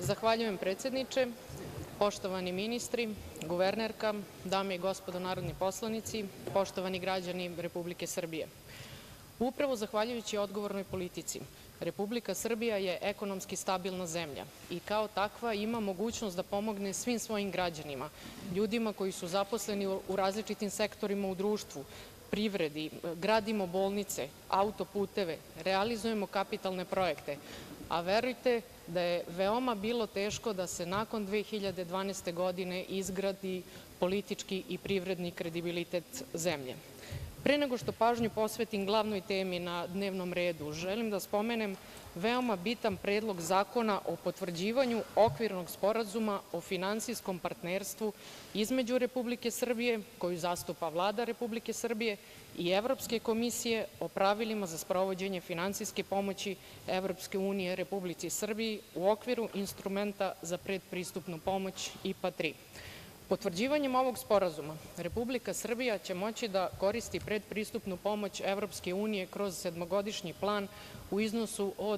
Zahvaljujem predsedniče, poštovani ministri, guvernerka, dame i gospodo narodni poslanici, poštovani građani Republike Srbije. Upravo zahvaljujući odgovornoj politici, Republika Srbija je ekonomski stabilna zemlja i kao takva ima mogućnost da pomogne svim svojim građanima, ljudima koji su zaposleni u različitim sektorima u društvu, privredi, gradimo bolnice, autoputeve, realizujemo kapitalne projekte, a verujte da je veoma bilo teško da se nakon 2012. godine izgradi politički i privredni kredibilitet zemlje. Pre nego što pažnju posvetim glavnoj temi na dnevnom redu, želim da spomenem veoma bitan Predlog zakona o potvrđivanju Okvirnog sporazuma o finansijskom partnerstvu između Republike Srbije, koju zastupa Vlada Republike Srbije, i Evropske komisije o pravilima za sprovođenje finansijske pomoći Evropske unije Republici Srbiji u okviru instrumenta za predpristupnu pomoć IPA 3. Potvrđivanjem ovog sporazuma Republika Srbija će moći da koristi predpristupnu pomoć Evropske unije kroz sedmogodišnji plan u iznosu od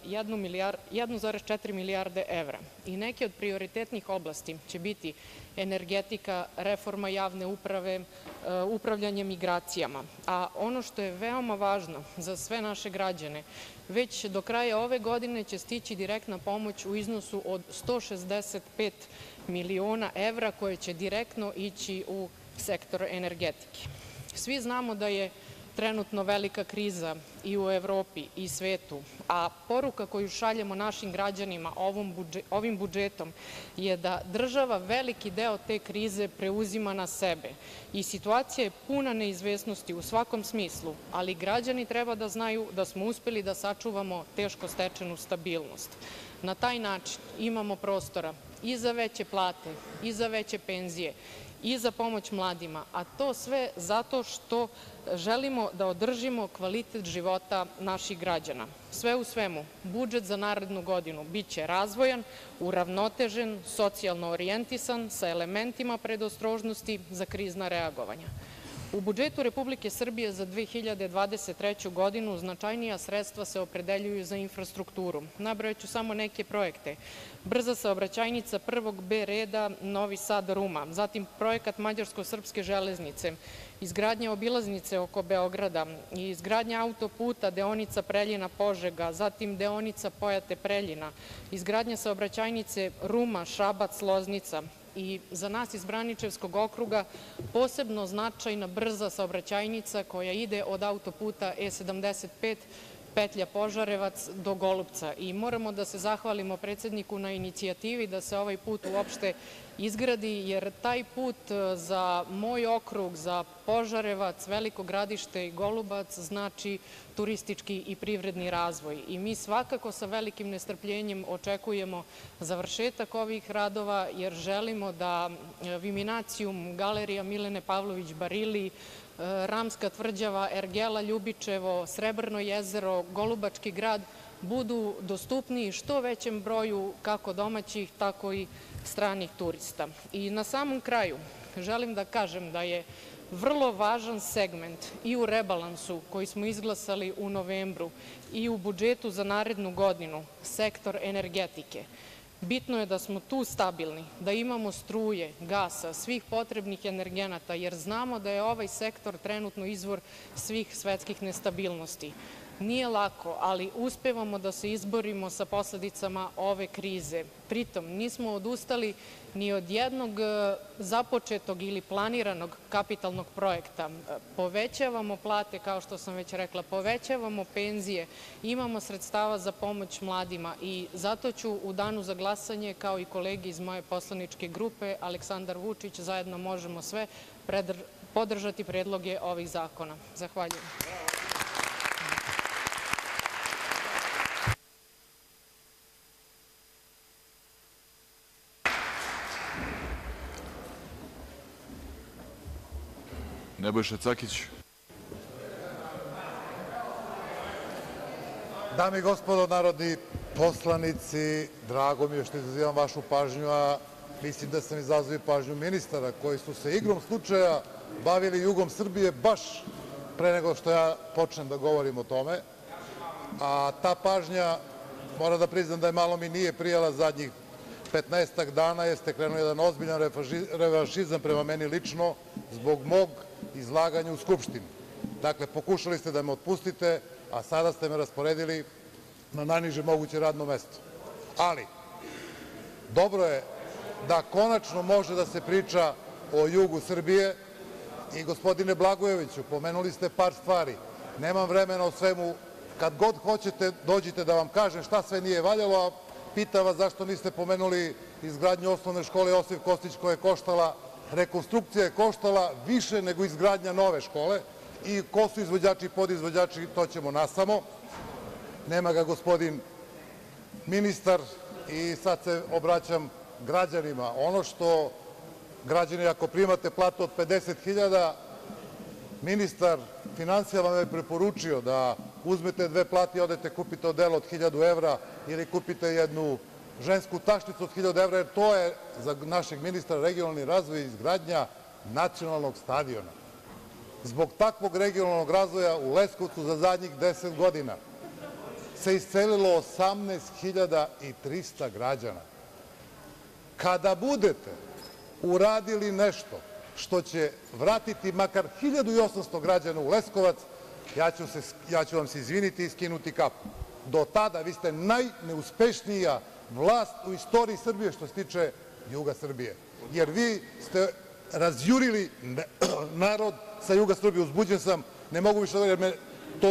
1,4 milijarde evra. I neke od prioritetnih oblasti će biti energetika, reforma javne uprave, upravljanje migracijama. A ono što je veoma važno za sve naše građane, već do kraja ove godine će stići direktna pomoć u iznosu od 165 miliona evra koje će direktno ići u sektor energetike. Svi znamo da je trenutno velika kriza i u Evropi i svetu, a poruka koju šaljemo našim građanima ovim budžetom je da država veliki deo te krize preuzima na sebe i situacija je puna neizvesnosti u svakom smislu, ali građani treba da znaju da smo uspeli da sačuvamo teško stečenu stabilnost. Na taj način imamo prostora i za veće plate, i za veće penzije, i za pomoć mladima, a to sve zato što želimo da održimo kvalitet života naših građana. Sve u svemu, budžet za narednu godinu biće razvojan, uravnotežen, socijalno orijentisan, sa elementima predostrožnosti za krizna reagovanja. U budžetu Republike Srbije za 2023. godinu značajnija sredstva se opredeljuju za infrastrukturu. Nabrojaću samo neke projekte. Brza saobraćajnica prvog B reda Novi Sad-Ruma, zatim projekat Mađarsko-srpske železnice, izgradnja obilaznice oko Beograda i izgradnja autoputa deonica Preljina-Požega, zatim deonica Pojate-Preljina, izgradnja saobraćajnice Ruma-Šabac-Loznica, i za nas iz Braničevskog okruga posebno značajna brza saobraćajnica koja ide od autoputa E75 petlja Požarevac do Golupca. I moramo da se zahvalimo predsedniku na inicijativi da se ovaj put uopšte izgradi, jer taj put za moj okrug, za Požarevac, Veliko Gradište i Golubac znači turistički i privredni razvoj. I mi svakako sa velikim nestrpljenjem očekujemo završetak ovih radova, jer želimo da Viminacijum, Galerija Milene Pavlović Barili, Ramska tvrđava, Ergela Ljubičevo, Srebrno jezero, Golubački grad budu dostupniji što većem broju kako domaćih, tako i stranih turista. I na samom kraju želim da kažem da je vrlo važan segment i u rebalansu koji smo izglasali u novembru i u budžetu za narednu godinu sektor energetike. Bitno je da smo tu stabilni, da imamo struje, gasa, svih potrebnih energenata, jer znamo da je ovaj sektor trenutno izvor svih svetskih nestabilnosti. Nije lako, ali uspevamo da se izborimo sa posledicama ove krize. Pritom, nismo odustali ni od jednog započetog ili planiranog kapitalnog projekta. Povećavamo plate, kao što sam već rekla, povećavamo penzije, imamo sredstava za pomoć mladima i zato ću u danu za glasanje, kao i kolege iz moje poslaničke grupe, Aleksandar Vučić, Zajedno možemo sve, podržati predloge ovih zakona. Zahvaljujem. Nebojša Cakić. Dame i gospodo narodni poslanici, drago mi je što izazivam vašu pažnju, a mislim da sam izazvao i pažnju ministara koji su se igrom slučaja bavili jugom Srbije baš pre nego što ja počnem da govorim o tome. A ta pažnja, moram da priznam da je malo mi nije prijala zadnjih 15 dana jeste krenuli jedan ozbiljan revanšizam prema meni lično zbog mog izlaganja u Skupštini. Dakle, pokušali ste da me otpustite, a sada ste me rasporedili na najniže moguće radno mesto. Ali, dobro je da konačno može da se priča o jugu Srbije i gospodine Blagojeviću, pomenuli ste par stvari. Nemam vremena o svemu, kad god hoćete dođite da vam kažem šta sve nije valjalo, a pitam vas zašto niste pomenuli izgradnju osnovne škole Josif Kostić koja je koštala, rekonstrukcija je koštala više nego izgradnja nove škole i ko su izvođači i podizvođači, to ćemo nasamo. Nema ga gospodin ministar i sad se obraćam građanima. Ono što građani, ako primate platu od 50.000, ministar finansija vam je preporučio da uzmete 2 plate i odete kupite odelo od 1.000 evra ili kupite jednu žensku tašnicu od 1.000 evra, jer to je za našeg ministra regionalni razvoj i izgradnja nacionalnog stadiona. Zbog takvog regionalnog razvoja u Leskovcu za zadnjih 10 godina se iscelilo 18.300 građana. Kada budete uradili nešto što će vratiti makar 1.800 građana u Leskovac, ja ću vam se izviniti i skinuti kapu. Do tada vi ste najneuspešnija vlast u istoriji Srbije što se tiče juga Srbije. Jer vi ste razjurili narod sa juga Srbije. Uzbuđen sam, ne mogu više jer me to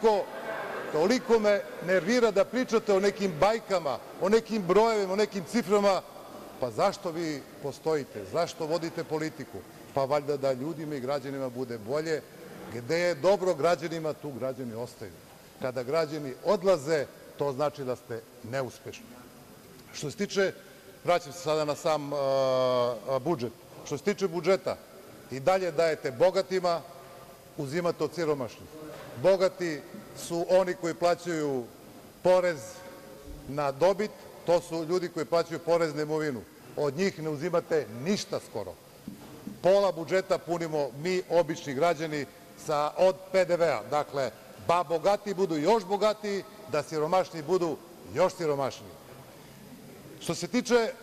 toliko me nervira da pričate o nekim bajkama, o nekim brojevima, o nekim ciframa. Pa zašto vi postojite? Zašto vodite politiku? Pa valjda da ljudima i građanima bude bolje. Gde je dobro građanima, tu građani ostaju. Kada građani odlaze, to znači da ste neuspešni. Što se tiče, vraćam se sada na sam budžet, što se tiče budžeta, i dalje dajete bogatima, uzimate od siromašnih. Bogati su oni koji plaćaju porez na dobit, to su ljudi koji plaćaju porez na imovinu. Od njih ne uzimate ništa skoro. Pola budžeta punimo mi, obični građani, od PDV-a. Dakle, da bogati budu još bogatiji, da siromašni budu još siromašniji. Što se tiče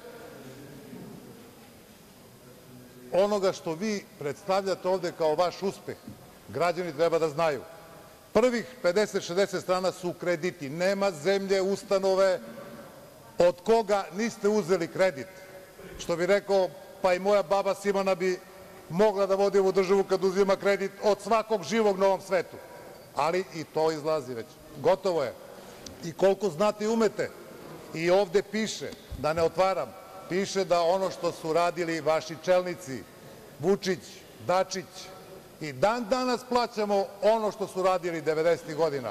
onoga što vi predstavljate ovde kao vaš uspeh, građani treba da znaju. Prvih 50-60 strana su krediti. Nema zemlje, ustanove od koga niste uzeli kredit. Što bi rekao, pa i moja baba Simona bi mogla da vodi ovu državu kad uzima kredit od svakog živog na ovom svetu. Ali i to izlazi već. Gotovo je. I koliko znate i umete. I ovde piše, da ne otvaram, piše da ono što su radili vaši čelnici, Vučić, Dačić, i dan danas plaćamo ono što su radili 90. godina.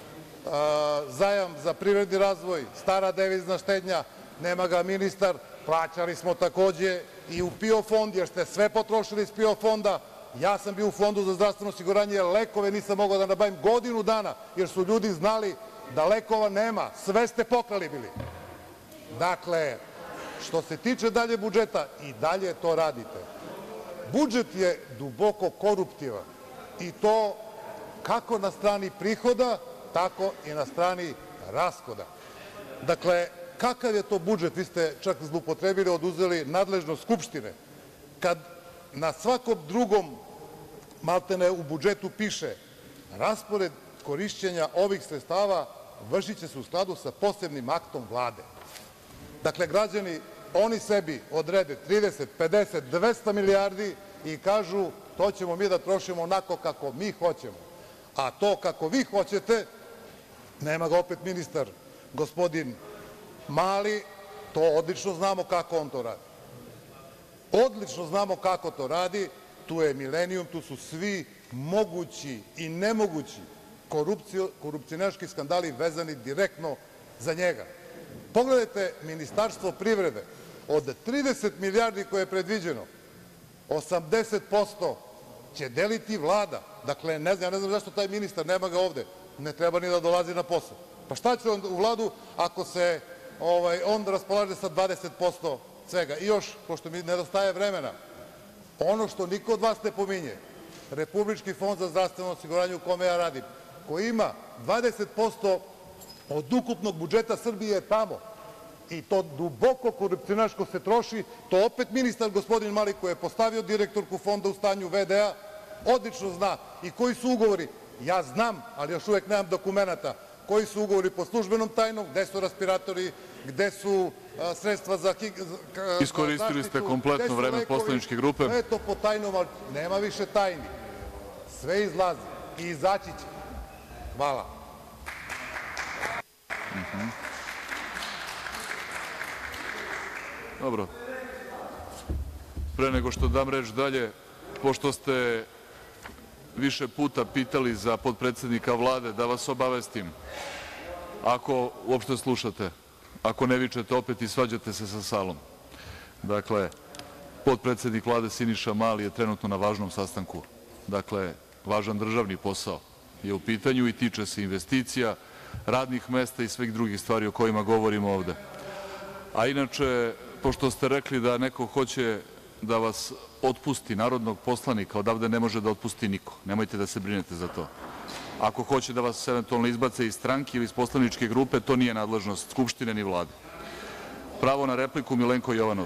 Zajam za privredni razvoj, stara devizna štednja, nema ga ministar, plaćali smo takođe i u PIO fond, jer ste sve potrošili iz PIO fonda. Ja sam bio u Fondu za zdravstveno osiguranje, jer lekove nisam mogao da nabavim godinu dana, jer su ljudi znali da lekova nema. Sve ste pokrali bili. Dakle, što se tiče dalje budžeta, i dalje to radite. Budžet je duboko koruptivan i to kako na strani prihoda, tako i na strani rashoda. Dakle, kakav je to budžet? Vi ste čak zloupotrebili, oduzeli nadležnost Skupštine. Kad na svakom drugom, maltene u budžetu piše raspored korišćenja ovih sredstava vršit će se u skladu sa posebnim aktom Vlade. Dakle, građani, oni sebi odrede 30, 50, 200 milijardi i kažu to ćemo mi da trošimo onako kako mi hoćemo. A to kako vi hoćete, nema ga opet ministar, gospodin Mali, to odlično znamo kako on to radi. Odlično znamo kako to radi, tu je Milenijum, tu su svi mogući i nemogući korupcionaški skandali vezani direktno za njega. Pogledajte Ministarstvo privrede, od 30 milijardi koje je predviđeno, 80% će deliti Vlada. Dakle, ja ne znam zašto taj ministar, nema ga ovde, ne treba ni da dolazi na posao. Pa šta će on u Vladu ako se on raspolaže sa 20% svega? I još, pošto mi nedostaje vremena, ono što niko od vas ne pominje, Republički fond za zdravstveno osiguranje u kome ja radim, koji ima 20% od ukupnog budžeta Srbije je tamo i to duboko korupcionaško se troši, to opet ministar gospodin Mali koji je postavio direktorku fonda u stanju VD-a odlično zna i koji su ugovori. Ja znam, ali još uvek nemam dokumenata, koji su ugovori po službenom tajnom, gde su respiratori, gde su sredstva za zaštitu. Iskoristili ste kompletno vreme poslaničke grupe. Sve je to po tajnom, ali nema više tajni. Sve izlazi i izaći će. Hvala. Dobro. Pre nego što dam reč dalje, pošto ste više puta pitali za potpredsednika Vlade, da vas obavestim, ako uopšte slušate, ako ne vičete opet i svađate se sa salom. Dakle, potpredsednik Vlade Siniša Mali je trenutno na važnom sastanku. Dakle, važan državni posao je u pitanju i tiče se investicija, radnih mesta i svih drugih stvari o kojima govorimo ovde. A inače, pošto ste rekli da neko hoće da vas otpusti, narodnog poslanika, odavde ne može da otpusti niko. Nemojte da se brinete za to. Ako hoće da vas eventualno izbace iz stranke ili iz poslaničke grupe, to nije nadležnost Skupštine ni Vlade. Pravo na repliku, Milenko Jovanov.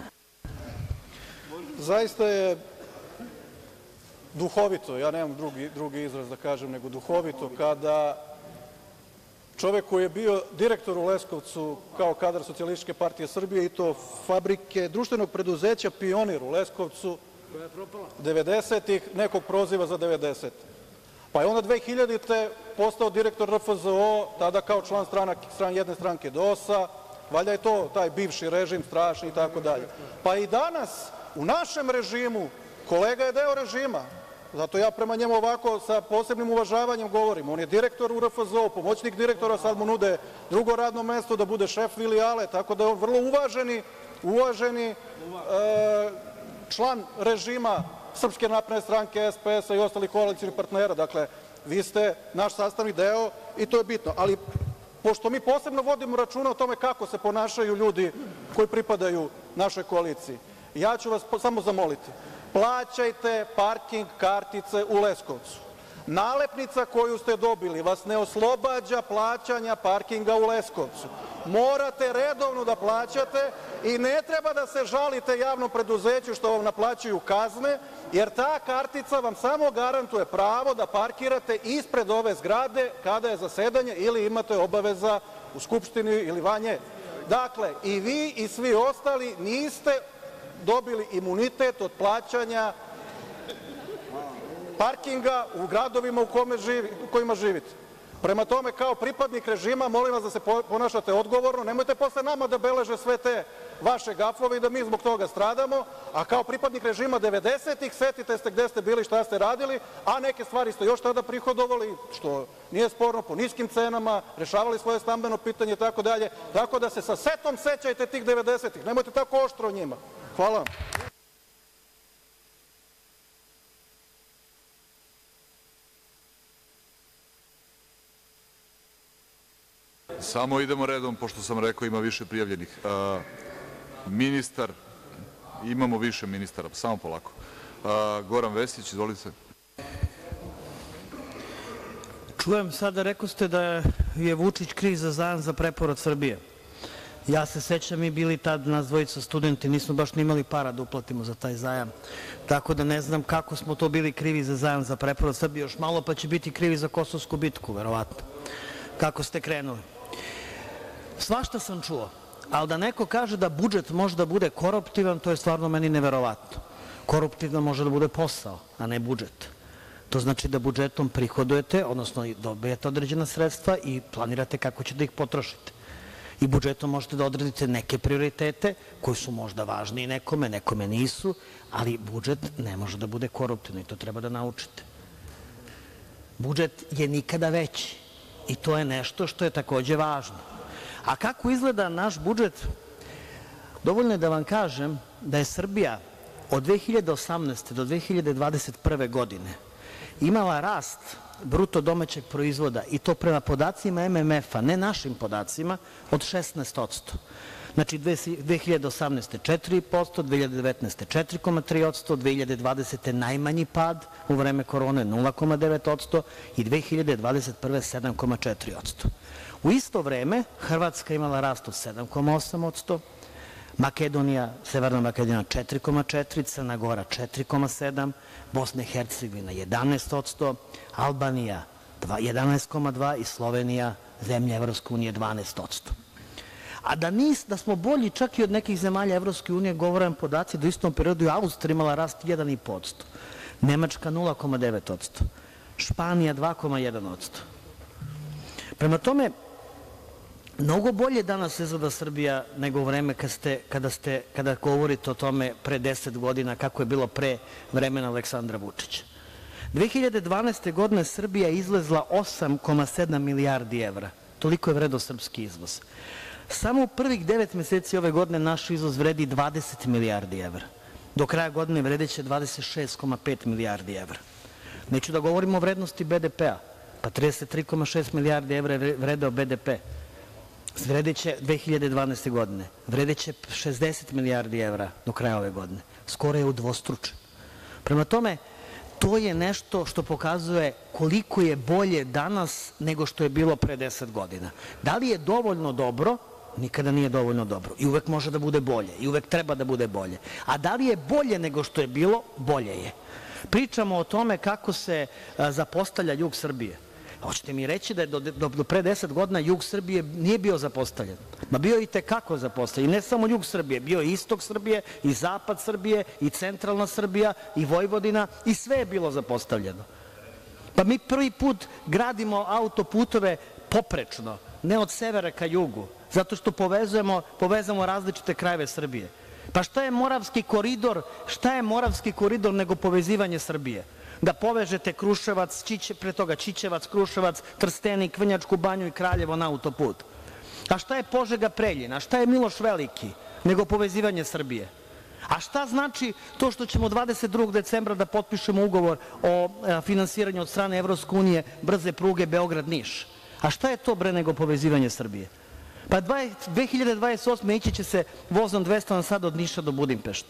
Zaista je duhovito, ja nemam drugi izraz da kažem nego duhovito, kada čovek koji je bio direktor u Leskovcu kao kadar Socijalističke partije Srbije i to fabrike društvenog preduzeća Pionir u Leskovcu 90-ih, nekog proziva za 90. Pa je onda 2000. postao direktor RFZO, tada kao član jedne stranke DOS-a, valjda je to taj bivši režim strašni i tako dalje. Pa i danas u našem režimu kolega je deo režima, zato ja prema njemu ovako sa posebnim uvažavanjem govorim. On je direktor u RFZO, pomoćnik direktora, sad mu nude drugo radno mesto da bude šef filijale, tako da je on vrlo uvaženi član režima Srpske napredne stranke, SPS-a i ostalih koalicionih partnera. Dakle, vi ste naš sastavni deo i to je bitno. Ali, pošto mi posebno vodimo računa o tome kako se ponašaju ljudi koji pripadaju našoj koaliciji, ja ću vas samo zamoliti. Plaćajte parking kartice u Leskovcu. Nalepnica koju ste dobili vas ne oslobađa plaćanja parkinga u Leskovcu. Morate redovno da plaćate i ne treba da se žalite javnom preduzeću što vam naplaćuju kazne, jer ta kartica vam samo garantuje pravo da parkirate ispred ove zgrade kada je zasedanje ili imate obaveza u Skupštini ili van nje. Dakle, i vi i svi ostali niste dobili imunitet od plaćanja parkinga u gradovima u kojima živite. Prema tome, kao pripadnik režima, molim vas da se ponašate odgovorno, nemojte posle nama da beleže sve te vaše gafove i da mi zbog toga stradamo, a kao pripadnik režima 90-ih setite se gde ste bili, šta ste radili, a neke stvari ste još tada prihodovali, što nije sporno, po niskim cenama, rešavali svoje stambeno pitanje i tako dalje, tako da se sa setom sećajte tih 90-ih, nemojte tako oštro o njima. Hvala vam. Samo idemo redom, pošto sam rekao ima više prijavljenih. Ministar, imamo više ministara, samo polako. Goran Vesić, izvolite. Čujem sada, rekao ste da je Vučić kriv za zajam za preporod Srbije. Ja se sećam, mi bili tad nas dvojica studenti, nismo baš ni imali para da uplatimo za taj zajam. Tako da ne znam kako smo to bili krivi za zajam za preporod Srbije. Još malo pa će biti krivi za Kosovsku bitku, verovatno. Kako ste krenuli. Svašta sam čuo, ali da neko kaže da budžet može da bude koruptivan, to je stvarno meni neverovatno. Koruptivan može da bude posao, a ne budžet. To znači da budžetom prihodujete, odnosno dobijete određena sredstva i planirate kako ćete ih potrošiti. I budžetom možete da odredite neke prioritete koji su možda važniji nekome, nekome nisu, ali budžet ne može da bude koruptivan i to treba da naučite. Budžet je nikada veći i to je nešto što je takođe važno. A kako izgleda naš budžet? Dovoljno je da vam kažem da je Srbija od 2018. do 2021. godine imala rast bruto domaćeg proizvoda i to prema podacima MMF-a, ne našim podacima, od 16%. Znači 2018. 4%, 2019. 4,3%, 2020. najmanji pad u vreme korone 0,9% i 2021. 7,4%. U isto vreme Hrvatska imala rast od 7,8%, Makedonija, Severna Makedonija 4,4%, Crna Gora 4,7%, Bosna i Hercegovina 11%, Albanija 11,2% i Slovenija, zemlja Evropske unije 12%. A da smo bolji čak i od nekih zemalja Evropske unije, govore nam podaci da u istom periodu je Austrija imala rast 1,5%, Nemačka 0,9%, Španija 2,1%. Prema tome, mnogo bolje danas izgleda Srbija nego u vreme kada govorite o tome pre 10 godina kako je bilo pre vremena Aleksandra Vučića. 2012. godine Srbija je izvezla 8,7 milijardi evra. Toliko je vredeo srpski izvoz. Samo u prvih 9 meseci ove godine naš izvoz vredi 20 milijardi evra. Do kraja godine vredeće 26,5 milijardi evra. Neću da govorimo o vrednosti BDP-a. Pa 33,6 milijardi evra je vredeo BDP. Vredeće 2012. godine. Vredeće 60 milijardi evra do kraja ove godine. Skoro je udvostručen. Prema tome, to je nešto što pokazuje koliko je bolje danas nego što je bilo pre 10 godina. Da li je dovoljno dobro? Nikada nije dovoljno dobro. I uvek može da bude bolje. I uvek treba da bude bolje. A da li je bolje nego što je bilo? Bolje je. Pričamo o tome kako se zapostavlja jug Srbije. Hoćete mi reći da je do pre 10 godina jug Srbije nije bio zapostavljen? Ma bio je i tekako zapostavljen. I ne samo jug Srbije, bio je istok Srbije, i zapad Srbije, i centralna Srbija, i Vojvodina, i sve je bilo zapostavljeno. Pa mi prvi put gradimo autoputove poprečno, ne od severa ka jugu, zato što povezamo različite krajeve Srbije. Pa šta je Moravski koridor nego povezivanje Srbije? Da povežete Kruševac, pre toga Ćićevac, Kruševac, Trstenik, Vrnjačku Banju i Kraljevo na autoput. A šta je Požega-Preljina? A šta je Miloš Veliki nego povezivanje Srbije? A šta znači to što ćemo 22. decembra da potpišemo ugovor o finansiranju od strane Evropske unije brze pruge Beograd-Niš? A šta je to nego povezivanje Srbije? Pa 2028. ići će se vozom 200 na sat od Niša do Budimpešte.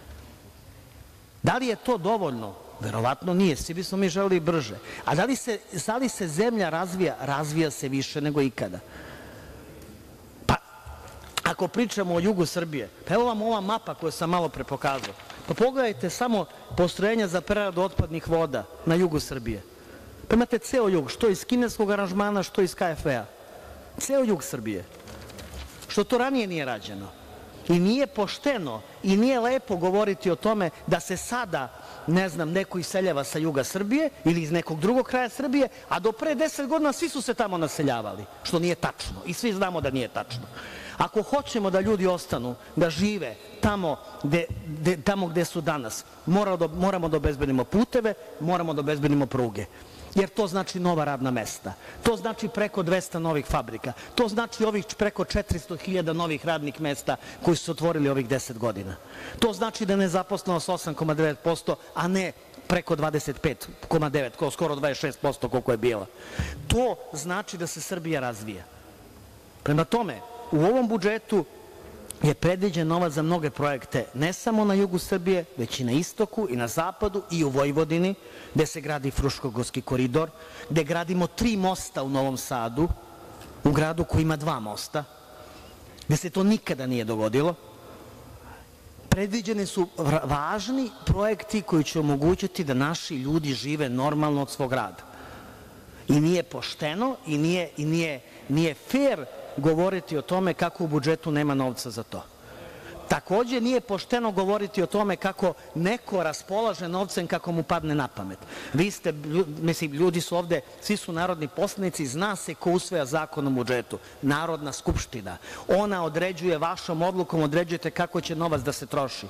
Da li je to dovoljno? Verovatno nije, svi bismo mi želeli brže. A da li se zemlja razvija? Razvija se više nego ikada. Pa, ako pričamo o jugu Srbije, pa evo vam ova mapa koju sam malo pre pokazao. Pa pogledajte samo postrojenja za preradu otpadnih voda na jugu Srbije. Pa imate ceo jug, što iz kineskog aranžmana, što iz KFV-a. Ceo jug Srbije. Što to ranije nije rađeno. I nije pošteno i nije lepo govoriti o tome da se sada, ne znam, neko iseljava sa juga Srbije ili iz nekog drugog kraja Srbije, a do pre 10 godina svi su se tamo naseljavali, što nije tačno i svi znamo da nije tačno. Ako hoćemo da ljudi ostanu, da žive tamo gde su danas, moramo da obezbedimo puteve, moramo da obezbedimo pruge. Jer to znači nova radna mesta. To znači preko 200 novih fabrika. To znači ovih preko 400.000 novih radnih mesta koji su se otvorili ovih 10 godina. To znači da je nezaposlenost 8,9%, a ne preko 25,9%, skoro 26% koliko je bila. To znači da se Srbija razvija. Prema tome, u ovom budžetu je predviđen novac za mnoge projekte, ne samo na jugu Srbije, već i na istoku i na zapadu i u Vojvodini, gde se gradi Fruškogorski koridor, gde gradimo 3 mosta u Novom Sadu, u gradu koji ima 2 mosta, gde se to nikada nije dogodilo. Predviđeni su važni projekti koji će omogućiti da naši ljudi žive normalno od svog rada. I nije pošteno i nije fer govoriti o tome kako u budžetu nema novca za to. Takođe, nije pošteno govoriti o tome kako neko raspolaže novcem kako mu padne na pamet. Ljudi su ovde, svi su narodni poslanici, zna se ko usvaja zakon o budžetu. Narodna skupština. Ona određuje, vašom odlukom određujete kako će novac da se troši.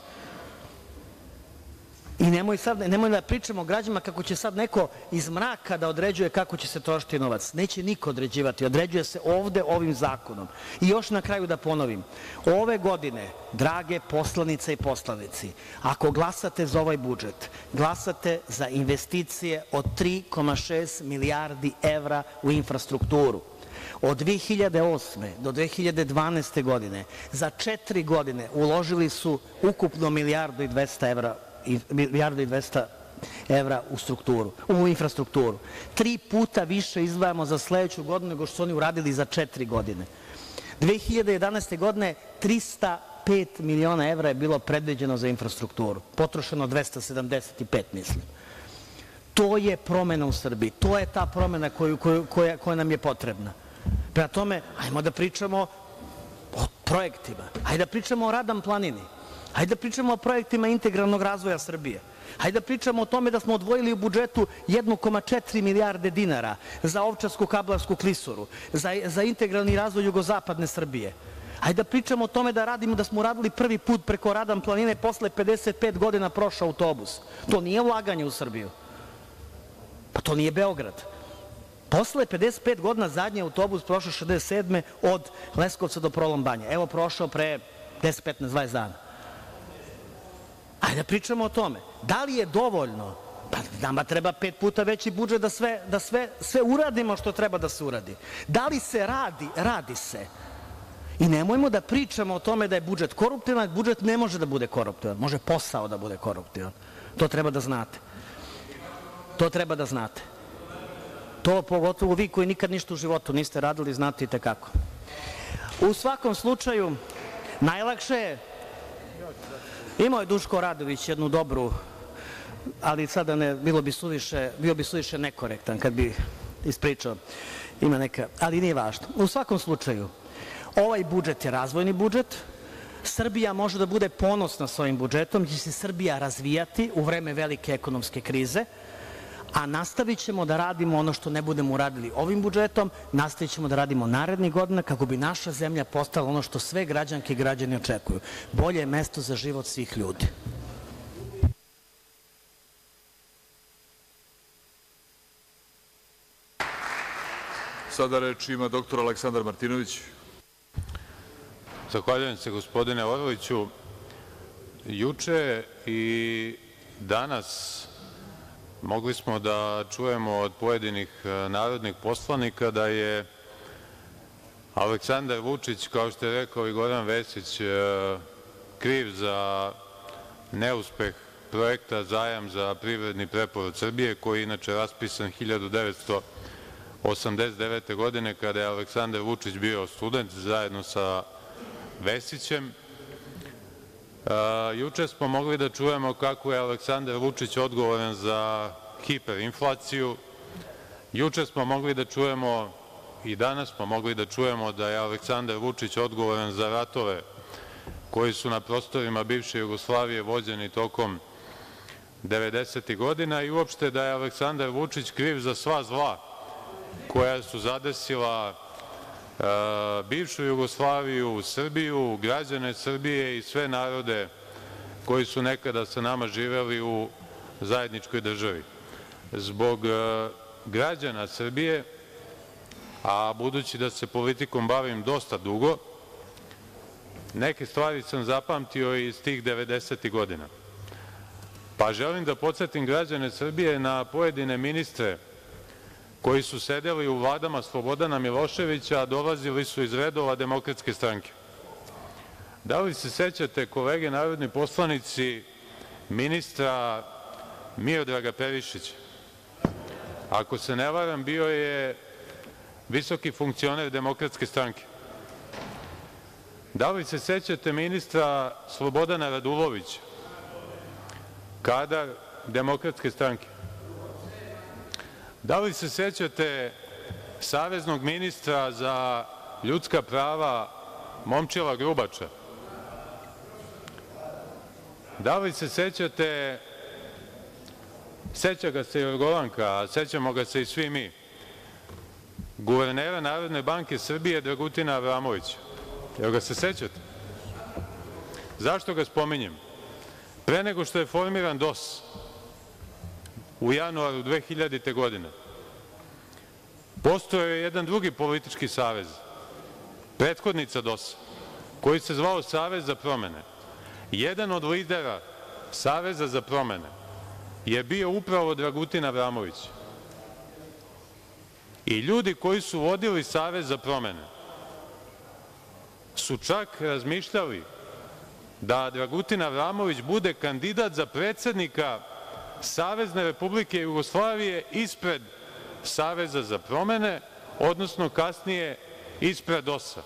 I nemoj da pričamo građanima kako će sad neko iz mraka da određuje kako će se trošiti novac. Neće niko određivati, određuje se ovde ovim zakonom. I još na kraju da ponovim, ove godine, drage poslanice i poslanici, ako glasate za ovaj budžet, glasate za investicije od 3,6 milijardi evra u infrastrukturu. Od 2008. do 2012. godine za 4 godine uložili su ukupno milijardu i 200 evra u infrastrukturu. 3 puta više izdvajamo za sledeću godinu nego što su oni uradili za 4 godine. 2011. godine 305 miliona evra je bilo predviđeno za infrastrukturu. Potrošeno 275, mislim. To je promena u Srbiji. To je ta promena koja nam je potrebna. Prema tome, hajmo da pričamo o projektima. Hajde da pričamo o Radan planini. Hajde da pričamo o projektima integralnog razvoja Srbije. Hajde da pričamo o tome da smo odvojili u budžetu 1,4 milijarde dinara za Ovčarsko-Kablarsku klisuru, za integralni razvoj jugozapadne Srbije. Hajde da pričamo o tome da smo uradili prvi put preko Radan planine posle 55 godina prošao autobus. To nije ulaganje u Srbiju. Pa to nije Beograd. Posle 55 godina zadnji autobus prošao 67. od Leskovca do Prolom Banje. Evo prošao pre 10, 15, 20 dana. Ajde da pričamo o tome. Da li je dovoljno? Pa nama treba 5 puta veći budžet da sve uradimo što treba da se uradi. Da li se radi? Radi se. I nemojmo da pričamo o tome da je budžet koruptivan. Budžet ne može da bude koruptivan. Može posao da bude koruptivan. To treba da znate. To treba da znate. To pogotovo vi koji nikad ništa u životu niste radili, znate i tekako. U svakom slučaju, najlakše je, imao je Duško Radović jednu dobru, ali sada ne, bio bi suviše nekorektan kad bi ispričao, ima neka, ali nije važno. U svakom slučaju, ovaj budžet je razvojni budžet, Srbija može da bude ponosna s ovim budžetom, jer će se Srbija razvijati u vreme velike ekonomske krize, a nastavit ćemo da radimo ono što ne budemo uradili ovim budžetom, nastavit ćemo da radimo narednih godina kako bi naša zemlja postala ono što sve građanke i građani očekuju. Bolje mesto za život svih ljudi. Sada reč ima dr. Aleksandar Martinović. Zahvaljujem se, gospodine Orliću. Juče i danas mogli smo da čujemo od pojedinih narodnih poslanika da je Aleksandar Vučić, kao što je rekao i Goran Vesić, kriv za neuspeh projekta Zajam za privredni preporod Srbije, koji je inače raspisan 1989. godine, kada je Aleksandar Vučić bio student zajedno sa Vesićem. Juče smo mogli da čujemo kako je Aleksandar Vučić odgovoran za hiperinflaciju. Juče smo mogli da čujemo i danas smo mogli da čujemo da je Aleksandar Vučić odgovoran za ratove koji su na prostorima bivše Jugoslavije vođeni tokom 90. godina i uopšte da je Aleksandar Vučić kriv za sva zla koja su zadesila bivšu Jugoslaviju, Srbiju, građane Srbije i sve narode koji su nekada sa nama živeli u zajedničkoj državi. Zbog građana Srbije, a budući da se politikom bavim dosta dugo, neke stvari sam zapamtio iz tih 90. godina. Pa želim da podsetim građane Srbije na pojedine ministre koji su sedeli u vladama Slobodana Miloševića, a dolazili su iz redova Demokratske stranke. Da li se sećate, kolege narodni poslanici, ministra Miodraga Perišića? Ako se ne varam, bio je visoki funkcioner Demokratske stranke. Da li se sećate ministra Slobodana Radulovića, kadar Demokratske stranke? Da li se sećate saveznog ministra za ljudska prava Momčila Grubača? Da li se sećate, seća ga se Jorgovanka, a sećamo ga se i svi mi, guvernera Narodne banke Srbije Dragutina Avramovića? Jel ga se sećate? Zašto ga spominjem? Pre nego što je formiran DOS u januaru 2000. godine, postojao je jedan drugi politički savez, prethodnica DOS-a, koji se zvao Savez za promene. Jedan od lidera Saveza za promene je bio upravo Dragutin Avramović. I ljudi koji su vodili Savez za promene su čak razmišljali da Dragutin Avramović bude kandidat za predsednika Savezne Republike Jugoslavije ispred Saveza za promene, odnosno kasnije ispred DOS-a.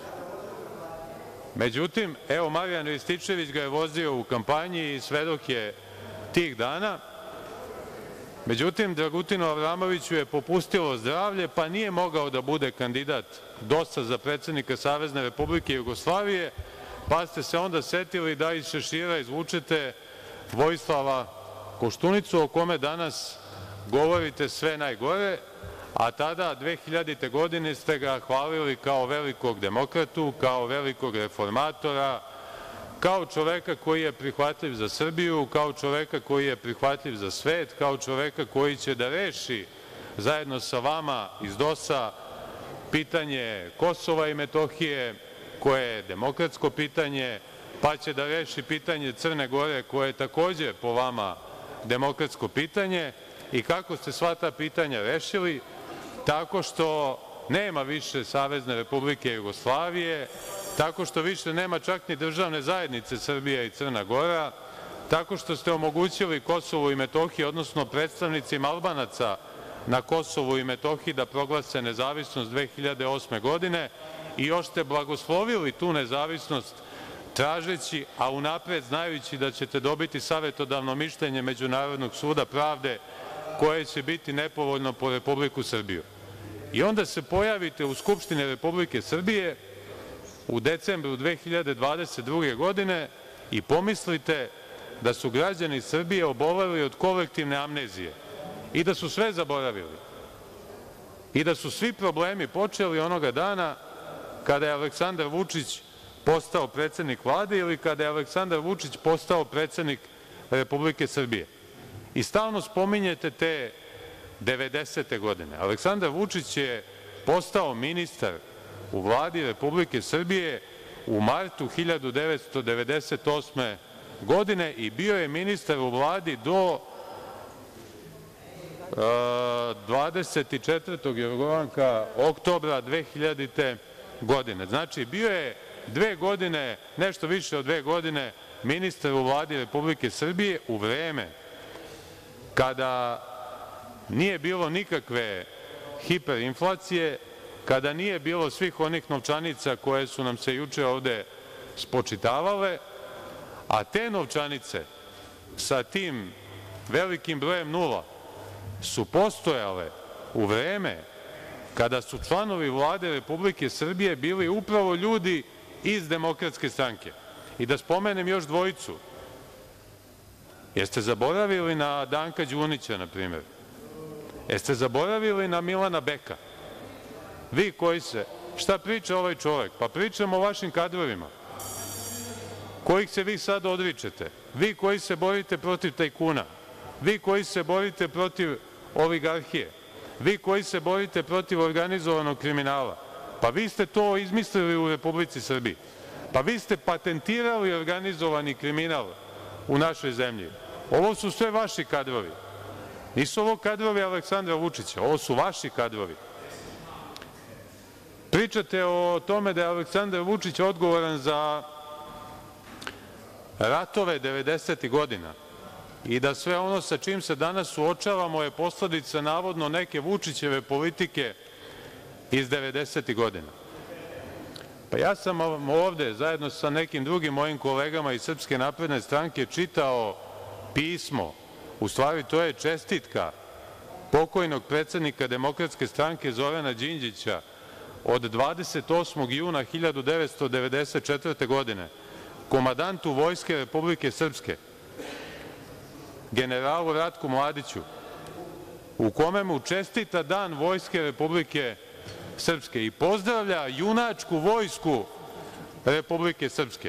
Međutim, evo, Marijan Rističević ga je vozio u kampanji i svedok je tih dana. Međutim, Dragutinu Avramoviću je popustilo zdravlje, pa nije mogao da bude kandidat DOS-a za predsednika Savezne Republike Jugoslavije, pa ste se onda setili da iz šešira izvučete Vojislava Koštunicu, o kome danas govorite sve najgore, a tada 2000. godine ste ga hvalili kao velikog demokratu, kao velikog reformatora, kao čoveka koji je prihvatljiv za Srbiju, kao čoveka koji je prihvatljiv za svet, kao čoveka koji će da reši zajedno sa vama iz DOS-a pitanje Kosova i Metohije, koje je demokratsko pitanje, pa će da reši pitanje Crne Gore, koje je takođe po vama demokratsko pitanje. I kako ste sva ta pitanja rešili? Tako što nema više Savezne Republike Jugoslavije, tako što više nema čak ni državne zajednice Srbija i Crna Gora, tako što ste omogućili Kosovu i Metohiji, odnosno predstavnicima Albanaca na Kosovu i Metohiji da proglase nezavisnost 2008. godine i još ste blagoslovili tu nezavisnost tražeći, a unapred znajući da ćete dobiti savetodavno mišljenje Međunarodnog suda pravde koje će biti nepovoljno po Republiku Srbiju. I onda se pojavite u Skupštini Republike Srbije u decembru 2022. godine i pomislite da su građani Srbije oboleli od kolektivne amnezije i da su sve zaboravili i da su svi problemi počeli onoga dana kada je Aleksandar Vučić postao predsednik Vlade ili kada je Aleksandar Vučić postao predsednik Republike Srbije. I stalno spominjete te 90. godine. Aleksandar Vučić je postao ministar u Vladi Republike Srbije u martu 1998. godine i bio je ministar u Vladi do 24. oktobra 2000. godine. Znači, bio je 2 godine, nešto više od 2 godine ministar u Vladi Republike Srbije u vreme kada nije bilo nikakve hiperinflacije, kada nije bilo svih onih novčanica koje su nam se juče ovde spočitavale, a te novčanice sa tim velikim brojem nula su postojale u vreme kada su članovi Vlade Republike Srbije bili upravo ljudi iz Demokratske stranke. I da spomenem još dvojicu. Jeste zaboravili na Danka Đunića, na primer? Jeste zaboravili na Milana Beka? Vi koji se... Šta priča ovaj čovek? Pa pričamo o vašim kadrovima, kojih se vi sad odričete. Vi koji se borite protiv tajkuna. Vi koji se borite protiv oligarhije. Vi koji se borite protiv organizovanog kriminala. Pa vi ste to izmislili u Republici Srbiji. Pa vi ste patentirali organizovani kriminal u našoj zemlji. Ovo su sve vaši kadrovi. Nisu ovo kadrovi Aleksandra Vučića, ovo su vaši kadrovi. Pričate o tome da je Aleksandar Vučić odgovoran za ratove 90. godina i da sve ono sa čim se danas suočavamo je posledica navodno neke Vučićeve politike iz 90. godina. Pa ja sam ovde zajedno sa nekim drugim mojim kolegama iz Srpske napredne stranke čitao pismo, u stvari to je čestitka pokojnog predsednika Demokratske stranke Zorana Đinđića od 28. juna 1994. godine komandantu Vojske Republike Srpske, generalu Ratku Mladiću, u kome mu čestita Dan Vojske Republike Srpske i pozdravlja junačku vojsku Republike Srpske.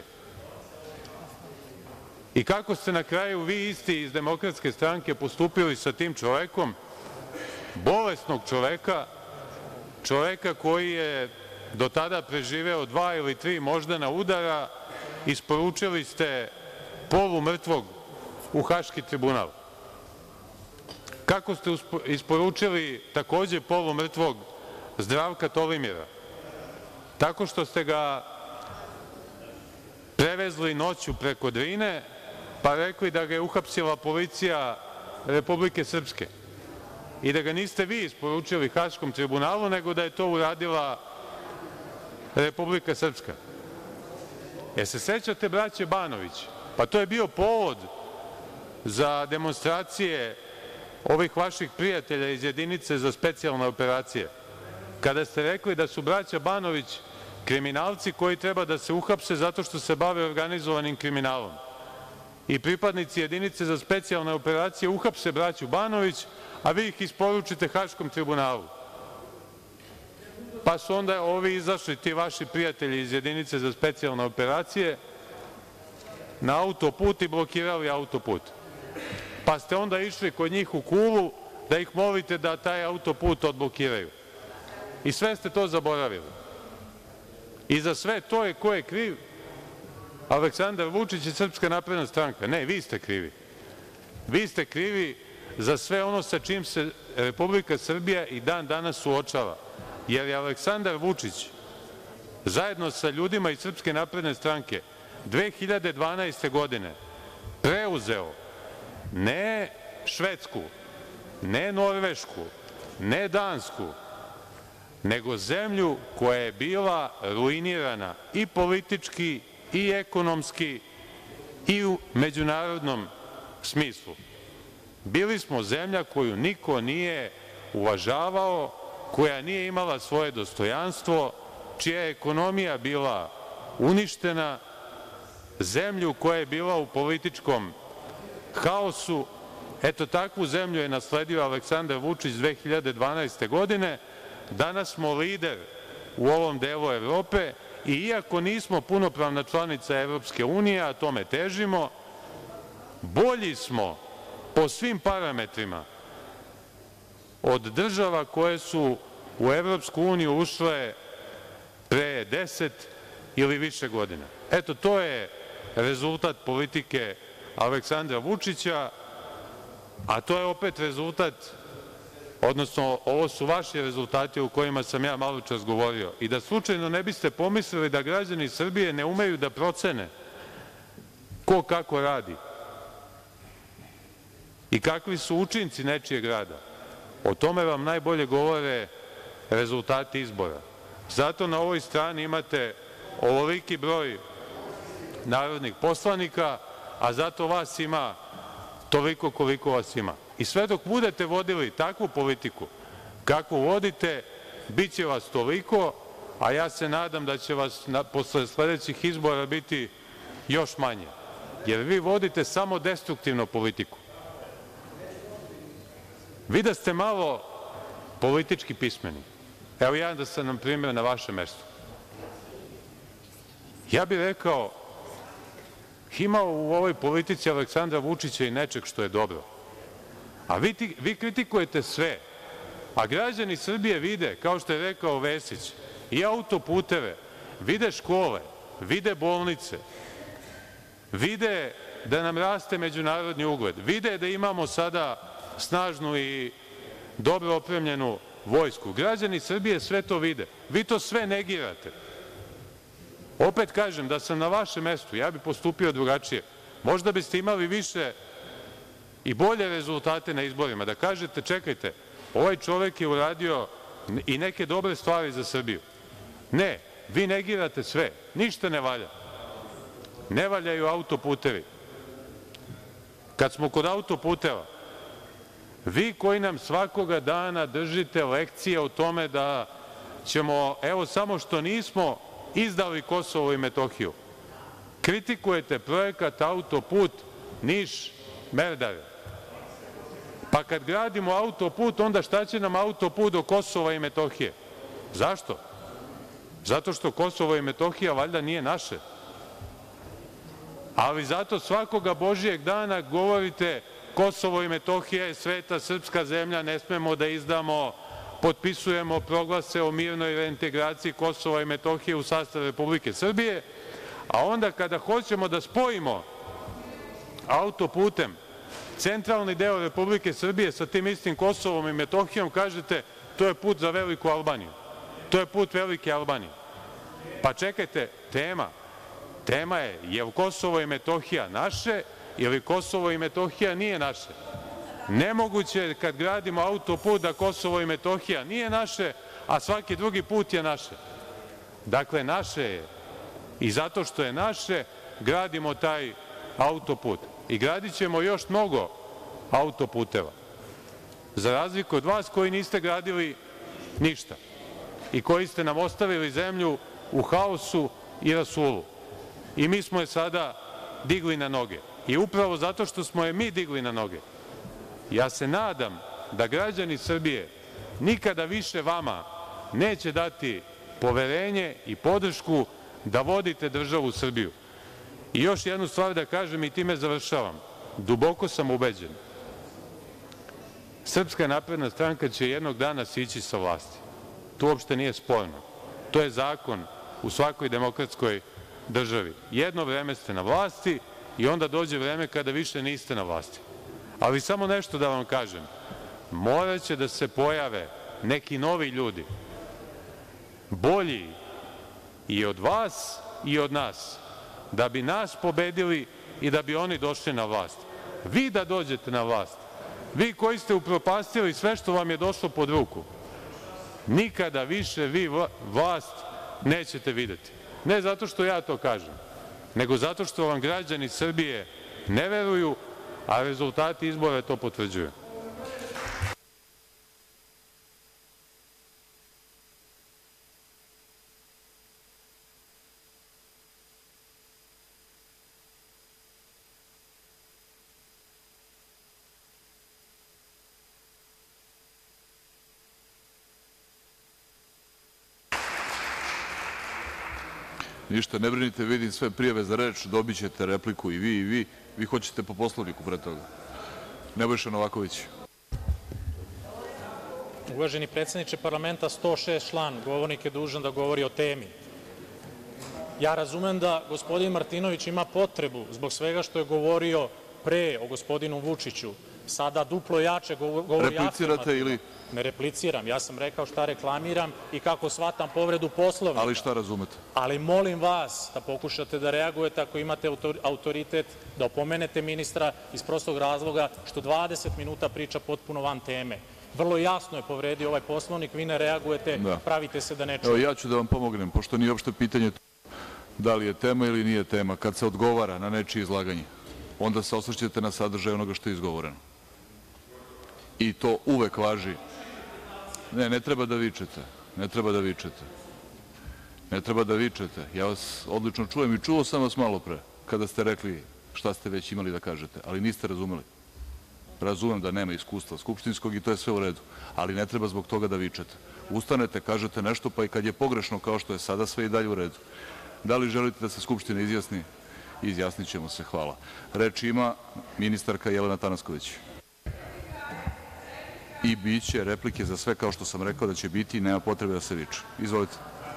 I kako ste na kraju vi isti iz Demokratske stranke postupili sa tim čovekom, bolesnog čoveka, čoveka koji je do tada preživeo 2 ili 3 moždana udara, isporučili ste polumrtvog u Haški tribunal. Kako ste isporučili takođe polumrtvog Zdravka Tolimira? Tako što ste ga prevezli noću preko Drine, pa rekli da ga je uhapsila policija Republike Srpske i da ga niste vi isporučili Haškom tribunalu, nego da je to uradila Republika Srpska. Se sećate braće Banović? Pa to je bio povod za demonstracije ovih vaših prijatelja iz Jedinice za specijalne operacije, kada ste rekli da su braća Banović kriminalci koji treba da se uhapse zato što se bave organizovanim kriminalom. I pripadnici Jedinice za specijalne operacije uhapse braću Banović, a vi ih isporučite Haškom tribunalu. Pa su onda ovi izašli, ti vaši prijatelji iz Jedinice za specijalne operacije, na autoput i blokirali autoput. Pa ste onda išli kod njih u Kulu da ih molite da taj autoput odblokiraju. I sve ste to zaboravili. I za sve to je ko je kriv? Aleksandar Vučić i Srpska napredna stranka. Ne, vi ste krivi. Vi ste krivi za sve ono sa čim se Republika Srbija i dan danas suočava, jer je Aleksandar Vučić zajedno sa ljudima iz Srpske napredne stranke 2012. godine preuzeo ne Švedsku, ne Norvešku, ne Dansku, nego zemlju koja je bila ruinirana i politički i ekonomski i u međunarodnom smislu. Bili smo zemlja koju niko nije uvažavao, koja nije imala svoje dostojanstvo, čija je ekonomija bila uništena, zemlju koja je bila u političkom haosu. Eto, takvu zemlju je nasledio Aleksandar Vučić 2012. godine. Danas smo lider u ovom delu Evrope i iako nismo punopravna članica Evropske unije, a tome težimo, bolji smo po svim parametrima od država koje su u Evropsku uniju ušle pre 10 ili više godina. Eto, to je rezultat politike Aleksandra Vučića, a to je opet rezultat, odnosno ovo su vaši rezultati o kojima sam ja maločas govorio. I da slučajno ne biste pomislili da građani Srbije ne umeju da procene ko kako radi i kakvi su učinci nečijeg rada, o tome vam najbolje govore rezultati izbora. Zato na ovoj strani imate ovoliki broj narodnih poslanika, a zato vas ima toliko koliko vas ima. I sve dok budete vodili takvu politiku kakvu vodite, biće vas toliko, a ja se nadam da će vas posle sledećih izbora biti još manje, jer vi vodite samo destruktivnu politiku. Vi da ste malo politički pismeni, evo ja da sam, na primer, na vašem mestu, ja bih rekao, ima u ovoj politici Aleksandra Vučića i nečeg što je dobro, a vi kritikujete sve, a građani Srbije vide, kao što je rekao Vesić, i autoputeve, vide škole, vide bolnice, vide da nam raste međunarodni ugled, vide da imamo sada snažnu i dobro opremljenu vojsku. Građani Srbije sve to vide. Vi to sve negirate. Opet kažem, da sam na vašem mestu, ja bih postupio drugačije. Možda biste imali više i bolje rezultate na izborima, da kažete, čekajte, ovaj čovek je uradio i neke dobre stvari za Srbiju. Ne, vi negirate sve, ništa ne valja. Ne valjaju autoputevi. Kad smo kod autoputeva, vi koji nam svakoga dana držite lekcije o tome da ćemo, evo samo što nismo izdali Kosovo i Metohiju, kritikujete projekat autoput Niš-Merdare. Pa kad gradimo autoput, onda šta će nam autoput do Kosova i Metohije? Zašto? Zato što Kosovo i Metohija valjda nije naše. Ali zato svakoga Božijeg dana govorite Kosovo i Metohija je sveta srpska zemlja, ne smemo da izdamo, potpisujemo proglase o mirnoj reintegraciji Kosova i Metohije u sastav Republike Srbije, a onda kada hoćemo da spojimo autoputem centralni deo Republike Srbije sa tim istim Kosovom i Metohijom, kažete to je put za veliku Albaniju, to je put velike Albanije. Pa čekajte, tema je jel Kosovo i Metohija naše ili Kosovo i Metohija nije naše. Nemoguće je kad gradimo autoput da Kosovo i Metohija nije naše, a svaki drugi put je naše. Dakle, naše je i zato što je naše gradimo taj autoput i gradit ćemo još mnogo autoputeva. Za razliku od vas koji niste gradili ništa i koji ste nam ostavili zemlju u haosu i rasulu. I mi smo je sada digli na noge. I upravo zato što smo je mi digli na noge, ja se nadam da građani Srbije nikada više vama neće dati poverenje i podršku da vodite državu Srbiju. I još jednu stvar da kažem i time završavam. Duboko sam ubeđen, Srpska napredna stranka će jednog dana sići sa vlasti. To uopšte nije sporno. To je zakon u svakoj demokratskoj državi. Jedno vreme ste na vlasti i onda dođe vreme kada više niste na vlasti. Ali samo nešto da vam kažem, moraće da se pojave neki novi ljudi, bolji i od vas i od nas, da bi nas pobedili i da bi oni došli na vlast. Vi da dođete na vlast, vi koji ste upropastili sve što vam je došlo pod ruku, nikada više vi vlast nećete videti. Ne zato što ja to kažem, nego zato što vam građani Srbije ne veruju, a rezultati izbora to potvrđuju. Ništa, ne brinite, vidim sve prijave za reč, dobit ćete repliku i vi i vi. Vi hoćete po Poslovniku pre toga. Nebojša Novaković. Uvaženi predsedniče parlamenta, 106 član, govornik je dužan da govori o temi. Ja razumem da gospodin Martinović ima potrebu, zbog svega što je govorio pre o gospodinu Vučiću, sada duplo jače govori. Replicirate ili? Ne repliciram, ja sam rekao šta reklamiram i kako shvatam povredu Poslovnika. Ali šta razumete? Ali molim vas da pokušate da reagujete ako imate autoritet, da opomenete ministra iz prostog razloga što 20 minuta priča potpuno van teme. Vrlo jasno je povredio ovaj Poslovnik, vi ne reagujete, pravite se da ne čujete. Evo, ja ću da vam pomognem, pošto nije uopšte pitanje da li je tema ili nije tema. Kad se odgovara na nečije izlaganje, onda se osvrćete na sadržaj onoga što je izgovoreno. I to uvek važi. Ne treba da vičete. Ne treba da vičete. Ne treba da vičete. Ja vas odlično čujem i čuo sam vas malo pre, kada ste rekli šta ste već imali da kažete, ali niste razumeli. Razumem da nema iskustva skupštinskog i to je sve u redu, ali ne treba zbog toga da vičete. Ustanete, kažete nešto, pa i kad je pogrešno kao što je sada, sve i dalje u redu. Da li želite da se Skupština izjasni? Izjasnit ćemo se, hvala. Reč ima ministarka Jelena Tanasković. I biće replike za sve, kao što sam rekao da će biti i nema potrebe da se viče. Izvolite.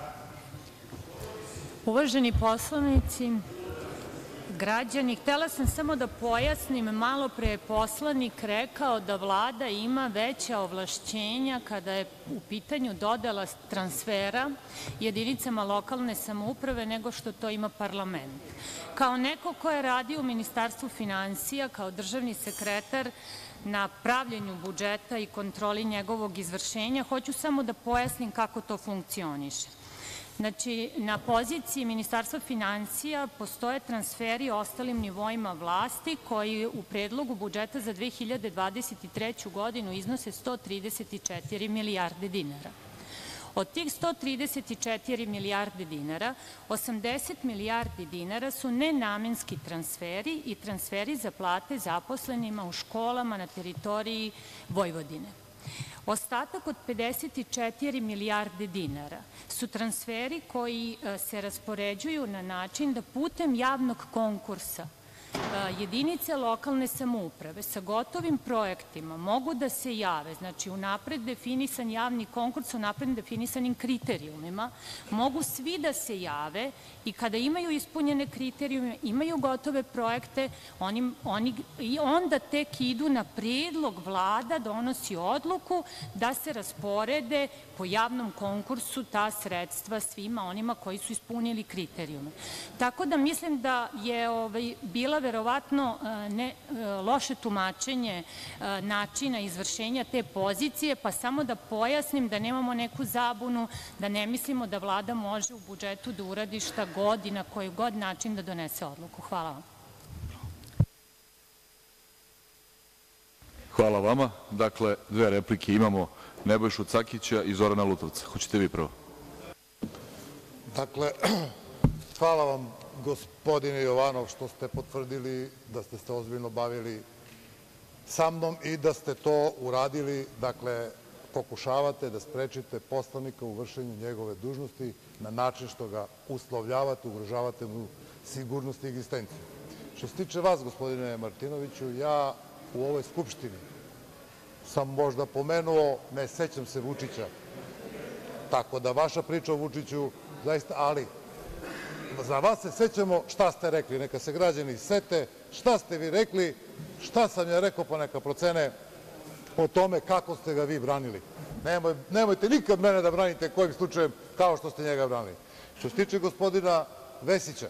Uvaženi poslanici, građani, htela sam samo da pojasnim, malo pre je poslanik rekao da Vlada ima veća ovlašćenja kada je u pitanju dodela transfera jedinicama lokalne samouprave nego što to ima parlament. Kao neko ko je radio u Ministarstvu finansija, kao državni sekretar na pravljenju budžeta i kontroli njegovog izvršenja, hoću samo da pojasnim kako to funkcioniše. Znači, na poziciji Ministarstva finansija postoje transferi ostalim nivoima vlasti koji u predlogu budžeta za 2023. godinu iznose 134 milijarde dinara. Od tih 134 milijarde dinara, 80 milijardi dinara su nenamenski transferi i transferi za plate zaposlenima u školama na teritoriji Vojvodine. Ostatak od 54 milijarde dinara su transferi koji se raspoređuju na način da putem javnog konkursa jedinice lokalne samouprave sa gotovim projektima mogu da se jave, znači unapred definisan javni konkurs, unapred definisanim kriterijumima, mogu svi da se jave i kada imaju ispunjene kriterijume, imaju gotove projekte, i onda tek idu na predlog, Vlada donosi odluku da se rasporede po javnom konkursu ta sredstva svima onima koji su ispunili kriterijume. Tako da mislim da je bila verovatno loše tumačenje načina izvršenja te pozicije, pa samo da pojasnim da nemamo neku zabunu, da ne mislimo da Vlada može u budžetu da uradi šta god i na koji god način da donese odluku. Hvala vam. Hvala vama. Dakle, dve replike imamo, Nebojšu Cakića i Zorana Lutovca. Hoćete vi prvo? Dakle, hvala vam, gospodine Jovanov, što ste potvrdili da ste se ozbiljno bavili sa mnom i da ste to uradili. Dakle, pokušavate da sprečite poslanika u vršenju njegove dužnosti na način što ga uslovljavate, ugrožavate mu sigurnost i egzistenciju. Što se tiče vas, gospodine Martinoviću, ja u ovoj Skupštini sam možda pomenuo, ne sećam se Vučića, tako da vaša priča o Vučiću zaista, ali za vas se sećamo šta ste rekli, neka se građani sete šta ste vi rekli, šta sam ja rekao, pa neka procene o tome kako ste ga vi branili. Nemojte nikad mene da branite kojim slučajem kao što ste njega branili. Što se tiče gospodina Vesića,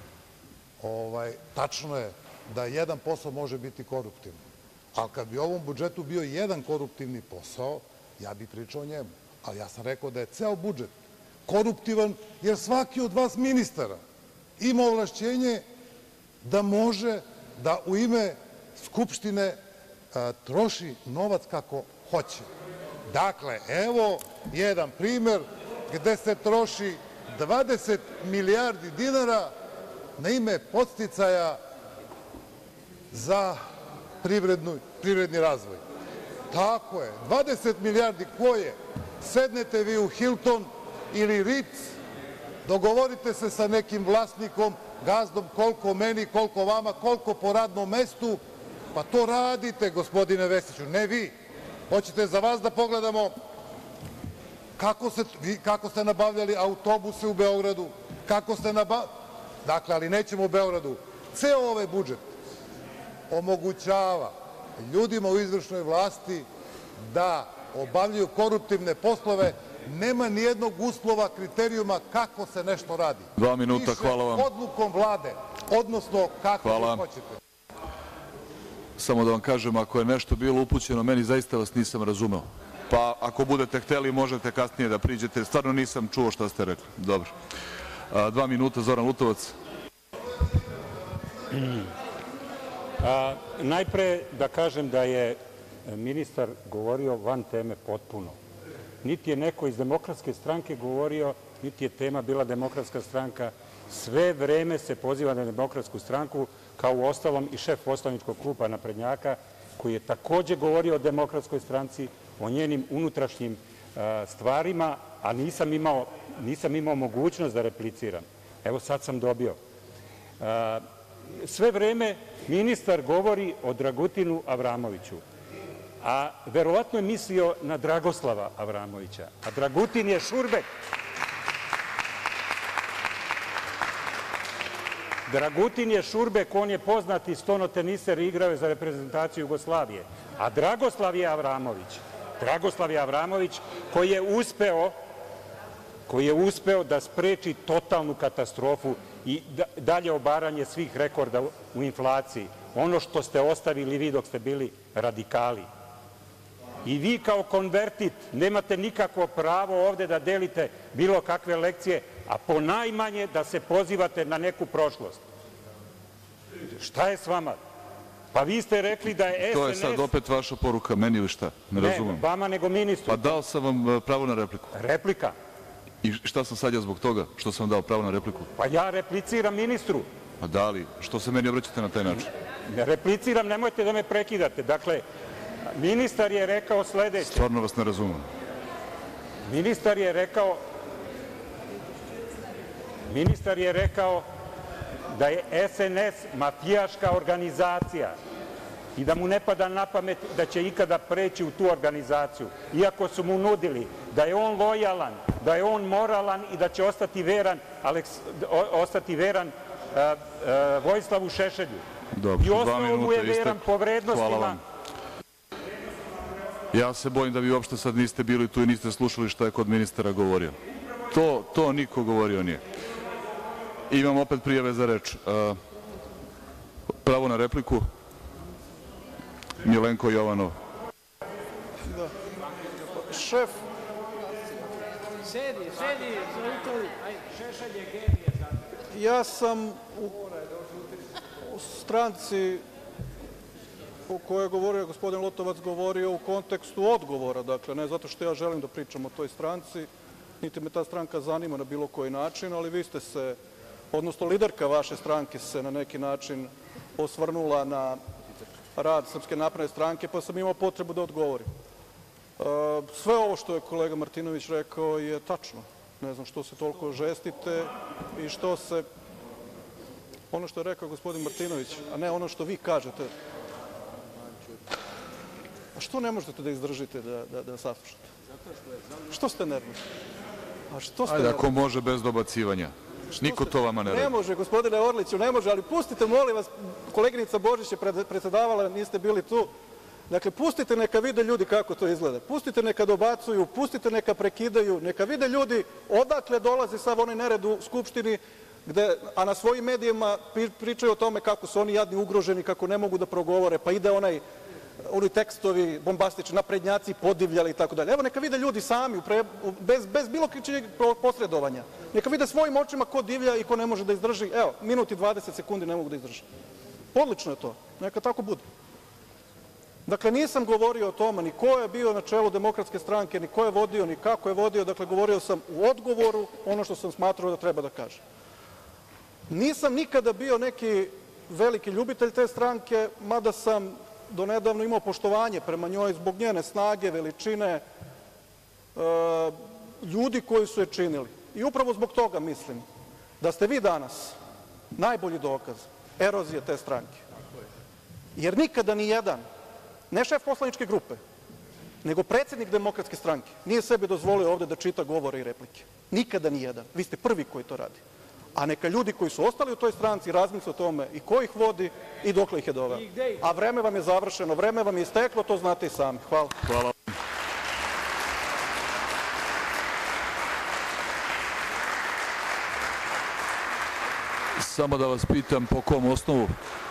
tačno je da jedan posao može biti koruptivan, ali kad bi u ovom budžetu bio jedan koruptivni posao, ja bih pričao o njemu. Ali ja sam rekao da je ceo budžet koruptivan, jer svaki od vas ministara ima ovlašćenje da može da u ime Skupštine troši novac kako hoće. Dakle, evo jedan primer gde se troši 20 milijardi dinara na ime podsticaja za privredni razvoj. Tako je, 20 milijardi koje? Sednete vi u Hilton ili Ritz, dogovorite se sa nekim vlasnikom, gazdom, koliko meni, koliko vama, koliko po radnom mestu, pa to radite, gospodine Vesiću, ne vi. Hoćete za vas da pogledamo kako ste nabavljali autobuse u Beogradu, kako ste nabavljali, dakle, ali nećemo u Beogradu. Ceo ovaj budžet omogućava ljudima u izvršnoj vlasti da obavljaju koruptivne poslove. Nema nijednog uslova, kriterijuma kako se nešto radi. 2 minuta, hvala vam. Piše odlukom Vlade, odnosno kako vi hoćete. Samo da vam kažem, ako je nešto bilo upućeno meni, zaista vas nisam razumeo. Pa ako budete hteli, možete kasnije da priđete. Stvarno nisam čuo šta ste rekli. Dobro. 2 minuta, Zoran Lutovac. Najpre da kažem da je ministar govorio van teme potpuno. Niti je neko iz Demokratske stranke govorio, niti je tema bila Demokratska stranka. Sve vreme se poziva na Demokratsku stranku, kao u ostalom i šef poslaničkog kluba naprednjaka, koji je takođe govorio o Demokratskoj stranci, o njenim unutrašnjim stvarima, a nisam imao mogućnost da repliciram. Evo sad sam dobio. Sve vreme ministar govori o Dragutinu Avramoviću, a verovatno je mislio na Dragoslava Avramovića, a Dragutin je Šurbek. Dragutin je Šurbek, on je poznati stonoteniser i igrao je za reprezentaciju Jugoslavije, a Dragoslav je Avramović koji je uspeo da spreči totalnu katastrofu i dalje obaranje svih rekorda u inflaciji. Ono što ste ostavili vi dok ste bili radikali. I vi kao konvertit nemate nikakvo pravo ovde da delite bilo kakve lekcije, a ponajmanje da se pozivate na neku prošlost. Šta je s vama? Pa vi ste rekli da je SNS... To je sad opet vaša poruka meni ili šta? Ne razumem. Ne, vama nego ministru. Pa dao sam vam pravo na repliku. Replika? I šta sam sad ja zbog toga što sam vam dao pravo na repliku? Pa ja repliciram ministru. Pa da li? Što se meni obraćate na taj način? Ne repliciram, nemojte da me prekidate. Dakle, ministar je rekao sledeće. Stvarno vas ne razumem. Ministar je rekao da je SNS mafijaška organizacija i da mu ne pada na pamet da će ikada preći u tu organizaciju, iako su mu nudili da je on lojalan, da je on moralan i da će ostati veran Vojislavu Šešelju. I ostao mu je veran po vrednostima. Ja se bojim da vi uopšte sad niste bili tu i niste slušali šta je kod ministara govorio. To niko govorio nije. Imam opet prijave za reč. Pravo na repliku. Milenko Jovanov. Šef. Ja sam u stranci o kojoj je govorio gospodin Lutovac govorio u kontekstu odgovora, dakle ne zato što ja želim da pričam o toj stranci, niti me ta stranka zanima na bilo koji način, ali vi ste se, odnosno liderka vaše stranke se na neki način osvrnula na rad Srpske napredne stranke, pa sam imao potrebu da odgovorim. Sve ovo što je kolega Martinović rekao je tačno. Ne znam što se toliko žestite i što se... Ono što je rekao gospodin Martinović, a ne ono što vi kažete. A što ne možete da izdržite da saslušate? Što ste nervni? Ajde, ako može bez dobacivanja. Niko to vama ne radi. Ne može, gospodine Orliću, ne može, ali pustite, molim vas, koleginica Božić je predsedavala, niste bili tu. Dakle, pustite neka vide ljudi kako to izgleda. Pustite neka dobacuju, pustite neka prekidaju, neka vide ljudi odakle dolazi sav onaj nered u Skupštini, a na svojim medijima pričaju o tome kako su oni jadni ugroženi, kako ne mogu da progovore, pa ide oni tekstovi bombastični, naprednjaci podivljali i tako dalje. Evo, neka vide ljudi sami, bez bilo čijeg posredovanja. Neka vide svojim očima ko divlja i ko ne može da izdrži. Evo, minut i 20 sekundi ne mogu da izdrži. Odlično je to. Neka tako bude. Dakle, nisam govorio o tome ni ko je bio na čelu Demokratske stranke, ni ko je vodio, ni kako je vodio. Dakle, govorio sam u odgovoru ono što sam smatrao da treba da kažem. Nisam nikada bio neki veliki ljubitelj te stranke, mada sam donedavno imao poštovanje prema njoj zbog njene snage, veličine, ljudi koji su je činili. I upravo zbog toga mislim da ste vi danas najbolji dokaz erozije te stranke. Jer nikada ni jedan, ne šef poslaničke grupe, nego predsednik Demokratske stranke nije sebi dozvolio ovde da čita govore i replike. Nikada ni jedan. Vi ste prvi koji to radi. A neka ljudi koji su ostali u toj stranci razmisle o tome i ko ih vodi i dokle ih je doveo. A vreme vam je završeno, vreme vam je isteklo, to znate i sami. Hvala. Hvala. Samo da vas pitam po kom osnovu?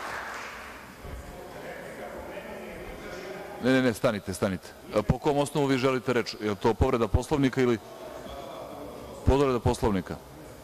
Ne, stanite. Po kom osnovu vi želite reč? Je li to povreda Poslovnika ili povreda Poslovnika?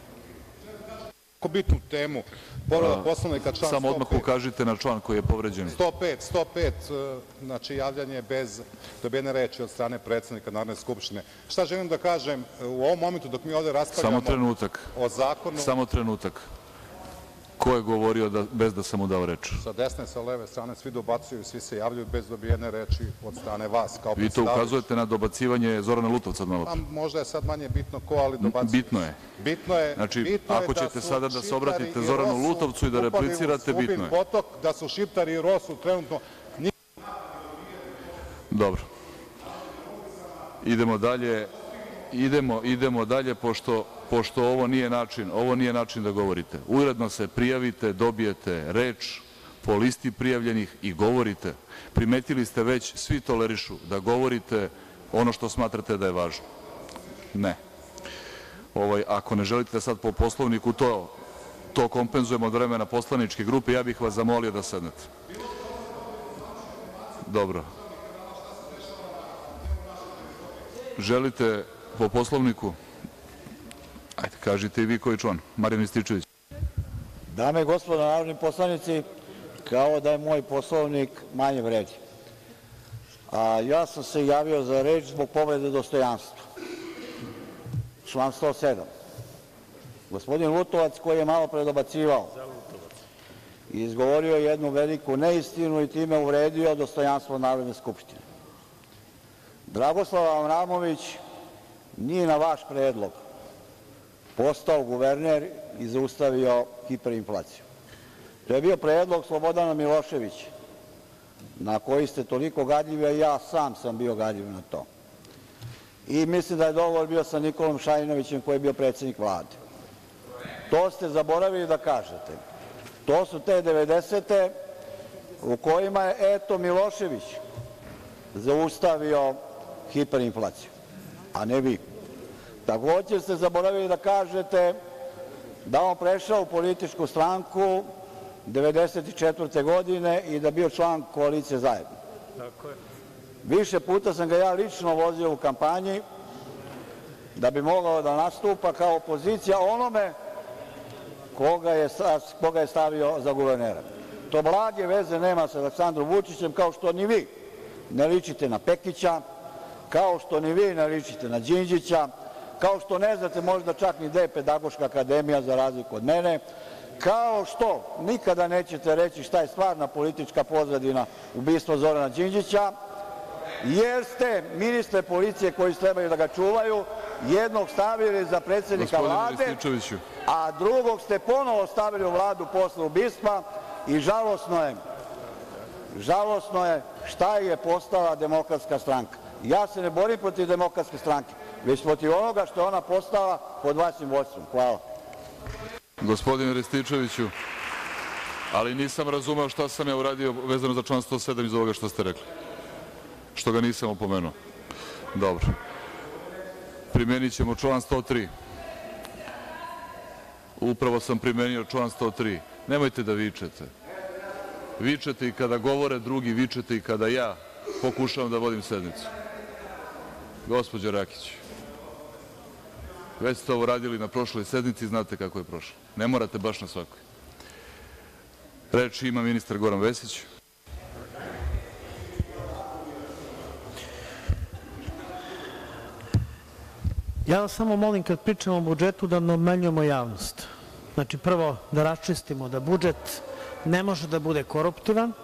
Bitnu temu, povreda Poslovnika, član 105. Samo odmah ukažite na član koji je povređen. 105, znači javljanje bez dobijene reči od strane predsednika Narodne skupštine. Šta želim da kažem u ovom momentu dok mi ovde raspravljamo o zakonu... Samo trenutak. Ko je govorio bez da sam mu dao reč? Sa desne, sa leve strane, svi dobacuju, svi se javljaju bez dobijene reči od strane vas. Vi to ukazujete na dobacivanje Zorana Lutovca od malo pre. Možda je sad manje bitno ko, ali dobacuju. Bitno je. Znači, ako ćete sada da se obratite Zoranu Lutovcu i da replicirate, bitno je. Potok, da su Šiptari i Rosu trenutno... Dobro. Idemo dalje, pošto ovo nije način da govorite. Uredno se prijavite, dobijete reč po listi prijavljenih i govorite. Primetili ste već, svi tolerišu da govorite ono što smatrate da je važno. Ne. Ako ne želite sad po Poslovniku to kompenzujemo od vremena poslaničke grupe, ja bih vas zamolio da sednete. Dobro. Želite po Poslovniku? Ajde, kažite i vi koji član. Marijan Rističević. Dame i gospodo narodni poslanici, kao da je moj Poslovnik manje vredi. Ja sam se javio za reč zbog povrede dostojanstva. Član 107. Gospodin Lutovac, koji je malo pre dobacivao, izgovorio jednu veliku neistinu i time uvredio dostojanstvo Narodne skupštine. Dragoslav Avramović nije na vaš predlog postao guverner i zaustavio hiperinflaciju. To je bio predlog Slobodana Miloševića, na koji ste toliko gadljivi, a ja sam sam bio gadljiv na to. I mislim da je dogovor bio sa Nikolom Šajinovićem, koji je bio predsednik Vlade. To ste zaboravili da kažete. To su te 90-te u kojima je, eto, Milošević zaustavio hiperinflaciju, a ne vi. Takođe ste zaboravili da kažete da on prešao u političku stranku 1994. godine i da bio član koalicije Zajedno. Više puta sam ga ja lično vozio u kampanji da bi mogao da nastupa kao opozicija onome koga je stavio za guvernera. To blage veze nema sa Aleksandrom Vučićem, kao što ni vi ne ličite na Pekića, kao što ni vi ne ličite na Đinđića, kao što ne znate možda čak ni gde je Pedagoška akademija, za razliku od mene, kao što nikada nećete reći šta je stvarna politička pozadina ubistva Zorana Đinđića, jer ste ministre policije koji trebaju da ga čuvaju jednog stavili za predsednika Vlade, a drugog ste ponovo stavili u Vladu posle ubistva i žalosno je šta je postala Demokratska stranka. Ja se ne borim protiv Demokratske stranke, već protiv onoga što je ona postala pod vašim vođstvom. Hvala. Gospodine Rističeviću, ali nisam razumeo šta sam ja uradio vezano za član 107 iz ovoga što ste rekli. Što ga nisam opomenuo. Dobro. Primenit ćemo član 103. Upravo sam primenio član 103. Nemojte da vičete. Vičete i kada govore drugi, vičete i kada ja pokušavam da vodim sednicu. Gospođo Rakić, već ste ovo radili na prošloj sednici i znate kako je prošlo. Ne morate baš na svakoj. Reč ima ministar Goran Vesić. Ja vas samo molim, kad pričamo o budžetu, da ne obmanjujemo javnost. Znači, prvo da raščistimo da budžet ne može da bude koruptivan.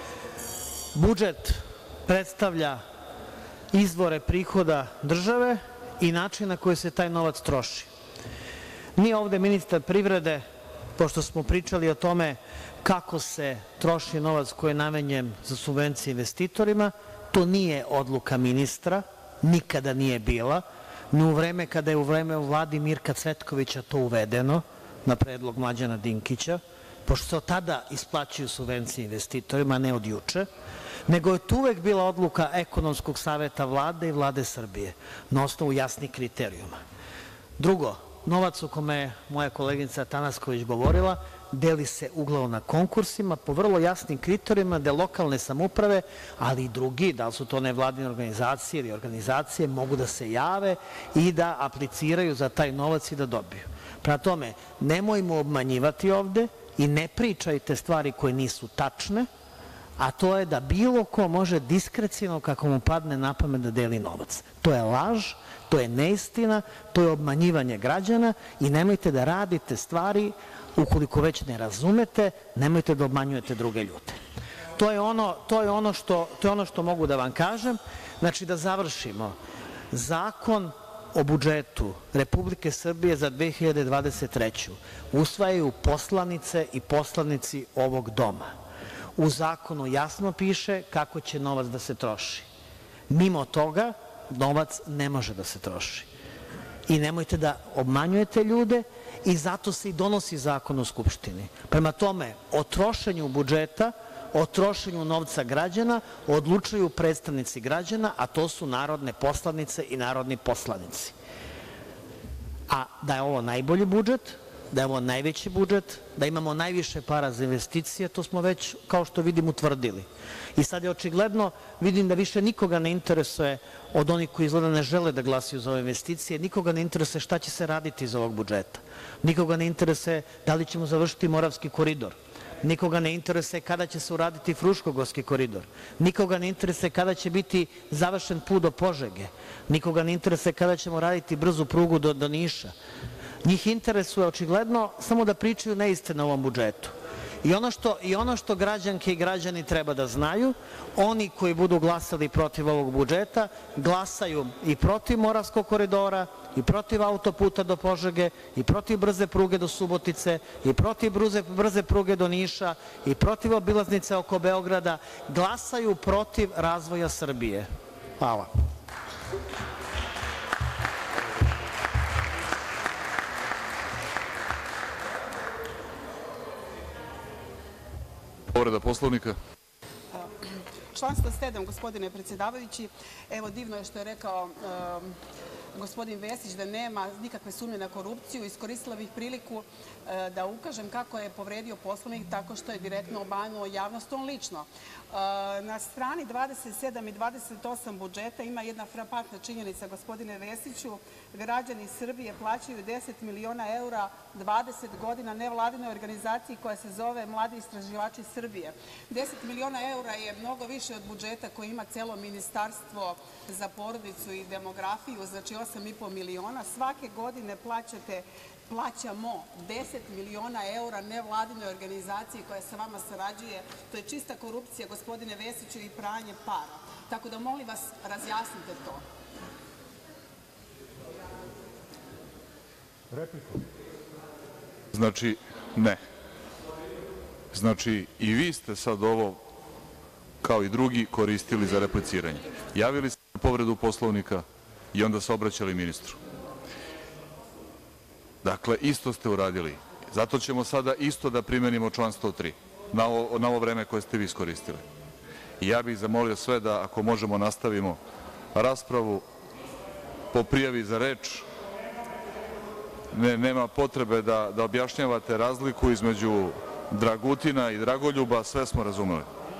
Budžet predstavlja izvore prihoda države i način na koji se taj novac troši. Nije ovde ministar privrede, pošto smo pričali o tome kako se troši novac koji je namenjen za subvencije investitorima. To nije odluka ministra, nikada nije bila, ni u vreme kada je u vreme Vladi Mirka Cvetkovića to uvedeno, na predlog Mlađana Dinkića, pošto se od tada isplaćuju subvencije investitorima, a ne od juče, nego je to uvek bila odluka Ekonomskog saveta Vlade i Vlade Srbije, na osnovu jasnih kriterijuma. Drugo, novac o kome je moja koleginica Tanasković govorila, deli se uglavnom na konkursima po vrlo jasnim kriterijuma, da lokalne samouprave, ali i drugi, da li su to nevladine organizacije ili organizacije, mogu da se jave i da apliciraju za taj novac i da dobiju. Prema tome, nemojmo obmanjivati ovde i ne pričajte stvari koje nisu tačne, a to je da bilo ko može diskreciono, kako mu padne na pamet, da deli novac. To je laž, to je neistina, to je obmanjivanje građana i nemojte da radite stvari, ukoliko već ne razumete, nemojte da obmanjujete druge ljude. To je ono što mogu da vam kažem. Znači, da završimo. Zakon o budžetu Republike Srbije za 2023. usvajaju poslanice i poslanici ovog doma. U zakonu jasno piše kako će novac da se troši. Mimo toga, novac ne može da se troši. I nemojte da obmanjujete ljude i zato se i donosi zakon u Skupštini. Prema tome, o trošenju budžeta, o trošenju novca građana odlučuju predstavnici građana, a to su narodne poslanice i narodni poslanici. A da je ovo najbolji budžet, da je ovo najveći budžet, da imamo najviše para za investicije, to smo već, kao što vidim, utvrdili. I sad je očigledno, vidim da više nikoga ne interesuje, od onih koji izgleda ne žele da glasaju za ove investicije, nikoga ne interesuje šta će se raditi iz ovog budžeta. Nikoga ne interesuje da li ćemo završiti Moravski koridor. Nikoga ne interesuje kada će se uraditi Fruškogorski koridor. Nikoga ne interesuje kada će biti završen put do Požege. Nikoga ne interesuje kada ćemo raditi brzu prugu do Niša. Njih interesuje očigledno samo da pričaju neistine o ovom budžetu. I ono što građanke i građani treba da znaju, oni koji budu glasali protiv ovog budžeta, glasaju i protiv Moravskog koridora, i protiv autoputa do Požege, i protiv brze pruge do Subotice, i protiv brze pruge do Niša, i protiv obilaznice oko Beograda, glasaju protiv razvoja Srbije. Hvala. Povreda Poslovnika. Član 107, gospodine predsjedavajući. Evo, divno je što je rekao gospodin Vesić da nema nikakve sumnje na korupciju. Iskoristila bih priliku da ukažem kako je povredio Poslovnik tako što je direktno obmanuo javnost on lično. Na strani 27 i 28 budžeta ima jedna frapantna činjenica, gospodine Vesiću. Građani Srbije plaćaju 10 miliona eura 20 godina nevladinoj organizaciji koja se zove Mladi istraživači Srbije. 10 miliona eura je mnogo više od budžeta koji ima celo Ministarstvo za porodicu i demografiju, znači 8,5 miliona. Svake godine plaćamo 10 miliona eura nevladinoj organizaciji koja sa vama sarađuje. To je čista korupcija, gospodine Vesiću, i pranje para. Tako da molim vas, razjasnite to. Repliku. Znači, ne. Znači, i vi ste sad ovo, kao i drugi, koristili za repliciranje. Javili ste povredu Poslovnika i onda se obraćali ministru. Dakle, isto ste uradili. Zato ćemo sada isto da primenimo član 103 na ovo vreme koje ste vi iskoristili. I ja bih zamolio sve da, ako možemo, nastavimo raspravu po prijavi za reč. Nema potrebe da objašnjavate razliku između Dragutina i Dragoljuba, sve smo razumeli.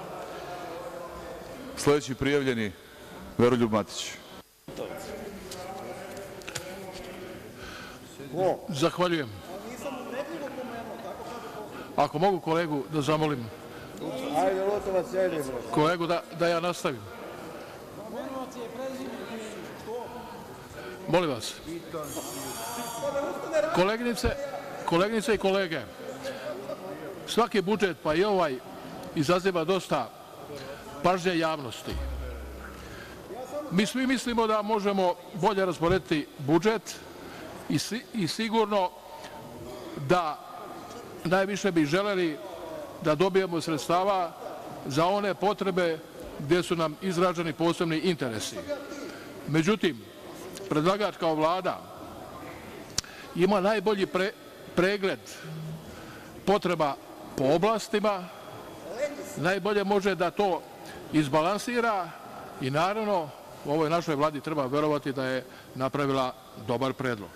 Sledeći prijavljeni, Veroljub Matić. Zahvaljujem. Ako mogu kolegu da zamolim, kolegu da ja nastavim. Molim vas. Koleginice i kolege, svaki budžet, pa i ovaj, izaziva dosta pažnje javnosti. Mi svi mislimo da možemo bolje rasporediti budžet i sigurno da najviše bi želeli da dobijemo sredstava za one potrebe gde su nam izraženi posebni interesi. Međutim, predlagač kao Vlada ima najbolji pregled potreba po oblastima, najbolje može da to izbalansira i naravno u ovoj našoj Vladi treba verovati da je napravila dobar predlog.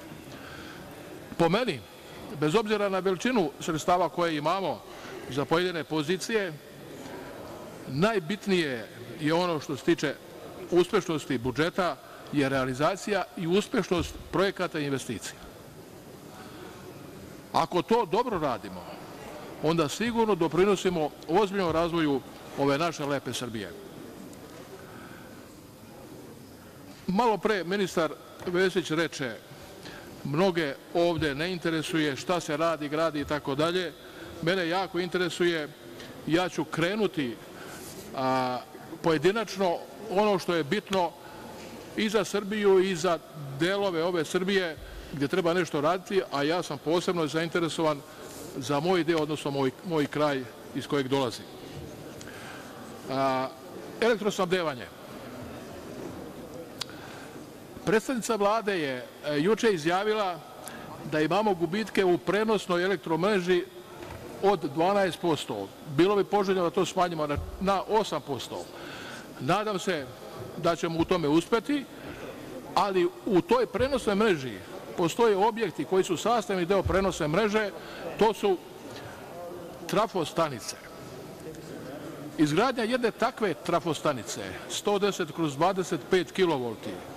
Po meni, bez obzira na veličinu sredstava koje imamo za pojedine pozicije, najbitnije je ono što se tiče uspešnosti budžeta je realizacija i uspešnost projekata i investicija. Ako to dobro radimo, onda sigurno doprinosimo ozbiljnom razvoju ove naše lepe Srbije. Malo pre ministar Vesić reče, mnoge ovde ne interesuje šta se radi, gradi i tako dalje. Mene jako interesuje, ja ću krenuti pojedinačno ono što je bitno i za Srbiju i za delove ove Srbije gde treba nešto raditi, a ja sam posebno zainteresovan za moj deo, odnosno moj kraj iz kojeg dolazim. Elektrosnabdevanje. Predstavnica Vlade je juče izjavila da imamo gubitke u prenosnoj elektromreži od 12%. Bilo bi poželjno da to smanjimo na 8%. Nadam se da ćemo u tome uspeti, ali u toj prenosnoj mreži postoje objekti koji su sastavni deo prenosne mreže, to su trafostanice. Izgradnja jedne takve trafostanice, 110/25 kV,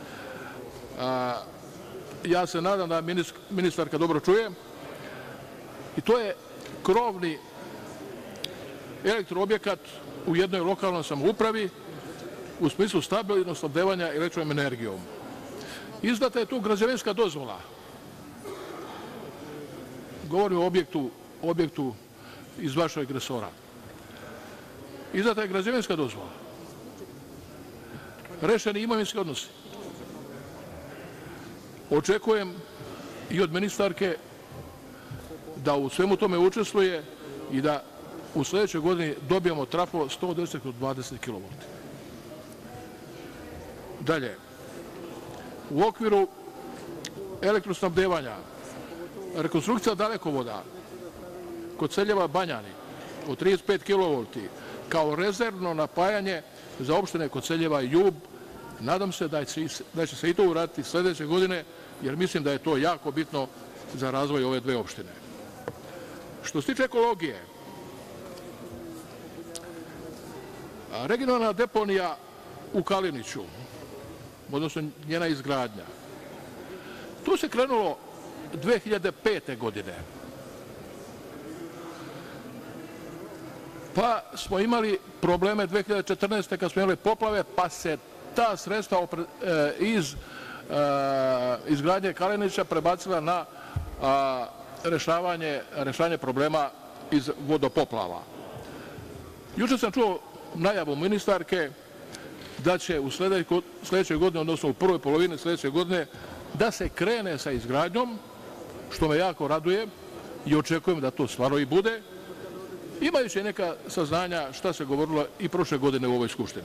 ja se nadam da ministarka dobro čuje, i to je krovni elektroobjekat u jednoj lokalnoj samoupravi u smislu stabilnog snabdevanja električnom energijom. Izdata je tu građevinska dozvola. Govorim o objektu iz vašeg resora. Izdata je građevinska dozvola. Rešeni imovinski odnosi. Očekujem i od ministarke da u svemu tome učestvuje i da u sledećoj godini dobijemo trafo 110 od 20 kV. Dalje, u okviru elektrosnabdevanja, rekonstrukcija dalekovoda Koceljeva Banjani od 35 kV kao rezervno napajanje za opštine Koceljeva i Ljub. Nadam se da će se i to uraditi sledeće godine, jer mislim da je to jako bitno za razvoj ove dve opštine. Što se tiče ekologije, regionalna deponija u Kaliniću, odnosno njena izgradnja, tu se krenulo 2005. godine. Pa smo imali probleme 2014. kad smo imali poplave, pa se ta sredstva iz izgradnje Kalinića prebacila na rešavanje problema iz vodopoplava. Juče sam čuo najavu ministarke da će u sledećoj godini, odnosno u prvoj polovini sledeće godine, da se krene sa izgradnjom, što me jako raduje i očekujem da to stvarno i bude, imajući neka saznanja šta se govorilo i prošle godine u ovoj Skupštini.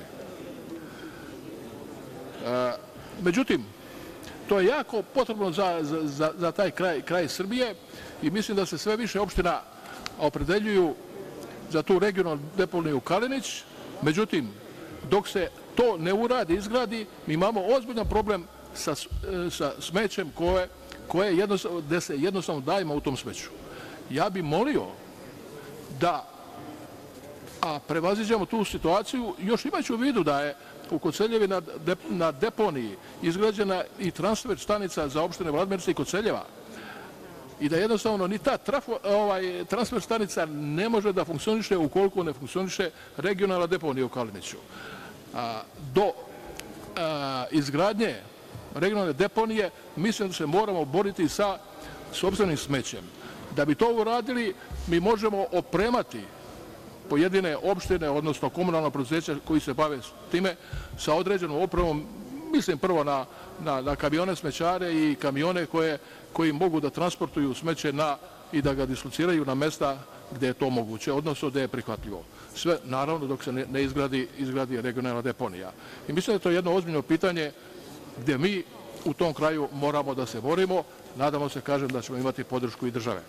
Međutim, to je jako potrebno za taj kraj Srbije i mislim da se sve više opština opredeljuju za tu regionalnu deponiju Kalinić. Međutim, dok se to ne uradi, izgradi, mi imamo ozbiljan problem sa smećem gde se jednostavno dajemo u tom smeću. Ja bih molio da prevaziđemo tu situaciju, još imajući u vidu da je u Koceljevi na deponiji izgrađena i transfer stanica za opštine Vladimirica i Koceljeva i da jednostavno ni ta transfer stanica ne može da funkcioniše ukoliko ne funkcioniše regionalna deponija u Kaliniću. Do izgradnje regionalne deponije mislim da se moramo boriti sa sopstvenim smećem. Da bi to uradili, mi možemo opremati pojedine opštine, odnosno komunalna preduzeća koji se bave time, sa određenom opremom. Mislim prvo na kamione smećare i kamione koji mogu da transportuju smeće i da ga dislociraju na mesta gde je to moguće, odnosno gde je prihvatljivo. Sve, naravno, dok se ne izgradi regionalna deponija. I mislim da je to jedno ozbiljno pitanje gde mi u tom kraju moramo da se borimo. Nadamo se, kažem, da ćemo imati podršku i države.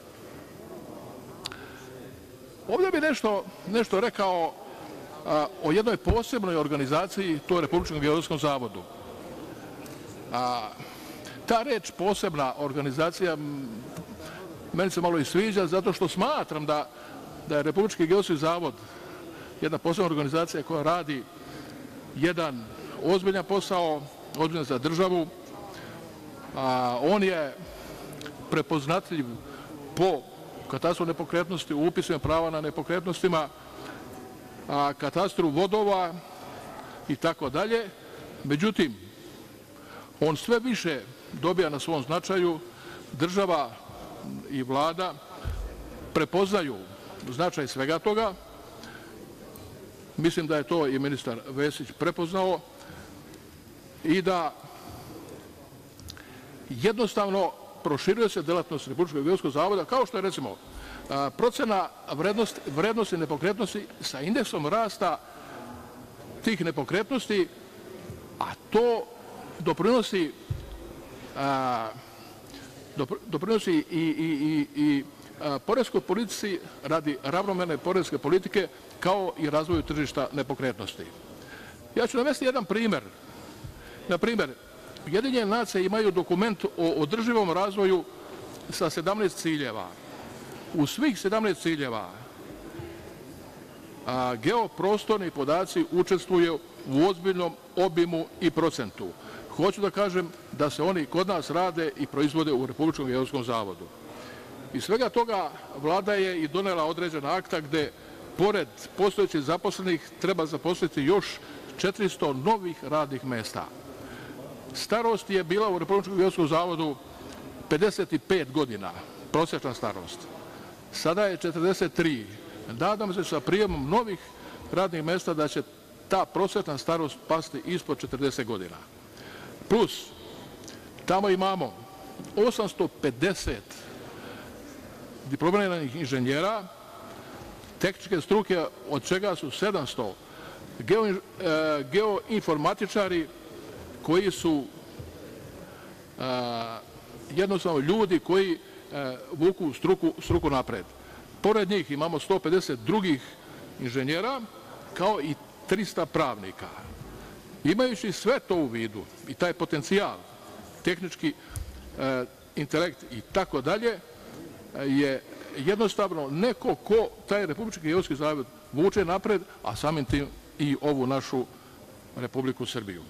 Ovdje bih nešto rekao o jednoj posebnoj organizaciji, to je Republičkom geodetskom zavodu. Ta reč posebna organizacija meni se malo i sviđa, zato što smatram da je Republički geodetski zavod jedna posebna organizacija koja radi jedan ozbiljan posao, ozbiljan za državu. On je prepoznatljiv po katastru nepokretnosti, u upisima prava na nepokretnostima, katastru vodova i tako dalje. Međutim, on sve više dobija na svom značaju. Država i Vlada prepoznaju značaj svega toga. Mislim da je to i ministar Vesić prepoznao i da jednostavno proširuje se delatnost Republičkog geodetskog zavoda, kao što je recimo procena vrednosti nepokretnosti sa indeksom rasta tih nepokretnosti, a to doprinosi i poreskoj politici radi ravnomerne poreske politike, kao i razvoju tržišta nepokretnosti. Ja ću navesti jedan primer. Na primer, Ujedinjene nacije imaju dokument o održivom razvoju sa 17 ciljeva. U svih 17 ciljeva geoprostorni podaci učestvuju u ozbiljnom obimu i procentu. Hoću da kažem da se oni kod nas rade i proizvode u Republičkom geodetskom zavodu. Iz svega toga Vlada je i donela određena akta gde pored postojećih zaposlenih treba zaposliti još 400 novih radnih mesta. Starost je bila u Republičkom geodetskom zavodu 55 godina, prosečna starost. Sada je 43. Nadam se sa prijemom novih radnih mesta da će ta prosečna starost pasti ispod 40 godina. Plus, tamo imamo 850 diplomiranih inženjera, tehničke struke, od čega su 700 geoinformatičari koji su jednostavno ljudi koji vuku struku napred. Pored njih imamo 150 drugih inženjera, kao i 300 pravnika. Imajući sve to u vidu i taj potencijal, tehnički intelekt i tako dalje, je jednostavno neko ko taj Republički geodetski zavod vuče napred, a samim tim i ovu našu Republiku Srbiju.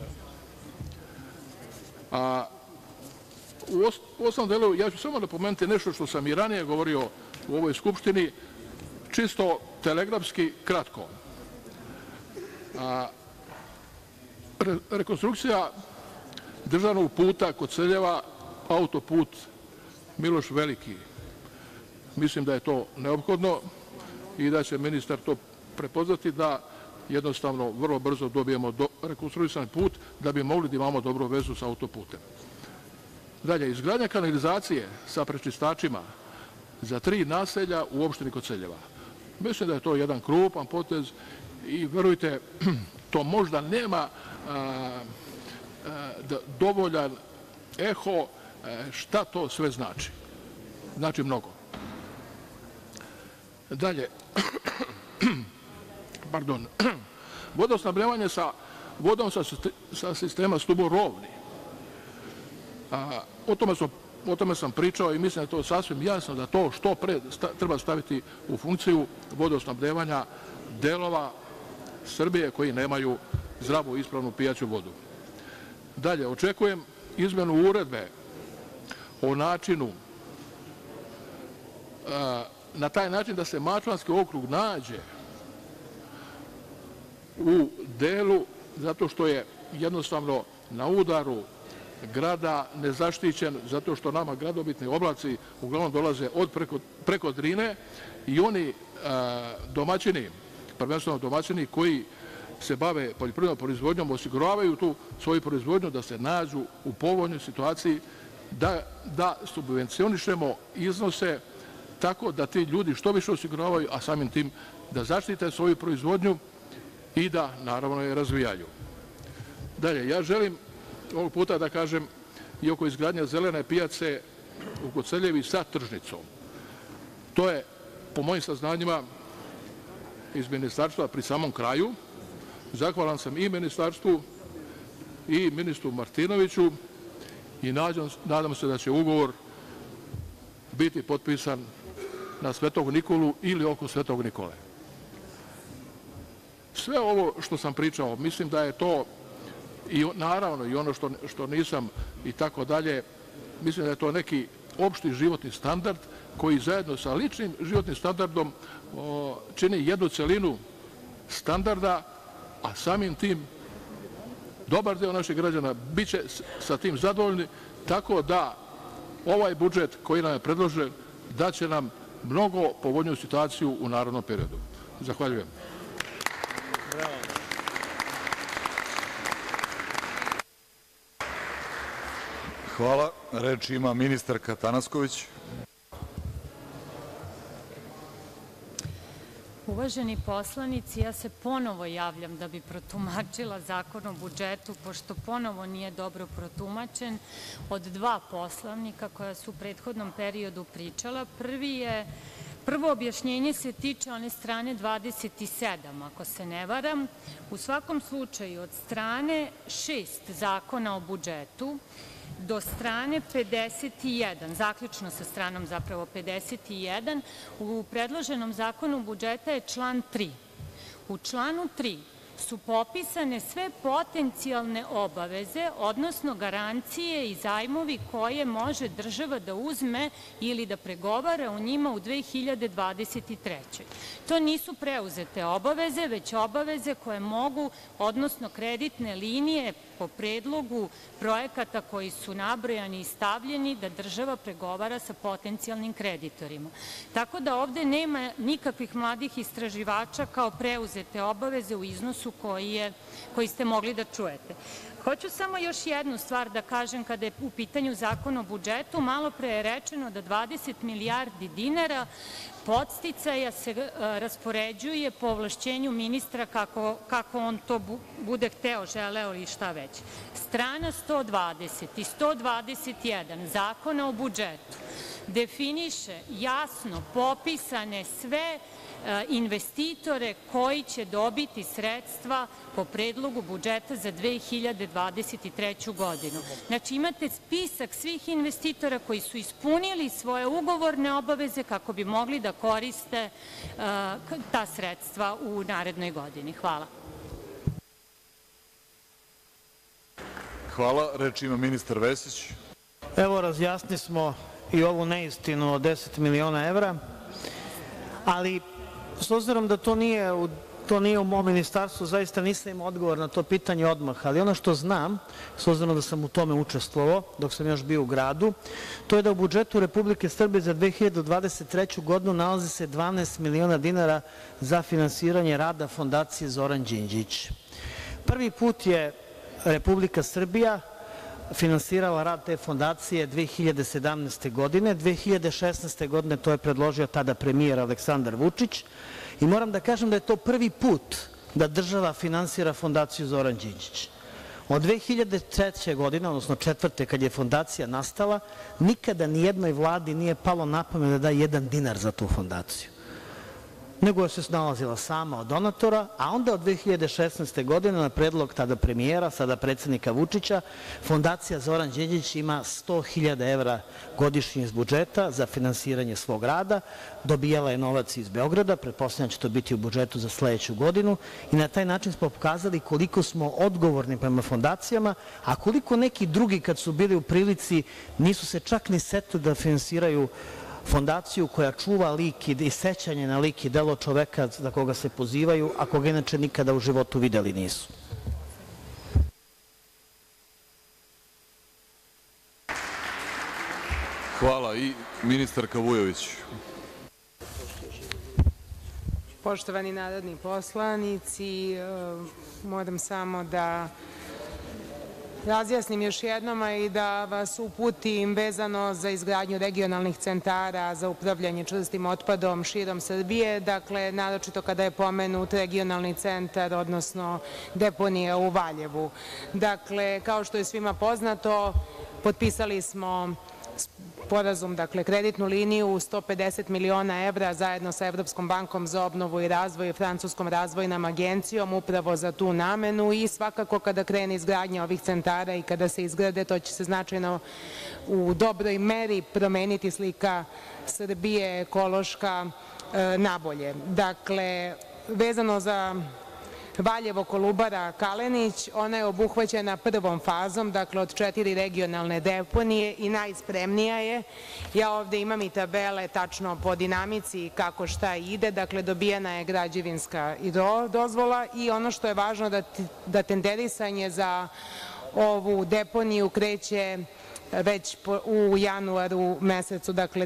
U osnovnom delu ja ću samo napomenuti nešto što sam i ranije govorio u ovoj Skupštini, čisto telegrafski kratko. Rekonstrukcija državnog puta Koceljeva, autoput Miloš Veliki. Mislim da je to neophodno i da će ministar to prepoznati, da jednostavno vrlo brzo dobijemo rekonstruisani put da bi mogli da imamo dobru vezu sa autoputem. Dalje, izgradnja kanalizacije sa prečistačima za 3 naselja u opštini Koceljeva. Mislim da je to jedan krupan potez i verujte, to možda nema dovoljan eho šta to sve znači. Znači mnogo. Dalje, vodosnabdevanje sa vodom sa sistema Stubo-Rovni. O tome sam pričao i mislim da je to sasvim jasno da to što pre treba staviti u funkciju vodosnabdevanja delova Srbije koji nemaju zdravu i ispravnu pijaću vodu. Dalje, očekujem izmenu uredbe o načinu, na taj način da se Mačvanski okrug nađe u delu, zato što je jednostavno na udaru grada, nezaštićen, zato što nama gradobitni oblaci uglavnom dolaze preko Drine i oni domaćini, prvenstveno domaćini koji se bave poljoprivrednom proizvodnjom, osiguravaju tu svoju proizvodnju da se nađu u povoljnoj situaciji, da subvencionišemo iznose tako da ti ljudi što više osiguravaju, a samim tim da zaštite svoju proizvodnju i da naravno je razvijaju. Dalje, ja želim ovog puta da kažem i oko izgradnje zelene pijace u Koceljevi sa tržnicom. To je, po mojim saznanjima iz ministarstva, pri samom kraju. Zahvalan sam i ministarstvu i ministru Martinoviću i nadam se da će ugovor biti potpisan na Svetog Nikolu ili oko Svetog Nikole. Sve ovo što sam pričao, mislim da je to i naravno i ono što nisam i tako dalje, mislim da je to neki opšti životni standard koji zajedno sa ličnim životnim standardom čini jednu celinu standarda, a samim tim dobar deo naših građana biće sa tim zadovoljni, tako da ovaj budžet koji nam je predložen daće nam mnogo povoljniju situaciju u narednom periodu. Zahvaljujem. Hvala. Reč ima ministarka Tanasković. Uvaženi poslanici, ja se ponovo javljam da bi protumačila Zakon o budžetu, pošto ponovo nije dobro protumačen od 2 poslanika koja su u prethodnom periodu pričala. Prvo objašnjenje se tiče one strane 27, ako se ne varam. U svakom slučaju, od strane 6 Zakona o budžetu do strane 51, zaključno sa stranom zapravo 51, u predloženom zakonu budžeta je član 3. U članu 3 su popisane sve potencijalne obaveze, odnosno garancije i zajmovi koje može država da uzme ili da pregovara o njima u 2023. To nisu preuzete obaveze, već obaveze koje mogu, odnosno kreditne linije po predlogu projekata koji su nabrojani i stavljeni da država pregovara sa potencijalnim kreditorima. Tako da ovde nema nikakvih mladih istraživača kao preuzete obaveze u iznosu koji ste mogli da čujete. Hoću samo još jednu stvar da kažem kada je u pitanju Zakon o budžetu. Malo pre je rečeno da 20 milijardi dinara podsticaja se raspoređuje po ovlašćenju ministra kako on to bude hteo, želeo ili šta već. Strana 120 i 121 Zakona o budžetu definiše jasno popisane sve investitore koji će dobiti sredstva po predlogu budžeta za 2023. godinu. Znači, imate spisak svih investitora koji su ispunili svoje ugovorne obaveze kako bi mogli da koriste ta sredstva u narednoj godini. Hvala. Hvala. Reč ima ministar Vesić. Evo, razjasni smo i ovu neistinu od 10 miliona evra, ali s obzirom da to nije u mom ministarstvu, zaista nisam imao odgovor na to pitanje odmah, ali ono što znam, s obzirom da sam u tome učestvovao dok sam još bio u gradu, to je da u budžetu Republike Srbije za 2023. godinu nalazi se 12 miliona dinara za finansiranje rada Fondacije Zoran Đinđić. Prvi put je Republika Srbija finansirala rad te fondacije 2017. godine. 2016. godine to je predložio tada premijer Aleksandar Vučić i moram da kažem da je to prvi put da država finansira Fondaciju Zoran Đinđić. Od 2003. godine, odnosno 2004. kad je fondacija nastala, nikada ni jednoj vladi nije palo na pamet da da 1 dinar za tu fondaciju, nego je se snalazila sama od donatora, a onda od 2016. godine na predlog tada premijera, sada predsednika Vučića, Fondacija Zoran Đinđić ima 100.000 evra godišnje iz budžeta za finansiranje svog rada, dobijala je novac iz Beograda, pretpostavljam da će to biti u budžetu za sledeću godinu i na taj način smo pokazali koliko smo odgovorni prema fondacijama, a koliko neki drugi kad su bili u prilici nisu se čak ni setili da finansiraju fondaciju koja čuva lik i sećanje na lik i delo čoveka za koga se pozivaju, a koga inače nikada u životu videli nisu. Hvala. I ministarka Vujović. Poštovani narodni poslanici, moram samo da razjasnim još jednom i da vas uputim vezano za izgradnju regionalnih centara za upravljanje čvrstim otpadom širom Srbije, dakle, naročito kada je pomenut regionalni centar, odnosno deponija u Valjevu. Dakle, kao što je svima poznato, potpisali smo sporazum, dakle kreditnu liniju 150 miliona evra zajedno sa Evropskom bankom za obnovu i razvoj i Francuskom razvojnom agencijom upravo za tu namenu i svakako kada krene izgradnja ovih centara i kada se izgrade, to će se značajno u dobroj meri promeniti slika Srbije ekološka nabolje. Dakle, vezano za Valjevo, Kolubara, Kalenić, ona je obuhvaćena prvom fazom, dakle od 4 regionalne deponije i najspremnija je. Ja ovde imam i tabele tačno po dinamici kako šta ide, dakle dobijena je građevinska dozvola i ono što je važno da tenderisanje za ovu deponiju kreće već u januaru mesecu, dakle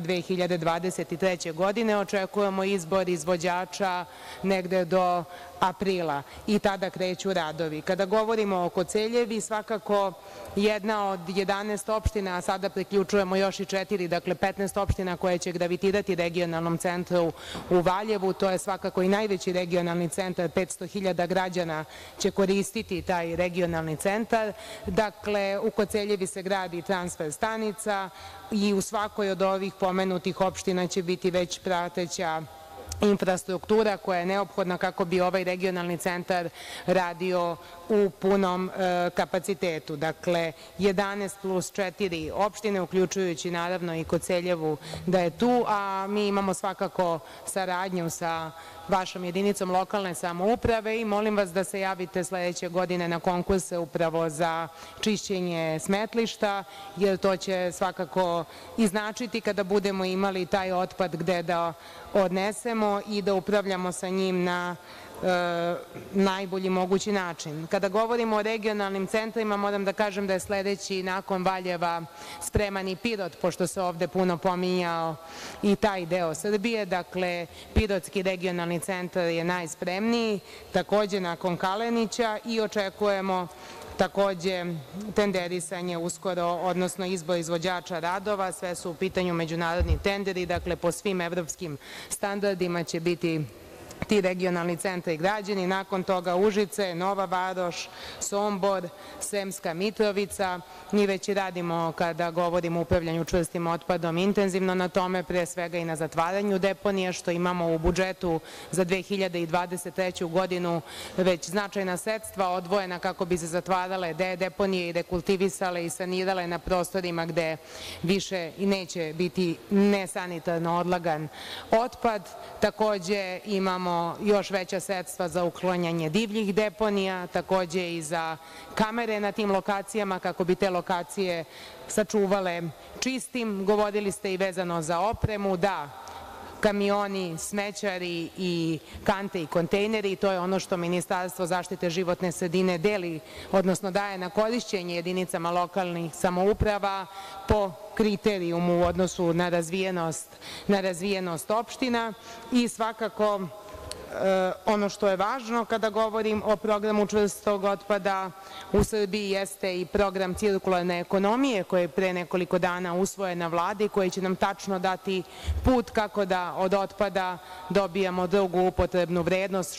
2023. godine. Očekujemo izbor izvođača negde do aprila i tada kreću radovi. Kada govorimo o Koceljevi, svakako jedna od 11 opština, a sada priključujemo još i 4, dakle 15 opština koje će gravitirati regionalnom centru u Valjevu, to je svakako i najveći regionalni centar, 500.000 građana će koristiti taj regionalni centar. Dakle, u Koceljevi se gradi transfer stanica i u svakoj od ovih pomenutih opština će biti već prateća infrastruktura koja je neophodna kako bi ovaj regionalni centar radio u punom kapacitetu. Dakle, 11 plus 4 opštine, uključujući naravno i Koceljevu da je tu, a mi imamo svakako saradnju sa vašom jedinicom lokalne samouprave i molim vas da se javite sledeće godine na konkurse upravo za čišćenje smetlišta, jer to će svakako i značiti kada budemo imali taj otpad gde da odnesemo koristimo i da upravljamo sa njim na najbolji mogući način. Kada govorimo o regionalnim centrima, moram da kažem da je sledeći nakon Valjeva spreman i Pirot, pošto se ovde puno pominjao i taj deo Srbije. Dakle, Pirotski regionalni centar je najspremniji, takođe nakon Kalenića, i očekujemo takođe tenderisanje uskoro, odnosno izbor izvođača radova. Sve su u pitanju međunarodni tenderi, dakle po svim evropskim standardima će biti ti regionalni centri građeni. Nakon toga Užice, Nova Varoš, Sombor, Sremska Mitrovica. Mi već i radimo, kada govorimo o upravljanju čvrstim otpadom, intenzivno na tome, pre svega i na zatvaranju deponija, što imamo u budžetu za 2023. godinu već značajna sredstva odvojena kako bi se zatvarale deponije i dekultivisale i sanirale na prostorima gde više i neće biti nesanitarno odlagan otpad. Takođe imamo još veća sredstva za uklanjanje divljih deponija, takođe i za kamere na tim lokacijama kako bi te lokacije sačuvale čistim. Govorili ste i vezano za opremu. Da, kamioni, smećari i kante i kontejneri, to je ono što Ministarstvo zaštite životne sredine deli, odnosno daje na korišćenje jedinicama lokalnih samouprava po kriterijumu u odnosu na razvijenost opština. I svakako ono što je važno kada govorim o programu čvrstog otpada u Srbiji jeste i program cirkularne ekonomije koji je pre nekoliko dana usvojen na Vladi, koji će nam tačno dati put kako da od otpada dobijamo drugu upotrebnu vrednost,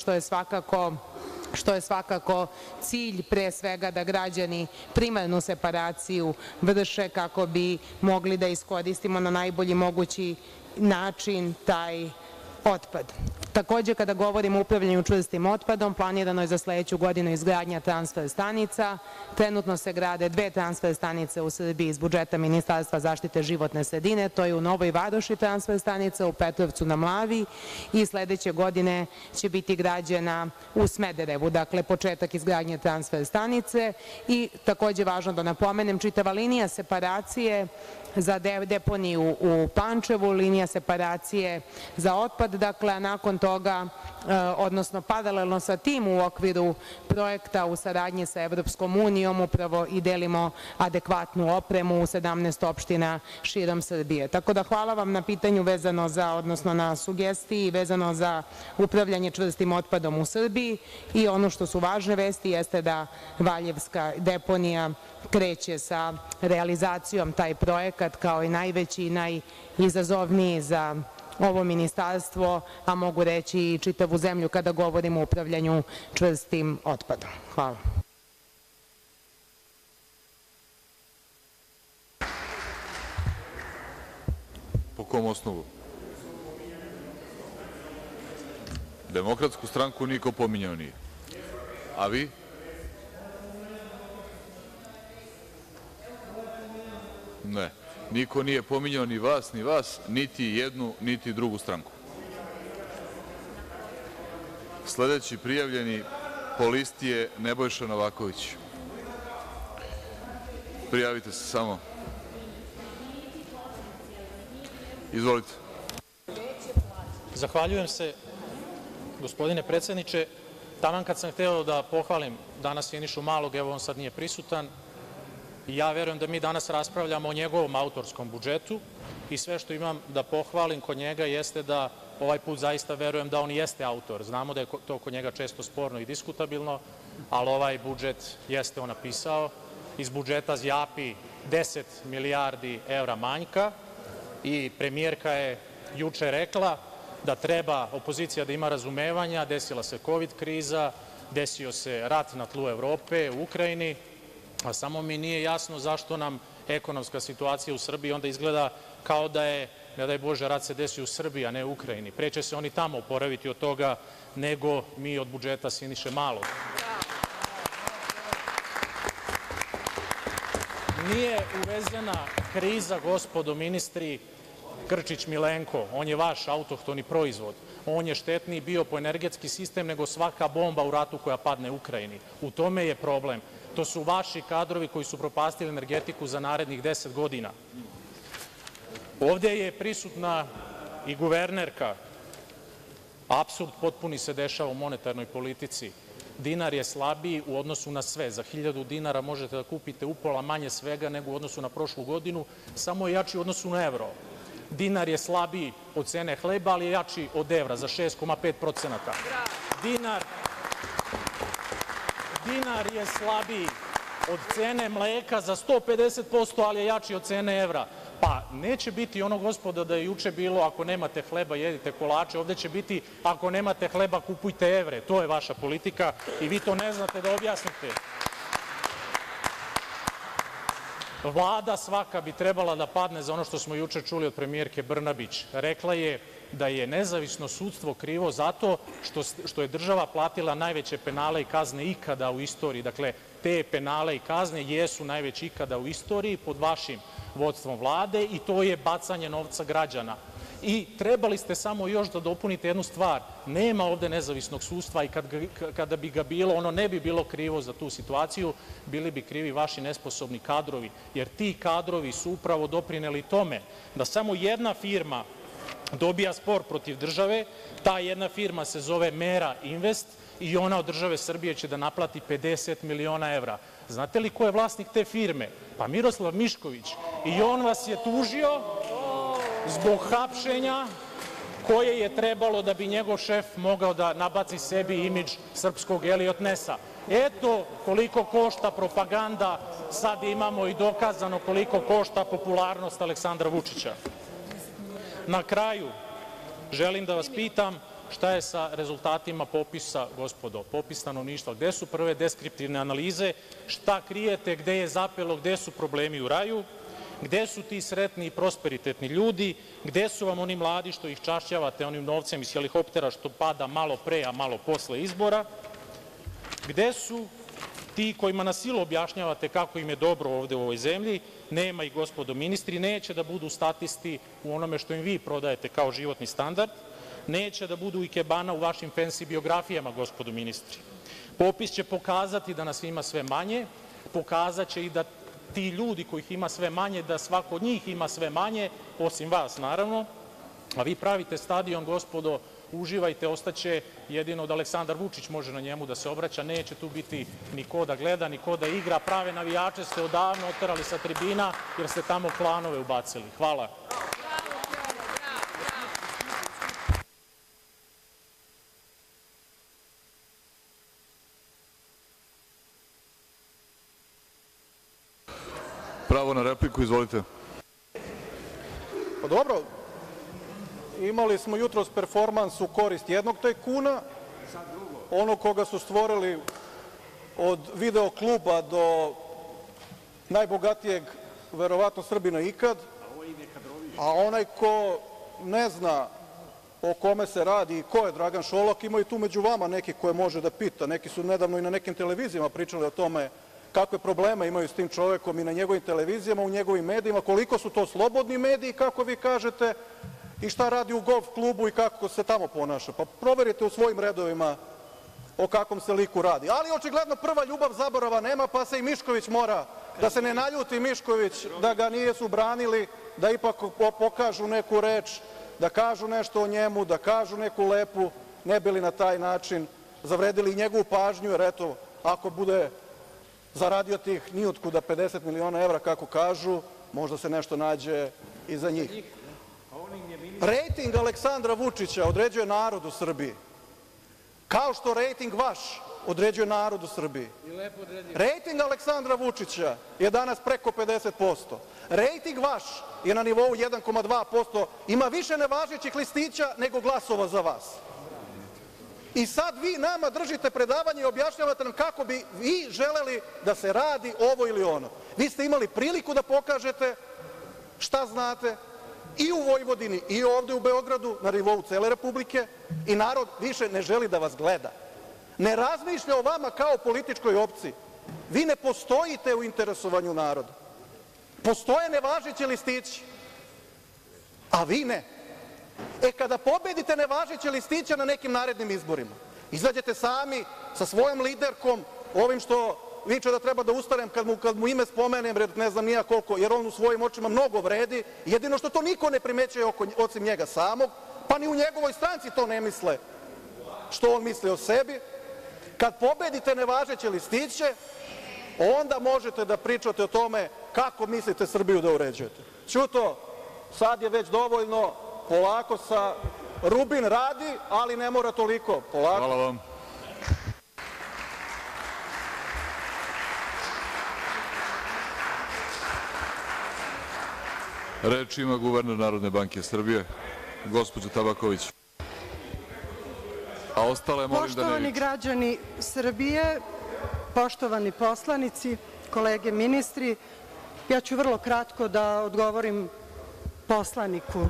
što je svakako cilj, pre svega da građani primarnu separaciju vrše kako bi mogli da iskoristimo na najbolji mogući način taj otpad. Takođe, kada govorimo o upravljanju čvrstim otpadom, planirano je za sledeću godinu izgradnja transfer stanica. Trenutno se grade 2 transfer stanice u Srbiji iz budžeta Ministarstva zaštite životne sredine. To je u Novoj Varoši transfer stanica, u Petrovcu na Mlavi, i sledeće godine će biti građena u Smederevu. Dakle, početak izgradnje transfer stanice. I takođe važno da napomenem, čitava linija separacije za deponiju u Pančevu, linija separacije za otpad, dakle, a nakon toga, odnosno paralelno sa tim u okviru projekta u saradnji sa Evropskom unijom upravo i delimo adekvatnu opremu u 17 opština širom Srbije. Tako da hvala vam na pitanju vezano za, odnosno na sugestiji vezano za upravljanje čvrstim otpadom u Srbiji. I ono što su važne vesti jeste da Valjevska deponija kreće sa realizacijom taj projekat kao i najveći i najizazovniji za ovo ministarstvo, a mogu reći i čitavu zemlju kada govorimo o upravljanju čvrstim otpadom. Hvala. Po kom osnovu? Demokratsku stranku niko pominjao nije. A vi? Ne. Niko nije pominjao ni vas, niti jednu, niti drugu stranku. Sledeći prijavljeni po listi je Nebojša Novaković. Prijavite se samo. Izvolite. Zahvaljujem se, gospodine predsedniče. Taman kad sam hteo da pohvalim danas Sinišu Malog, evo on sad nije prisutan, i ja verujem da mi danas raspravljamo o njegovom autorskom budžetu i sve što imam da pohvalim kod njega jeste da ovaj put zaista verujem da on jeste autor. Znamo da je to kod njega često sporno i diskutabilno, ali ovaj budžet jeste on napisao. Iz budžeta zjapi 10 milijardi evra manjka i premijerka je juče rekla da treba opozicija da ima razumevanja, desila se COVID kriza, desio se rat na tlu Evrope u Ukrajini, a samo mi nije jasno zašto nam ekonomska situacija u Srbiji onda izgleda kao da je, ne daj Bože, rat se desio u Srbiji, a ne u Ukrajini. Pre će se oni tamo oporaviti od toga nego mi od budžeta Siniše Malog. Nije uvezena kriza, gospodo ministri, Grčić Milenko, on je vaš autohtoni proizvod. On je štetniji bio po energetski sistem nego svaka bomba u ratu koja padne u Ukrajini. U tome je problem. To su vaši kadrovi koji su propastili energetiku za narednih 10 godina. Ovde je prisutna i guvernerka Apsurd potpuni se dešava u monetarnoj politici. Dinar je slabiji u odnosu na sve. Za 1000 dinara možete da kupite upola manje svega nego u odnosu na prošlu godinu, samo je jači u odnosu na evro. Dinar je slabiji od cene hleba, ali je jači od evra za 6,5%. Dinar je slabiji od cene mleka za 150%, ali je jači od cene evra. Pa neće biti ono, gospodo, da je juče bilo ako nemate hleba jedite kolače, ovde će biti ako nemate hleba kupujte evre. To je vaša politika i vi to ne znate da objasnite. Vlada svaka bi trebala da padne za ono što smo juče čuli od premijerke Brnabić. Rekla je da je nezavisno sudstvo krivo zato što je država platila najveće penale i kazne ikada u istoriji. Dakle, te penale i kazne jesu najveće ikada u istoriji pod vašim vodstvom Vlade i to je bacanje novca građana. I trebali ste samo još da dopunite jednu stvar. Nema ovde nezavisnog sudstva i kada bi ga bilo, ono ne bi bilo krivo za tu situaciju, bili bi krivi vaši nesposobni kadrovi, jer ti kadrovi su upravo doprineli tome da samo jedna firma dobija spor protiv države, ta jedna firma se zove Mera Invest i ona od države Srbije će da naplati 50 miliona evra. Znate li ko je vlasnik te firme? Pa Miroslav Mišković. I on vas je tužio zbog hapšenja koje je trebalo da bi njegov šef mogao da nabaci sebi imidž srpskog Eliot Nessa. Eto koliko košta propaganda, sad imamo i dokazano koliko košta popularnost Aleksandra Vučića. Na kraju, želim da vas pitam šta je sa rezultatima popisa, gospodo, popis stanovništva, gde su prve deskriptivne analize, šta krijete, gde je zapelo, gde su problemi u raju, gde su ti sretni i prosperitetni ljudi, gde su vam oni mladi što ih čašćavate onim novcem iz helikoptera što pada malo pre, a malo posle izbora, gde su ti kojima na silu objašnjavate kako im je dobro ovde u ovoj zemlji, nema ih, gospodo ministri, neće da budu statisti u onome što im vi prodajete kao životni standard, neće da budu ikebana u vašim fancy biografijama, gospodo ministri. Popis će pokazati da nas ima sve manje, pokazaće i da ti ljudi kojih ima sve manje, da svako od njih ima sve manje, osim vas naravno, a vi pravite stadion, gospodo, uživajte, ostaće jedino da Aleksandar Vučić može na njemu da se obraća, neće tu biti ni ko da gleda, ni ko da igra, prave navijače ste odavno oterali sa tribina jer ste tamo klanove ubacili. Hvala. Pravo na repliku, izvolite. Pa dobro, imali smo jutros performans u korist jednog tajkuna, onog koga su stvorili od video kluba do najbogatijeg verovatno Srbina ikad, a onaj ko ne zna o kome se radi i ko je Dragan Šolak, ima i tu među vama neki koje može da pita. Neki su nedavno i na nekim televizijama pričali o tome kakve probleme imaju s tim čovekom i na njegovim televizijama, u njegovim medijima, koliko su to slobodni mediji, kako vi kažete, i šta radi u golf klubu i kako se tamo ponaša. Pa proverite u svojim redovima o kakvom se liku radi. Ali očigledno prva ljubav zaborava nema, pa se i Mišković mora, da se ne naljuti Mišković da ga nisu branili, da ipak pokažu neku reč, da kažu nešto o njemu, da kažu neku lepu, ne bi li na taj način zavredili njegovu pažnju, jer eto, ako bude zaradio tih nijotkuda 50 miliona evra, kako kažu, možda se nešto nađe i za njih. Rejting Aleksandra Vučića određuje narod u Srbiji, kao što rejting vaš određuje narod u Srbiji. Rejting Aleksandra Vučića je danas preko 50%. Rejting vaš je na nivou 1,2%, ima više nevažećih listića nego glasova za vas. I sad vi nama držite predavanje i objašnjavate nam kako bi vi želeli da se radi ovo ili ono. Vi ste imali priliku da pokažete šta znate i u Vojvodini i ovde u Beogradu, na nivou cele Republike, i narod više ne želi da vas gleda. Ne razmišlja o vama kao političkoj opciji. Vi ne postojite u interesovanju naroda. Postoje nevažeći listići, a vi ne. Kada pobedite nevažeće listiće na nekim narednim izborima, izađete sami sa svojom liderkom, ovim što viče da treba da ustanem kad mu ime spomenem, ne znam nija koliko, jer on u svojim očima mnogo vredi, jedino što to niko ne primećuje osim njega samog, pa ni u njegovoj stranci to ne misle što on misli o sebi. Kad pobedite nevažeće listiće, onda možete da pričate o tome kako mislite Srbiju da uređujete. Ćuto, sad je već dovoljno, polako sa Rubin radi, ali ne mora toliko. Polako. Hvala vam. Reč ima guverner Narodne banke Srbije, gospođa Tabaković. A ostale molim da ne Poštovani viču. građani Srbije, poštovani poslanici, kolege ministri, ja ću vrlo kratko da odgovorim poslaniku.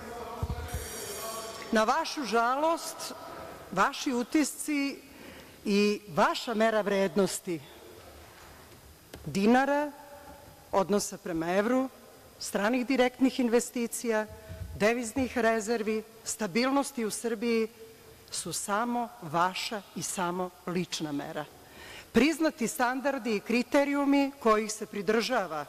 Na vašu žalost, vaši utisci i vaša mera vrednosti dinara, odnosa prema evru, stranih direktnih investicija, deviznih rezervi, stabilnosti u Srbiji su samo vaša i samo lična mera. Priznati standardi i kriterijumi kojih se pridržava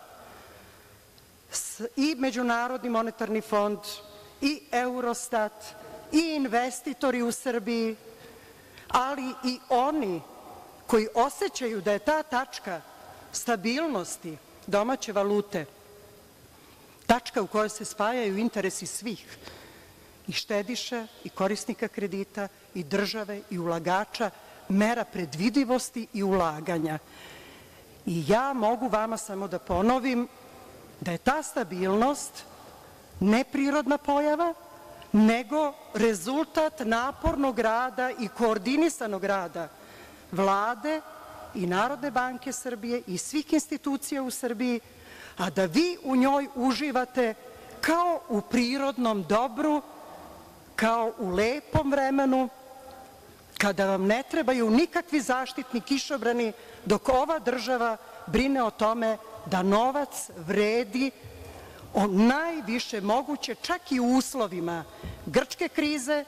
i Međunarodni monetarni fond i Eurostat i investitori u Srbiji, ali i oni koji osećaju da je ta tačka stabilnosti domaće valute tačka u kojoj se spajaju interesi svih, i štediša i korisnika kredita i države i ulagača, mera predvidivosti i ulaganja. I ja mogu vama samo da ponovim da je ta stabilnost ne prirodna pojava, nego rezultat napornog rada i koordinisanog rada Vlade i Narodne banke Srbije i svih institucija u Srbiji, a da vi u njoj uživate kao u prirodnom dobru, kao u lepom vremenu, kada vam ne trebaju nikakvi zaštitni kišobrani, dok ova država brine o tome da novac vredi najviše moguće, čak i u uslovima grčke krize,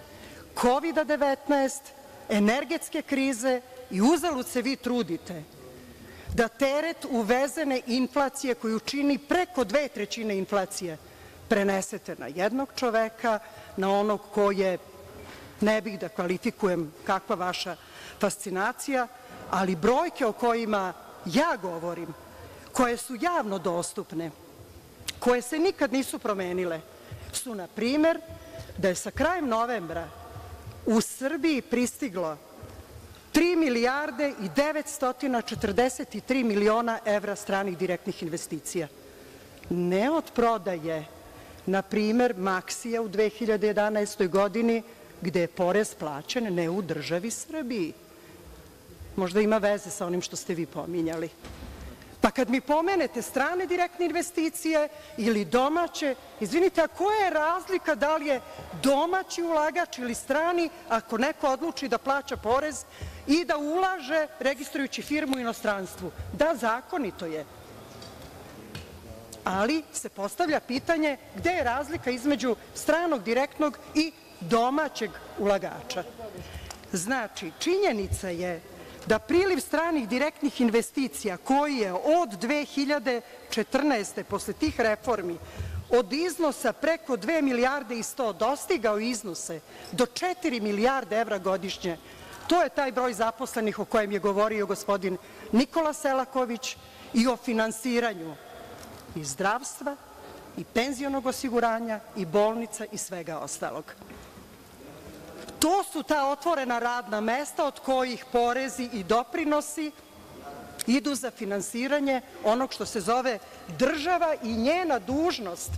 Kovida-19, energetske krize, i uzalud se vi trudite da teret uvezene inflacije, koju čini preko 2/3 inflacije, prenesete na jednog čoveka, na onog ko je, ne bih da kvalifikujem kakva vaša fascinacija, ali brojke o kojima ja govorim, koje su javno dostupne, koje se nikad nisu promenile, su na primer da je sa krajem novembra u Srbiji pristiglo 3 milijarde i 943 miliona evra stranih direktnih investicija. Ne od prodaje, na primer, Maksija u 2011. godini, gde je porez plaćen ne u državi Srbiji. Možda ima veze sa onim što ste vi pominjali. Pa kad mi pomenete strane direktne investicije ili domaće, izvinite, a koja je razlika da li je domaći ulagač ili strani ako neko odluči da plaća porez i da ulaže registrujući firmu u inostranstvu? Da, zakonito je. Ali se postavlja pitanje gde je razlika između stranog direktnog i domaćeg ulagača. Znači, činjenica je da priliv stranih direktnih investicija koji je od 2014. posle tih reformi od iznosa preko 2 milijarde i 100 dostigao iznose do 4 milijarde evra godišnje, to je taj broj zaposlenih o kojem je govorio gospodin Nikola Selaković, i o finansiranju i zdravstva i penzionog osiguranja i bolnica i svega ostalog. To su ta otvorena radna mesta od kojih porezi i doprinosi idu za finansiranje onog što se zove država i njena dužnost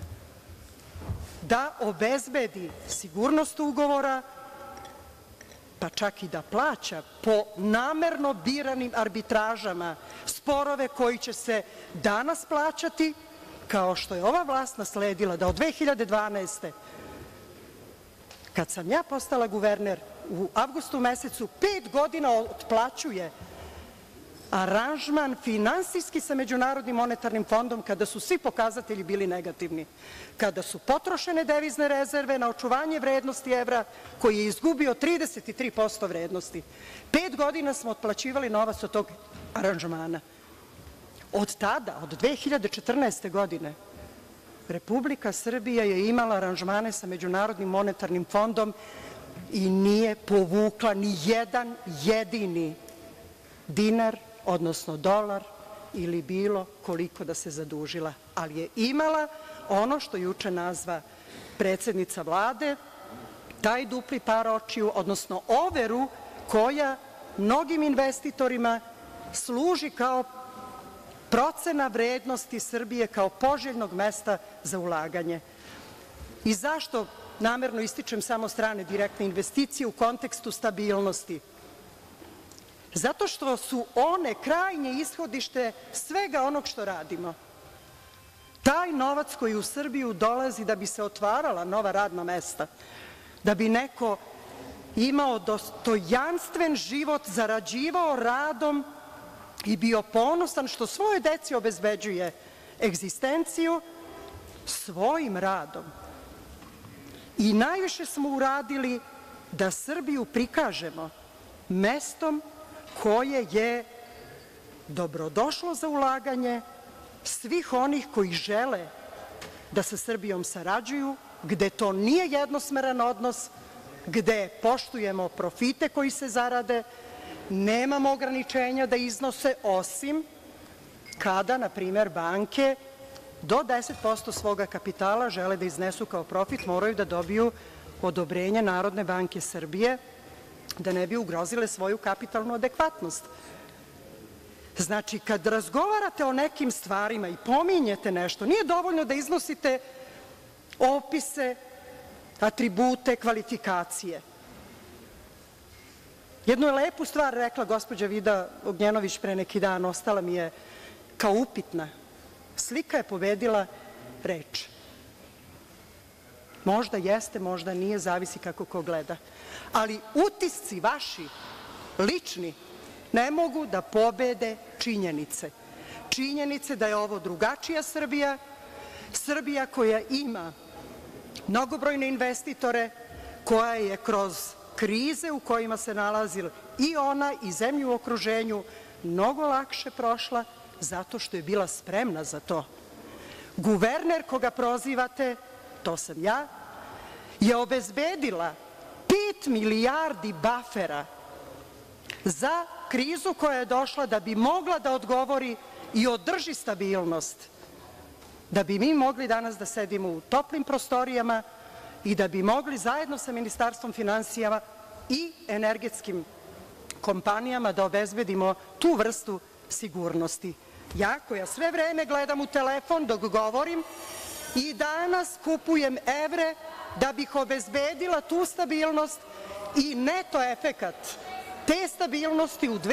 da obezbedi sigurnost ugovora, pa čak i da plaća po namerno biranim arbitražama sporove koji će se danas plaćati, kao što je ova vlast nasledila da od 2012. kad sam ja postala guverner u avgustu mesecu 5 godina otplaćuje aranžman finansijski sa Međunarodnim monetarnim fondom kada su svi pokazatelji bili negativni, kada su potrošene devizne rezerve na očuvanje vrednosti evra koji je izgubio 33% vrednosti. 5 godina smo otplaćivali novac od tog aranžmana. Od tada, od 2014. godine, Republika Srbija je imala aranžmane sa Međunarodnim monetarnim fondom i nije povukla ni jedan jedini dinar, odnosno dolar ili bilo koliko da se zadužila, ali je imala ono što juče nazva predsednica Vlade, taj dupli par očiju, odnosno overu koja mnogim investitorima služi kao procena vrednosti Srbije kao poželjnog mesta za ulaganje. I zašto namerno ističem samo strane direktne investicije u kontekstu stabilnosti? Zato što su one krajnje ishodište svega onog što radimo. Taj novac koji u Srbiju dolazi da bi se otvarala nova radna mesta, da bi neko imao dostojanstven život, zarađivao radom i bio ponosan što svojoj deci obezbeđuje egzistenciju svojim radom. I najviše smo uradili da Srbiju prikažemo mestom koje je dobrodošlo za ulaganje svih onih koji žele da sa Srbijom sarađuju, gde to nije jednosmeran odnos, gde poštujemo profite koji se zarade, nemamo ograničenja da iznose, osim kada, na primer, banke do 10% svoga kapitala žele da iznesu kao profit, moraju da dobiju odobrenje Narodne banke Srbije, da ne bi ugrozile svoju kapitalnu adekvatnost. Znači, kad razgovarate o nekim stvarima i pominjete nešto, nije dovoljno da iznosite opise, atribute, kvalifikacije. Jednu je lepu stvar rekla gospođa Vida Ognjenović pre neki dan, ostala mi je kao upitna. Slika je pobedila reč. Možda jeste, možda nije, zavisi kako ko gleda. Ali utisci vaši, lični, ne mogu da pobede činjenice. Činjenice da je ovo drugačija Srbija, Srbija koja ima mnogobrojne investitore, koja je kroz krize u kojima se nalazila i ona i zemlje u okruženju mnogo lakše prošla zato što je bila spremna za to. Guverner koga prozivate, to sam ja, je obezbedila 5 milijardi bafera za krizu koja je došla da bi mogla da odgovori i održi stabilnost, da bi mi mogli danas da sedimo u toplim prostorijama i da bi mogli zajedno sa Ministarstvom finansija i energetskim kompanijama da obezbedimo tu vrstu sigurnosti. Ja koja sve vreme gledam u telefon dok govorim i danas kupujem evre da bih obezbedila tu stabilnost i neto efekat te stabilnosti u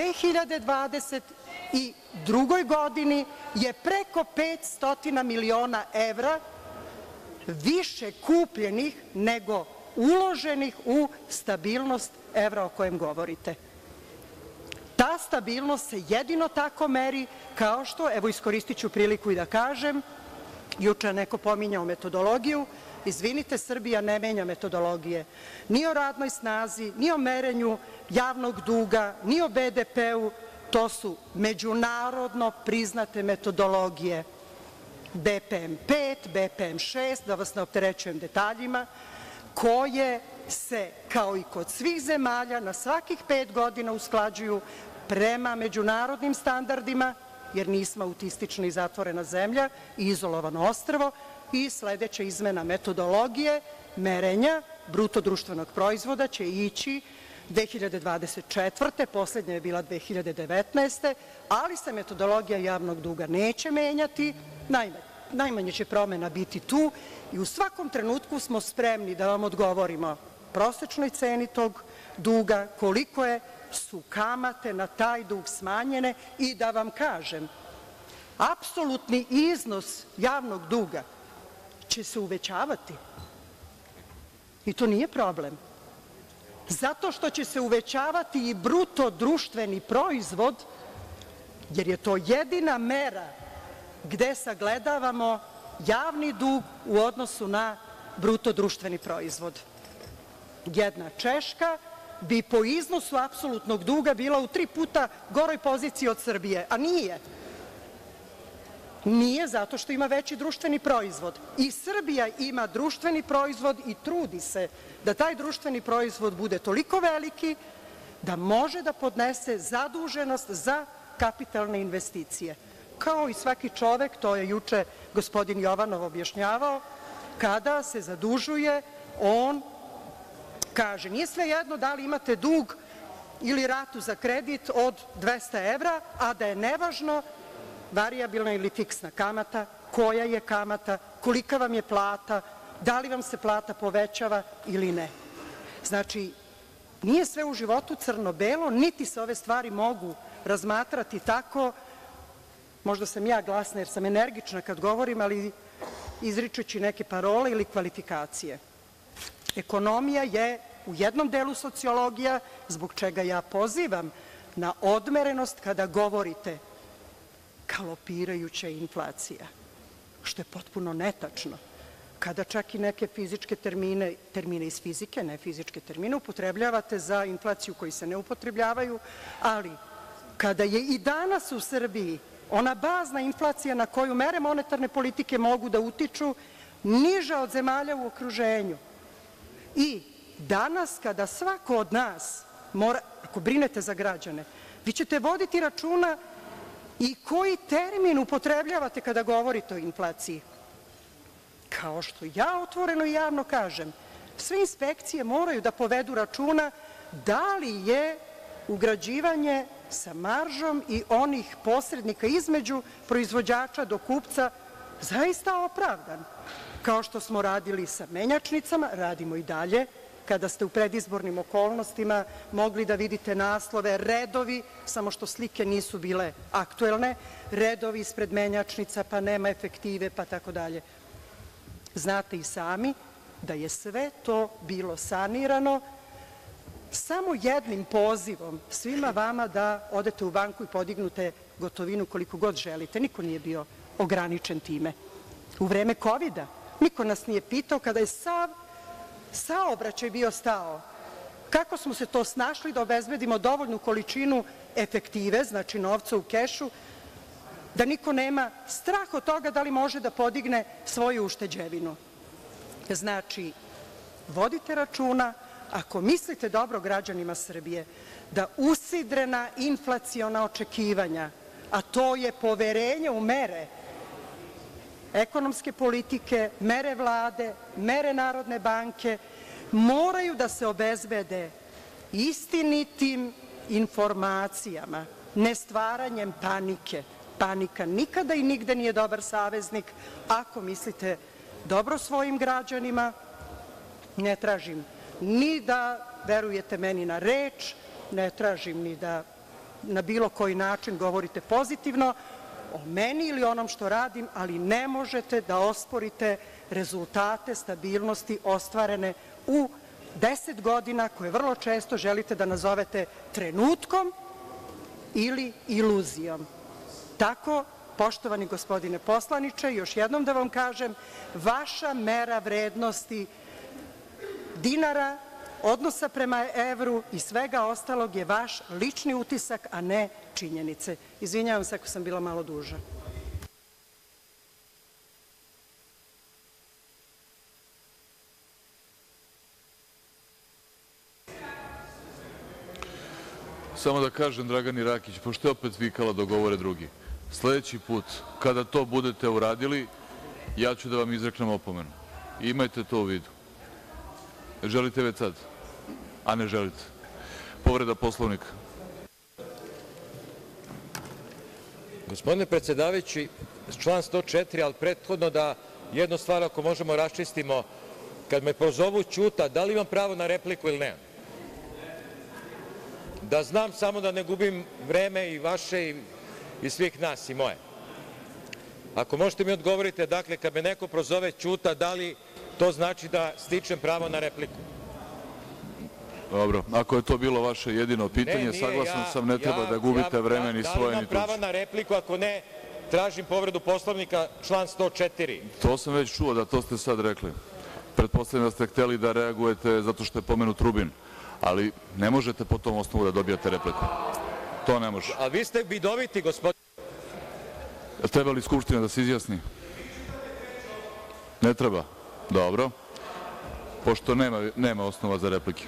2022. godini je preko 500 miliona evra više kupljenih nego uloženih u stabilnost evra o kojem govorite. Ta stabilnost se jedino tako meri kao što, evo iskoristit ću priliku i da kažem, juče je neko pominjao metodologiju, izvinite, Srbija ne menja metodologije ni o radnoj snazi, ni o merenju javnog duga, ni o BDP-u, to su međunarodno priznate metodologije BPM 5, BPM 6, da vas ne opterećujem detaljima, koje se, kao i kod svih zemalja, na svakih 5 godina usklađuju prema međunarodnim standardima, jer nismo autistična i zatvorena zemlja i izolovano ostrvo, i sledeća izmena metodologije merenja bruto društvenog proizvoda će ići 2024. Poslednja je bila 2019. ali se metodologija javnog duga neće menjati, najmanje će promena biti tu i u svakom trenutku smo spremni da vam odgovorimo prosečnoj ceni tog duga, koliko su kamate na taj dug smanjene i da vam kažem, apsolutni iznos javnog duga će se uvećavati i to nije problem. Zato što će se uvećavati i bruto društveni proizvod, jer je to jedina mera gde sagledavamo javni dug u odnosu na bruto društveni proizvod. Jedna Češka bi po iznosu apsolutnog duga bila u 3 puta goroj poziciji od Srbije, a nije. Nije, zato što ima veći društveni proizvod. I Srbija ima društveni proizvod i trudi se da taj društveni proizvod bude toliko veliki da može da podnese zaduženost za kapitalne investicije. Kao i svaki čovek, to je juče gospodin Jovanov objašnjavao, kada se zadužuje, on kaže, nije svejedno da li imate dug ili ratu za kredit od 200 evra, a da je nevažno varijabilna ili fiksna kamata, koja je kamata, kolika vam je plata, da li vam se plata povećava ili ne. Znači, nije sve u životu crno-belo, niti se ove stvari mogu razmatrati tako, možda sam ja glasna jer sam energična kad govorim, ali izričući neke parole ili kvalifikacije. Ekonomija je u jednom delu sociologija, zbog čega ja pozivam na odmerenost kada govorite galopirajuća inflacija, što je potpuno netačno. Kada čak i neke fizičke termine iz fizike, ne fizičke termine, upotrebljavate za inflaciju koji se ne upotrebljavaju, ali kada je i danas u Srbiji ona bazna inflacija na koju mere monetarne politike mogu da utiču niža od zemalja u okruženju i danas kada svako od nas mora, ako brinete za građane, vi ćete voditi računa i koji termin upotrebljavate kada govorite o inflaciji. Kao što ja otvoreno i javno kažem, sve inspekcije moraju da povedu računa da li je ugrađivanje sa maržom i onih posrednika između proizvođača do kupca zaista opravdan. Kao što smo radili sa menjačnicama, radimo i dalje. Kada ste u predizbornim okolnostima mogli da vidite naslove redovi, samo što slike nisu bile aktuelne, redovi ispred menjačnica, pa nema efektive, pa tako dalje. Znate i sami da je sve to bilo sanirano samo jednim pozivom svima vama da odete u banku i podignute gotovinu koliko god želite. Niko nije bio ograničen time. U vreme kovida niko nas nije pitao kada je sav saobraćaj bio stao. Kako smo se to snašli da obezbedimo dovoljnu količinu efektive, znači novca u kešu, da niko nema strah od toga da li može da podigne svoju ušteđevinu. Znači, vodite računa, ako mislite dobro građanima Srbije, da usidrena inflaciona očekivanja, a to je poverenje u mere ekonomske politike, mere vlade, mere Narodne banke, moraju da se obezbede istinitim informacijama, ne stvaranjem panike. Panika nikada i nigde nije dobar saveznik. Ako mislite dobro svojim građanima, ne tražim ni da verujete meni na reč, ne tražim ni da na bilo koji način govorite pozitivno o meni ili onom što radim, ali ne možete da osporite rezultate stabilnosti ostvarene u 10 godina koje vrlo često želite da nazovete trenutkom ili iluzijom. Tako, poštovani gospodine poslaniče, još jednom da vam kažem, vaša mera vrednosti dinara, odnosa prema evru i svega ostalog je vaš lični utisak, a ne činjenice. Izvinjavam se ako sam bila malo duža. Samo da kažem Dragani Rakić, pošto je opet vikala da govore drugi. Sledeći put, kada to budete uradili, ja ću da vam izreknem opomenu. Imajte to u vidu. Želite već sad? A ne želite. Povreda Poslovnika. Gospodine predsedavajući, član 104, ali prethodno da jednu stvar ako možemo raščistimo. Kad me pozovu Ćuta, da li imam pravo na repliku ili ne? Da znam samo da ne gubim vreme i vaše i svih nas i moje. Ako možete mi odgovorite, dakle, kad me neko prozove Ćuta, da li to znači da stičem pravo na repliku? Dobro, ako je to bilo vaše jedino pitanje, saglasan sam, ne treba da gubite vreme ni svoje ni tuđe. Da li imam pravo na repliku, ako ne, tražim povredu Poslovnika, član 104. To sam već čuo, da to ste sad rekli. Pretpostavljam da ste hteli da reagujete zato što je pomenut Rubin, ali ne možete po tom osnovu da dobijate repliku. To ne može. A vi ste vidoviti, gospodine. Treba li Skupština da se izjasni? Ne treba? Dobro. Pošto nema osnova za replike.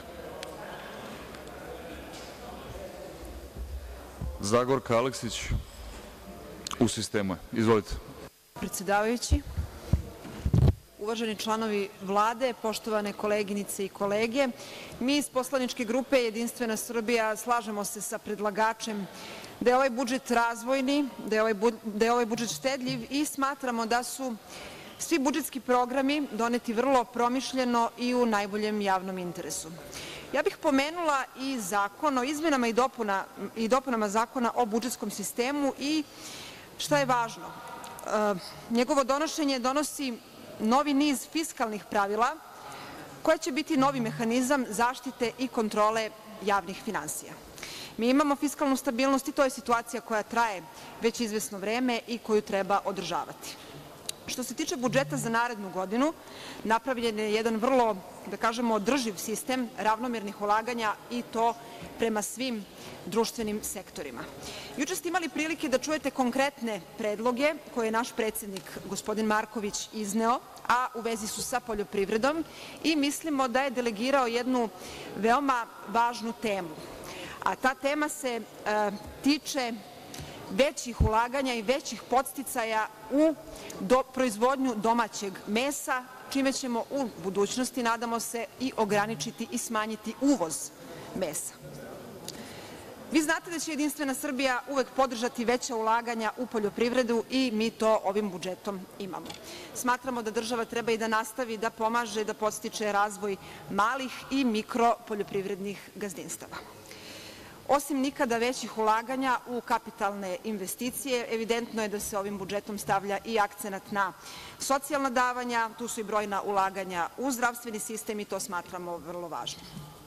Zagorka Aleksić, u sistemu je. Izvolite. Predsedavajući, uvaženi članovi Vlade, poštovane koleginice i kolege, mi iz poslaničke grupe Jedinstvena Srbija slažemo se sa predlagačem da je ovaj budžet razvojni, da je ovaj budžet štedljiv i smatramo da su svi budžetski programi doneti vrlo promišljeno i u najboljem javnom interesu. Ja bih pomenula i Zakon o izmenama i dopunama Zakona o budžetskom sistemu i šta je važno. Njegovo donošenje donosi novi niz fiskalnih pravila koja će biti novi mehanizam zaštite i kontrole javnih finansija. Mi imamo fiskalnu stabilnost i to je situacija koja traje već izvesno vreme i koju treba održavati. Što se tiče budžeta za narednu godinu, napravljen je jedan vrlo, da kažemo, održiv sistem ravnomernih ulaganja i to prema svim društvenim sektorima. Juče ste imali prilike da čujete konkretne predloge koje je naš predsednik, gospodin Marković, izneo, a u vezi su sa poljoprivredom i mislimo da je delegirao jednu veoma važnu temu. A ta tema se tiče većih ulaganja i većih podsticaja u proizvodnju domaćeg mesa, čime ćemo u budućnosti, nadamo se, i ograničiti i smanjiti uvoz mesa. Vi znate da će Jedinstvena Srbija uvek podržati veća ulaganja u poljoprivredu i mi to ovim budžetom imamo. Smatramo da država treba i da nastavi da pomaže, da podstiče razvoj malih i mikro poljoprivrednih gazdinstava. Osim nikada većih ulaganja u kapitalne investicije, evidentno je da se ovim budžetom stavlja i akcenat na socijalna davanja, tu su i brojna ulaganja u zdravstveni sistem i to smatramo vrlo važno.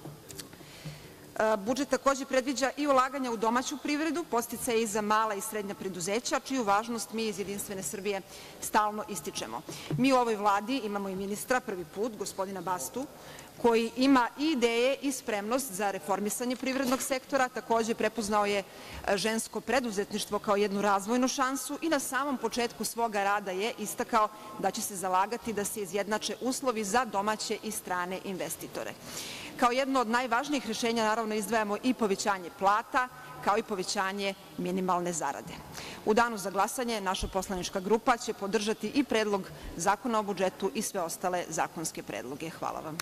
Budžet takođe predviđa i ulaganja u domaću privredu, podsticaje i za mala i srednja preduzeća, čiju važnost mi iz Jedinstvene Srbije stalno ističemo. Mi u ovoj Vladi imamo i ministra prvi put, gospodina Bastu, koji ima i ideje i spremnost za reformisanje privrednog sektora, takođe prepoznao je žensko preduzetništvo kao jednu razvojnu šansu i na samom početku svoga rada je istakao da će se zalagati da se izjednače uslovi za domaće i strane investitore. Kao jedno od najvažnijih rešenja, naravno, izdvajamo i povećanje plata, kao i povećanje minimalne zarade. U danu za glasanje naša poslanička grupa će podržati i Predlog zakona o budžetu i sve ostale zakonske predloge. Hvala vam.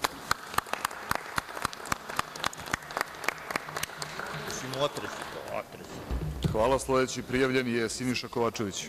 Hvala. Sledeći prijavljeni je Siniša Kovačević.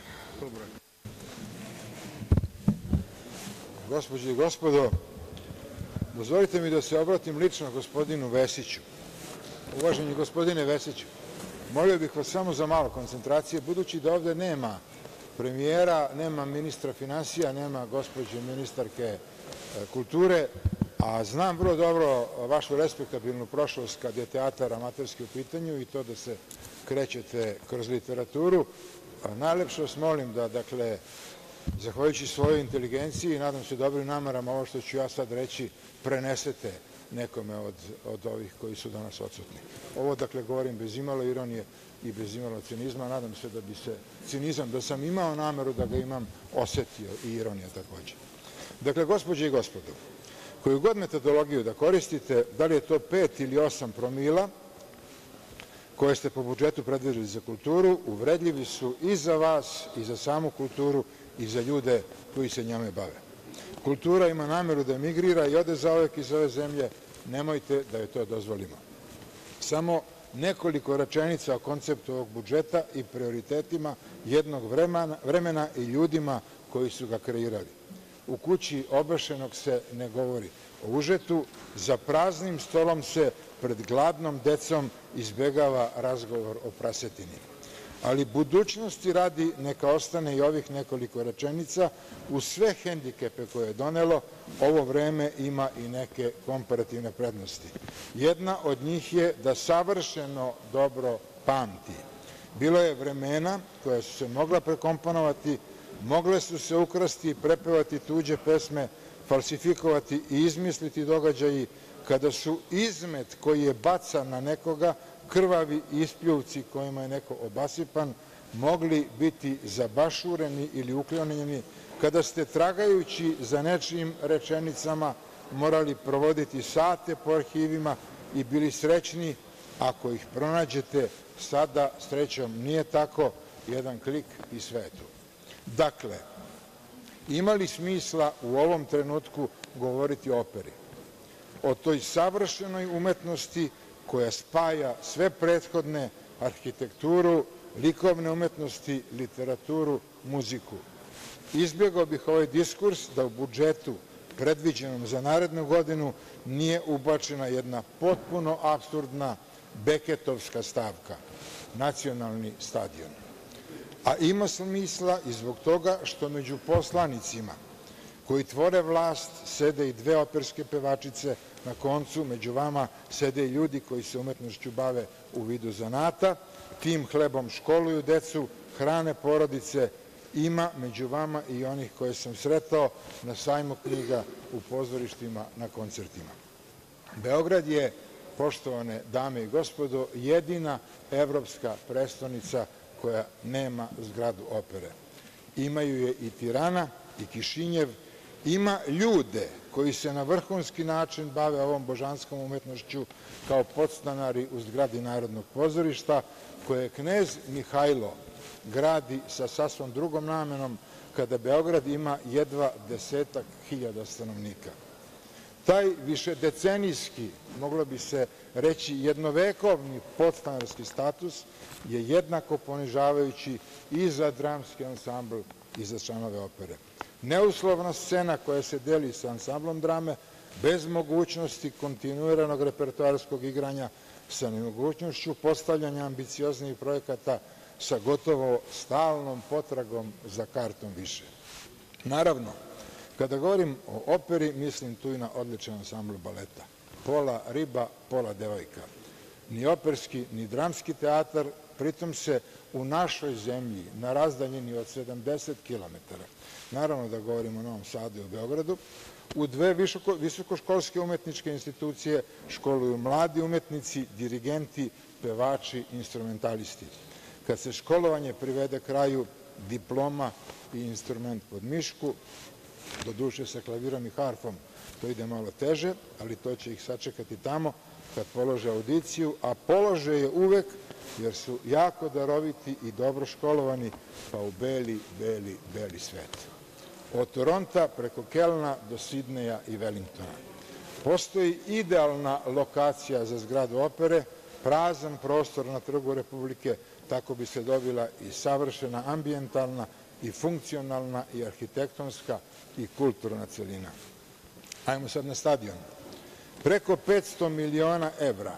Gospođe i gospodo, dozvolite mi da se obratim lično gospodinu Vesiću. Uvaženi gospodine Vesiću, molio bih vas samo za malo koncentracije, budući da ovde nema premijera, nema ministra finansija, nema gospođe ministarke kulture, a znam vrlo dobro vašu respektabilnu prošlost kad je teatar amaterski u pitanju i to da se krećete kroz literaturu. Najlepše vas molim da, dakle, zahvaljujući svojoj inteligenciji i nadam se dobrim namerama, ovo što ću ja sad reći prenesete nekome od ovih koji su danas odsutni. Ovo, dakle, govorim bez imalo ironije i bez imalo cinizma. Nadam se da bi se cinizam, da sam imao nameru da ga imam, osetio i ironija takođe. Dakle, gospođe i gospodo, koju god metodologiju da koristite, da li je to 5 ili 8 promila koje ste po budžetu predvideli za kulturu, uvredljivi su i za vas i za samu kulturu i za ljude koji se njome bave. Kultura ima nameru da migrira i ode zauvek iz ove zemlje, nemojte da joj to dozvolimo. Samo nekoliko rečenica o konceptu ovog budžeta i prioritetima jednog vremena i ljudima koji su ga kreirali. U kući obešenog se ne govori o užetu, za praznim stolom se pred gladnom decom izbegava razgovor o prasetini. Ali budućnosti radi neka ostane i ovih nekoliko rečenica. Uz sve hendikepe koje je donelo, ovo vreme ima i neke komparativne prednosti. Jedna od njih je da savršeno dobro pamti. Bilo je vremena koja su se mogla prekomponovati, mogle su se ukrasti i prepevati tuđe pesme, falsifikovati i izmisliti događaji kada su izmet koji je bacan na nekoga, krvavi ispljuvci kojima je neko obasipan, mogli biti zabašureni ili uklonjeni, kada ste tragajući za nečijim rečenicama morali provoditi sate po arhivima i bili srećni ako ih pronađete. Sada, srećom, nije tako, jedan klik i sve je tu. Dakle, ima li smisla u ovom trenutku govoriti o operi? O toj savršenoj umetnosti koja spaja sve prethodne, arhitekturu, likovne umetnosti, literaturu, muziku. Izbjegao bih ovaj diskurs da u budžetu predviđenom za narednu godinu nije ubačena jedna potpuno apsurdna beketovska stavka – nacionalni stadion. A ima smisla i zbog toga što među poslanicima koji tvore vlast sede i dve operske pevačice, na koncu među vama sede i ljudi koji se umetnošću bave u vidu zanata, tim hlebom školuju decu, hrane porodice. Ima među vama i onih koje sam sretao na sajmu knjiga, u pozorištima, na koncertima. Beograd je, poštovane dame i gospodo, jedina evropska prestonica koja nema zgradu opere. Imaju je i Tirana i Kišinjev. Ima ljude koji se na vrhunski način bave ovom božanskom umetnošću kao podstanari u zgradi Narodnog pozorišta, koje knez Mihajlo gradi sa sasvom drugom namenom, kada Beograd ima jedva 10.000 stanovnika. Taj višedecenijski, moglo bi se reći jednovekovni podstanarski status je jednako ponižavajući i za dramski ansambl i za članove opere. Neuslovna scena koja se deli sa ansamblom drame, bez mogućnosti kontinuiranog repertoarskog igranja, sa nemogućnošću postavljanja ambicioznih projekata, sa gotovo stalnom potragom za kartom više. Naravno, kada govorim o operi, mislim tu i na odličan ansambl baleta. Pola riba, pola devojka. Ni operski, ni dramski teatar, pritom se u našoj zemlji, na razdaljini od 70 km, naravno da govorimo o Novom Sadu i o Beogradu, u dve visokoškolske umetničke institucije školuju mladi umetnici, dirigenti, pevači, instrumentalisti. Kad se školovanje privede kraju, diploma i instrument pod mišku, doduše sa klavirom i harfom, to ide malo teže, ali to će ih sačekati tamo kad polože audiciju, a polože je uvek jer su jako daroviti i dobro školovani, pa u beli svet. Od Toronta preko Kelna do Sidneja i Wellingtona. Postoji idealna lokacija za zgradu opere, prazan prostor na Trgu Republike, tako bi se dobila i savršena ambijentalna i funkcionalna i arhitektonska i kulturna celina. Ajmo sad na stadion. Preko 500 miliona evra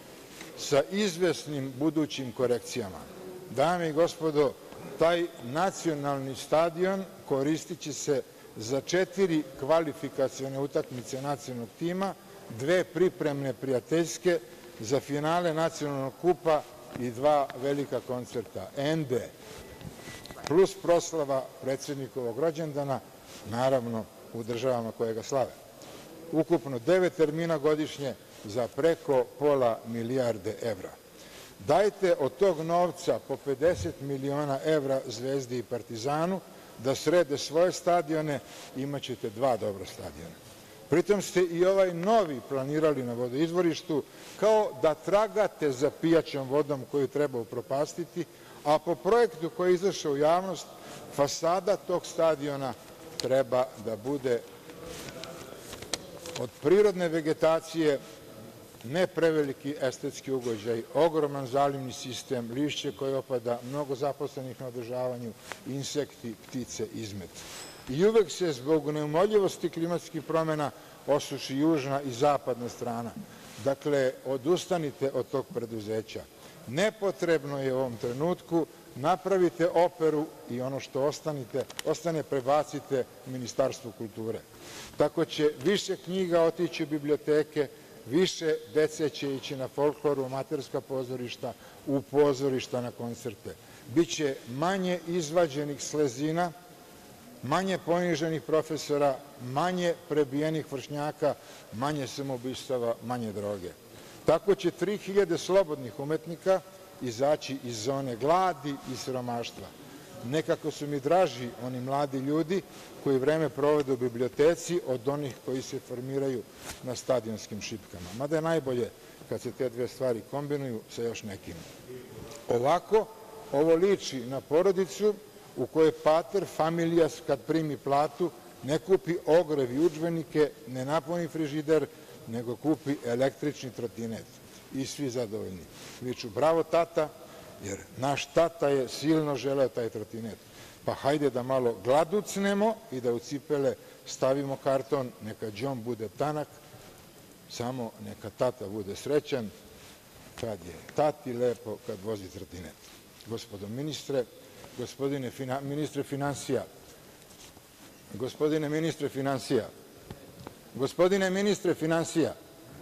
sa izvesnim budućim korekcijama. Dame i gospodo, taj nacionalni stadion koristit će se za 4 kvalifikacione utakmice nacionalnog tima, 2 pripremne prijateljske, za finale nacionalnog kupa i 2 velika koncerta. ND, plus proslava predsjednikovog rođendana, naravno u državama koje ga slave. Ukupno 9 termina godišnje za preko pola milijarde evra. Dajte od tog novca po 50 miliona evra Zvezdi i Partizanu da srede svoje stadione, imat ćete 2 dobra stadiona. Pritom ste i ovaj novi planirali na vodoizvorištu kao da tragate za pijaćom vodom koju treba upropastiti, a po projektu koji je izašao u javnost, fasada tog stadiona treba da bude od prirodne vegetacije, ne preveliki estetski ugođaj, ogroman zalivni sistem, lišće koje opada, mnogo zaposlenih na održavanju, insekti, ptice, izmet. I uvek se zbog neumoljivosti klimatskih promjena osuši južna i zapadna strana. Dakle, odustanite od tog preduzeća. Nepotrebno je u ovom trenutku, napravite operu i ono što ostane prebacite Ministarstvu kulture. Tako će više knjiga otići u biblioteke, više dece će ići na folkloru, amaterska pozorišta, u pozorišta, na koncerte. Biće manje izvađenih slezina, manje poniženih profesora, manje prebijenih vršnjaka, manje samoubistava, manje droge. Tako će 3000 slobodnih umetnika izaći iz zone gladi i siromaštva. Nekako su mi draži oni mladi ljudi koji vreme provode u biblioteci od onih koji se formiraju na stadionskim šipkama. Mada je najbolje kad se te dve stvari kombinuju sa još nekim. Ovako, ovo liči na porodicu u kojoj pater familijas kad primi platu ne kupi ogrev i udžbenike, ne napuni frižider, nego kupi električni trotinet. I svi zadovoljni. Viču, bravo tata, jer naš tata je silno želeo taj trotinet. Pa hajde da malo gladucnemo i da u cipele stavimo karton, neka đon bude tanak, samo neka tata bude srećan, kad je tati lepo kad vozi trotinet. Gospodo ministre, gospodine ministre financija, gospodine ministre financija, gospodine ministre financija,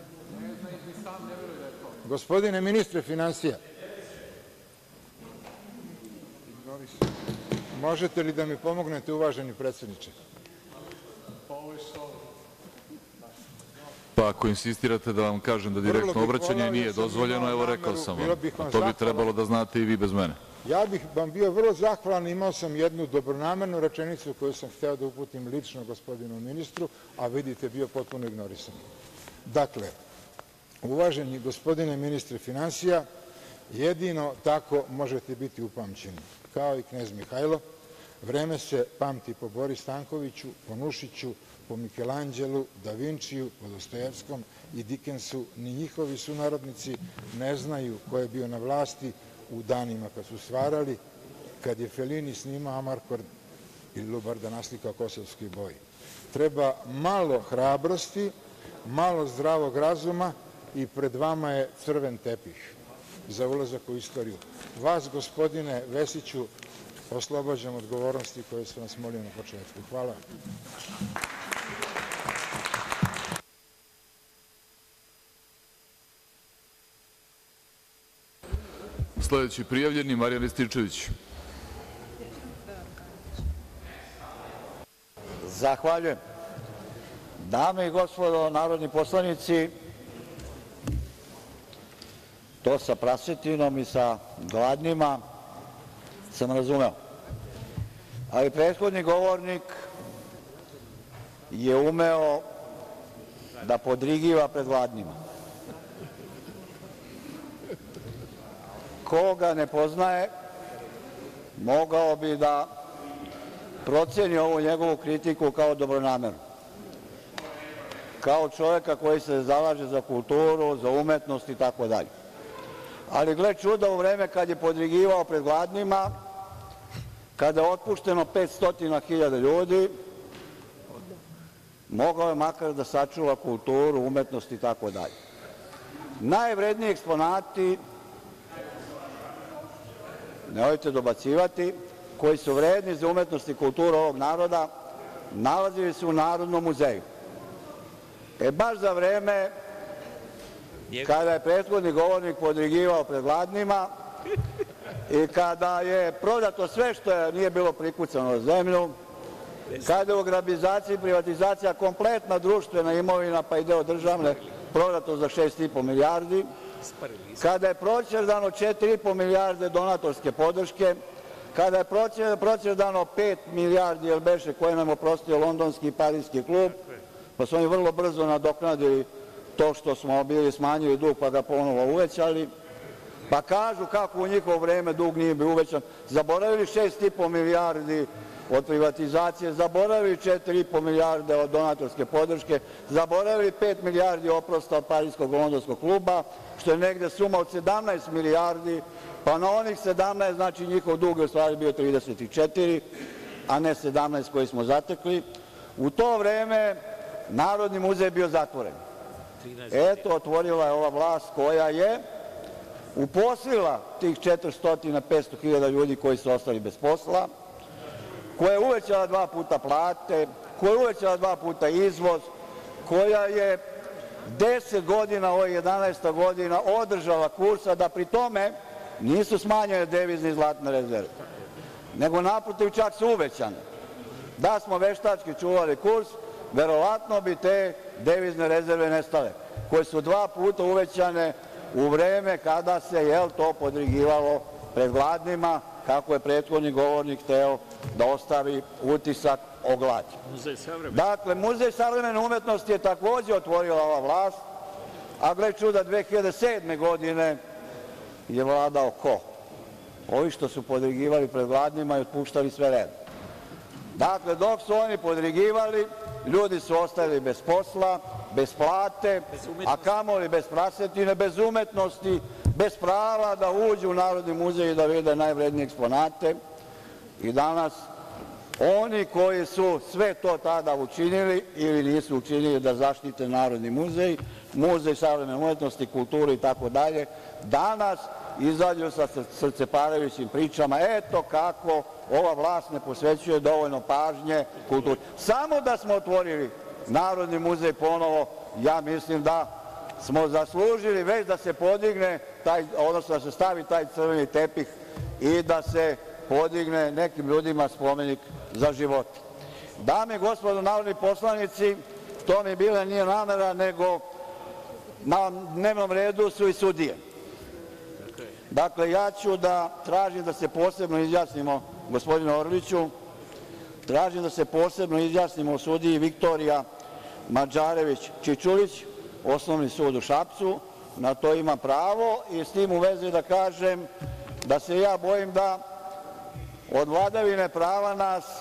gospodine ministre financija, možete li da mi pomognete, uvaženi predsjedniče? Pa ako insistirate da vam kažem da direktno obraćanje nije dozvoljeno, evo rekao sam vam. To bi trebalo da znate i vi bez mene. Ja bih vam bio vrlo zahvalan, imao sam jednu dobronamernu rečenicu koju sam hteo da uputim lično gospodinu ministru, a vidite, bio potpuno ignorisan. Dakle, uvaženi gospodine ministre financija, jedino tako možete biti upamćeni. Kao i knez Mihajlo, vreme se pamti po Boris Stankoviću, po Nušiću, po Mikelanđelu, Da Vinčiju, po Dostojevskom i Dikensu. Ni njihovi sunarodnici ne znaju ko je bio na vlasti u danima kad su stvarali, kad je Felini snimao Amarkord ili Lubarda naslikao Kosovski boj. Treba malo hrabrosti, malo zdravog razuma i pred vama je crven tepih za ulazak u istoriju. Vas, gospodine Vesiću, oslobađam odgovornosti koje sam vas molio na početku. Hvala. Sledeći prijavljeni, Marijan Rističević. Zahvaljujem. Dame i gospodo narodni poslanici, to sa prasetinom i sa gladnima sam razumeo. Ali prethodni govornik je umeo da podrigiva pred gladnima. Ko ga ne poznaje, mogao bi da proceni ovu njegovu kritiku kao dobronamernu. Kao čoveka koji se zalaže za kulturu, za umetnost i tako dalje. Ali gle čuda, u vreme kad je podrigivao pred gladnima, kada je otpušteno 500.000 ljudi, mogao je makar da sačuva kulturu, umetnost i tako dalje. Najvredniji eksponati, nemojte dobacivati, koji su vredni za umetnost i kulturu ovog naroda, nalazili se u Narodnom muzeju. Baš za vreme kada je prethodni govornik podrigivao pred gladnima i kada je prodato sve što nije bilo prikucano na zemlju, kada je u grabizaciji i privatizacija kompletna društvena imovina, pa i deo državne, prodato za 6,5 milijardi, kada je proćerdano 4,5 milijarde donatorske podrške, kada je proćerdano 5 milijardi, jer beše koje nam oprostio londonski i parijski klub, pa su oni vrlo brzo nadoknadili to što smo bili smanjili dug pa ga ponovo uvećali, pa kažu kako u njihovo vreme dug nije bio uvećan, zaboravili 6,5 milijardi od privatizacije, zaboravili 4,5 milijarde od donatorske podrške, zaboravili 5 milijardi oprosta od parijskog londonskog kluba, što je negde suma od 17 milijardi, pa na onih 17, znači njihov dug je u stvari bio 34, a ne 17 koji smo zatekli. U to vreme Narodni muzej je bio zatvoren. Eto, otvorila je ova vlast koja je uposlila tih 400-500.000 ljudi koji su ostali bez posla, koja je uvećala 2 puta plate, koja je uvećala 2 puta izvoz, koja je 10 godina, ovo je 11. godina, održala kursa da pri tome nisu smanjene devizne i zlatne rezerve, nego naprotiv čak su uvećane. Da smo veštački čuvali kurs, verovatno bi te devizne rezerve nestale, koje su 2 puta uvećane u vreme kada se to podrigivalo pred gladnima, kako je prethodni govornik hteo da ostavi utisak o gladi. Dakle, Muzej savremene umetnosti je takođe otvorila ova vlast, a gle čuda, 2007. godine je vladao ko? Ovi što su podrigivali pred gladnima i otpuštali sve redom. Dakle, dok su oni podrigivali, ljudi su ostali bez posla, bez plate, a kamoli bez prasetine, bez umetnosti, bez prava da uđu u Narodni muzej i da vide najvrednije eksponate. I danas oni koji su sve to tada učinili ili nisu učinili da zaštite Narodni muzej, Muzej savremene umetnosti, kulture i tako dalje, danas izađu sa srceparajućim pričama, eto kako ova vlast ne posvećuje dovoljno pažnje kulturi. Samo da smo otvorili Narodni muzej ponovo, ja mislim da smo zaslužili već da se podigne, odnosno da se stavi taj crveni tepih i da se podigne nekim ljudima spomenik za živote. Dame i gospodo narodni poslanici, to mi bila nije namera, nego na dnevnom redu su i sudije. Dakle, ja ću da tražim da se posebno izjasnimo, gospodine Orliću, tražim da se posebno izjasnimo o sudiji Viktorija Madžarević Čičulić, Osnovni sud u Šapcu, na to ima pravo i s tim u vezi da kažem da se ja bojim da od vladavine prava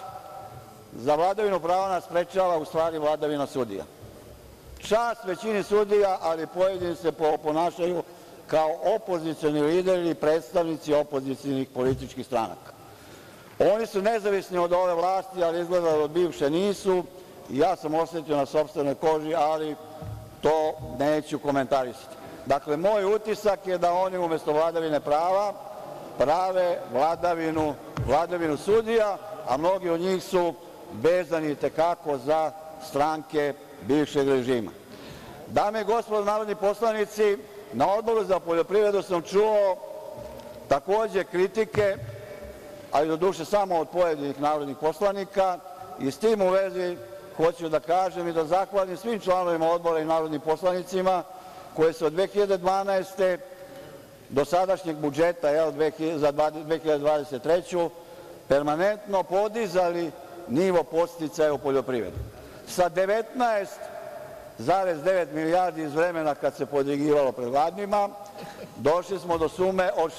za vladavinu prava nas sprečava u stvari vladavina sudija. Čast većini sudija, ali pojedini se ponašaju kao opozicioni lideri i predstavnici opozicionih političkih stranaka. Oni su nezavisni od ove vlasti, ali izgleda da od bivše nisu. Ja sam osetio na sopstvenoj koži, ali to neću komentarisati. Dakle, moj utisak je da oni umesto vladavine prava prave vladavinu sudija, a mnogi od njih su vezani itekako za stranke bivšeg režima. Dame i gospodo narodni poslanici, na Odboru za poljoprivredu sam čuo takođe kritike, ali doduše samo od pojedinih narodnih poslanika, i s tim u vezi hoću da kažem i da zahvalim svim članovima Odbora i narodnim poslanicima koji su od 2012. do sadašnjeg budžeta za 2023. permanentno podizali nivo podsticaja u poljoprivredi. Sa 19,9 milijardi iz vremena kad se podrigivalo pred gladnima, došli smo do sume od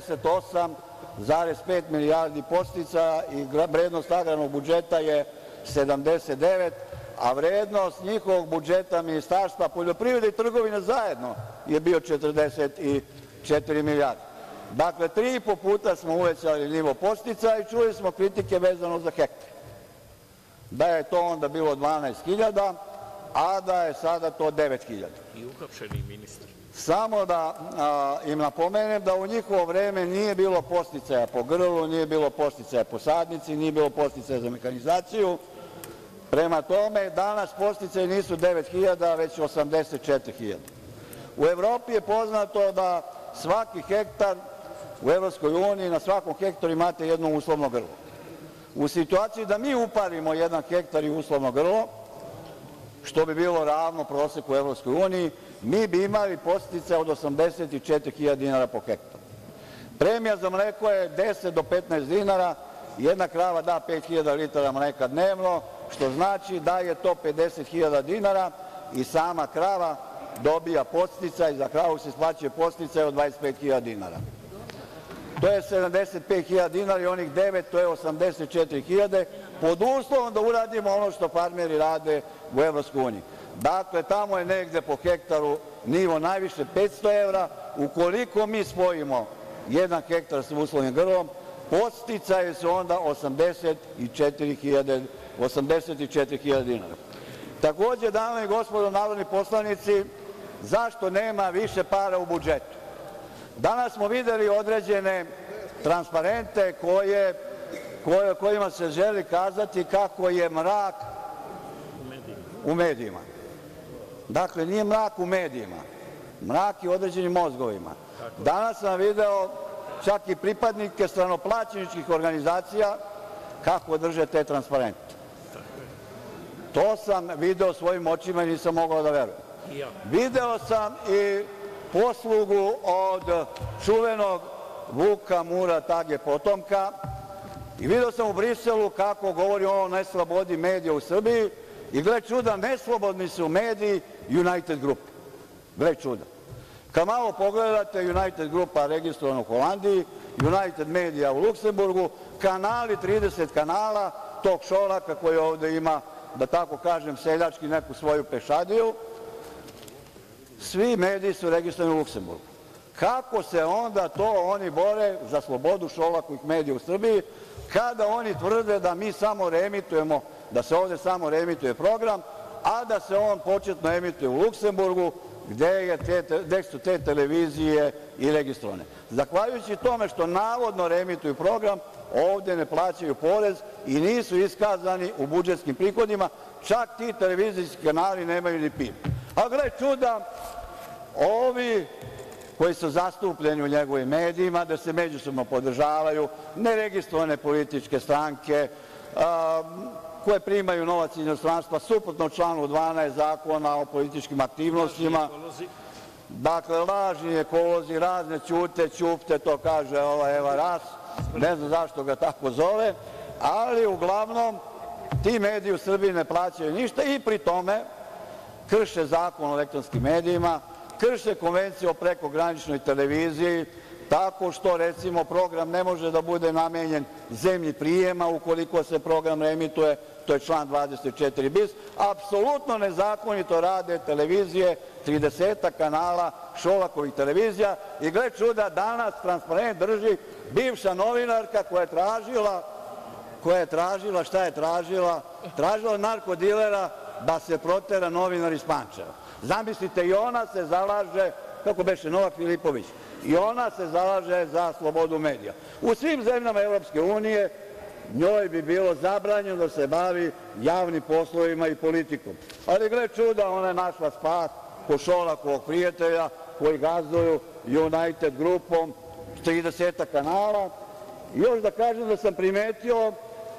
68,5 milijardi podsticaja i vrednost agrarnog budžeta je 79, a vrednost njihovog budžeta Ministarstva poljoprivrede i trgovine zajedno je bio 44 milijarde. Dakle, 3,5 puta smo uvećali nivo podsticaja i čuli smo kritike vezano za hektar. Da je to onda bilo 12.000, a da je sada to 9.000. I uhapšeni ministar. Samo da im napomenem da u njihovo vreme nije bilo podsticaja po grlu, nije bilo podsticaja po sadnici, nije bilo podsticaja za mehanizaciju. Prema tome, danas podsticaji nisu 9.000, već 84.000. U Evropi je poznato da svaki hektar u Evropskoj uniji, na svakom hektaru imate jedno uslovno grlo. U situaciji da mi uparimo 1 hektar i uslovno grlo, što bi bilo ravno proseku u Evropskoj uniji, mi bi imali podsticaje od 84.000 dinara po hektaru. Premija za mleko je 10 do 15 dinara, jedna krava da 5.000 litara mleka dnevno, što znači da je to 50.000 dinara i sama krava dobija podsticaj, za kravu se isplaćuje podsticaj od 25.000 dinara. To je 75.000 dinara i onih 9, to je 84.000, pod uslovom da uradimo ono što farmeri rade u Evropskoj uniji. Dakle, tamo je negde po hektaru nivo najviše 500 evra. Ukoliko mi spojimo 1 hektar sa uslovnim grlom, podsticaji su onda 84.000 dinara. Takođe, dame i gospodo narodni poslanici, zašto nema više para u budžetu? Danas smo videli određene transparente kojima se želi kazati kako je mrak u medijima. Dakle, nije mrak u medijima, mrak je u određenim mozgovima. Danas sam video čak i pripadnike stranoplaćeničkih organizacija kako drže te transparente. To sam video svojim očima i nisam mogao da verujem. Video sam i poslugu od čuvenog Vuka Mura Tage potomka i video sam u Briselu kako govori o neslobodi medija u Srbiji i gle čuda, neslobodni su mediji United Group. Gle čuda. Kad malo pogledate, United Grupa registrovana u Holandiji, United Media u Luksemburgu, kanali, 30 kanala, tog Šolaka koji ovde ima, da tako kažem, seljački neku svoju pešadiju, svi mediji su registrovani u Luksemburgu. Kako se onda to oni bore za slobodu Šolakovih medija u Srbiji, kada oni tvrde da mi samo reemitujemo, da se ovde samo reemituje program, a da se on početno emituje u Luksemburgu, gde su te televizije i registrovane. Zahvaljujući tome što navodno reemituju program, ovde ne plaćaju porez i nisu iskazani u budžetskim prihodima, čak ti televizijski kanali nemaju ni PIB. A gle čuda, ovi koji su zastupljeni u njegovim medijima, da se međusobno podržavaju, neregistrovane političke stranke, koje primaju novac iz inostranstva suprotno članu 12 Zakona o političkim aktivnostima. Dakle, lažni ekolozi, razne ćute, ćupte, to kaže ova Eva Ras, ne znam zašto ga tako zove, ali uglavnom ti mediji u Srbiji ne plaćaju ništa i pri tome krše Zakon o elektronskim medijima, krše Konvenciju o prekograničnoj televiziji, tako što, recimo, program ne može da bude namenjen zemlji prijema ukoliko se program reemituje, to je član 24 bis. Apsolutno nezakonito rade televizije, 30 kanala Šolakovih televizija i gle čuda, danas transparent drži bivša novinarka koja je tražila, šta je tražila? Tražila od narkodilera da se protera novinar iz Pančeva. Zamislite, i ona se zalaže, kako beše, Novak Filipović, i ona se zalaže za slobodu medija. U svim zemljama Evropske unije njoj bi bilo zabranjeno da se bavi javnim poslovima i politikom. Ali gle čuda, ona je našla spas kod Šolakovog prijatelja koji gazduju United Grupom, 30 kanala. I još da kažem da sam primetio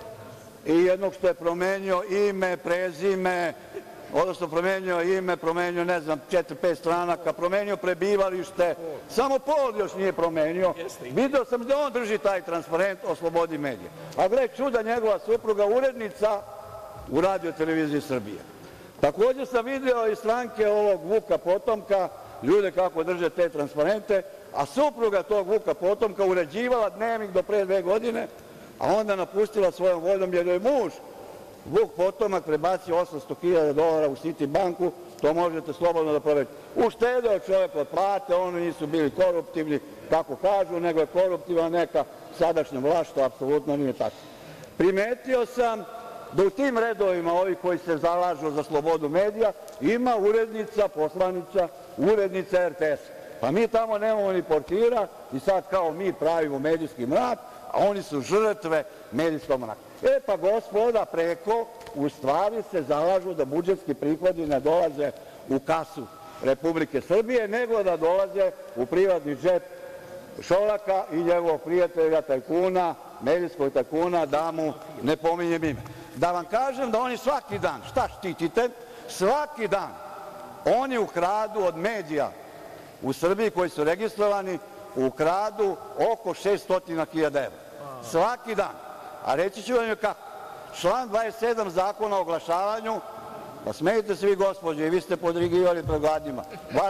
i jednog što je promenio ime, prezime, odnosno promenio ime, promenio, ne znam, 4-5 stranaka, promenio prebivalište, samo pol još nije promenio. Video sam da on drži taj transparent o slobodi medija. A gle čuda, njegova supruga urednica u Radio-televiziji Srbije. Takođe sam video i stranke ovog Vuka potomka, ljude kako drže te transparente, a supruga tog Vuka potomka uređivala Dnevnik do pre 2 godine, a onda napustila svojom voljom jer je muž Vuk potomak prebacio $800.000 u Citibanku, to možete slobodno da proverite. Uštedeo čovek od plate, oni nisu bili koruptivni, kako kažu, nego je koruptivna neka sadašnja vlast, što apsolutno nije tako. Primetio sam da u tim redovima ovih koji se zalažu za slobodu medija ima urednica, poslanica, urednica RTS. Pa mi tamo nemamo ni portira i sad kao mi pravimo medijski mrak, a oni su žrtve medijskog mraka. Pa gospoda preko u stvari se zalažu da budžetski prihodi ne dolaze u kasu Republike Srbije, nego da dolaze u privatni džep Šolaka i njegovog prijatelja, tajkuna, medijskog tajkuna, da mu ne pominjem ime. Da vam kažem da oni svaki dan, šta štitite, svaki dan oni ukradu od medija u Srbiji koji su registrovani, ukradu oko 600.000 evra. Svaki dan. A reći ću vam je kako. Član 27 Zakona o oglašavanju, pa smejte se vi gospođe, i vi ste podrigivali pred gladnjima.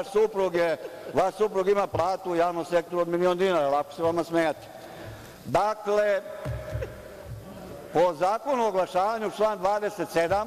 Vaš suprug ima platu u javnom sektoru od $1.000.000, lako se vama smejati. Dakle, po Zakonu o oglašavanju, član 27,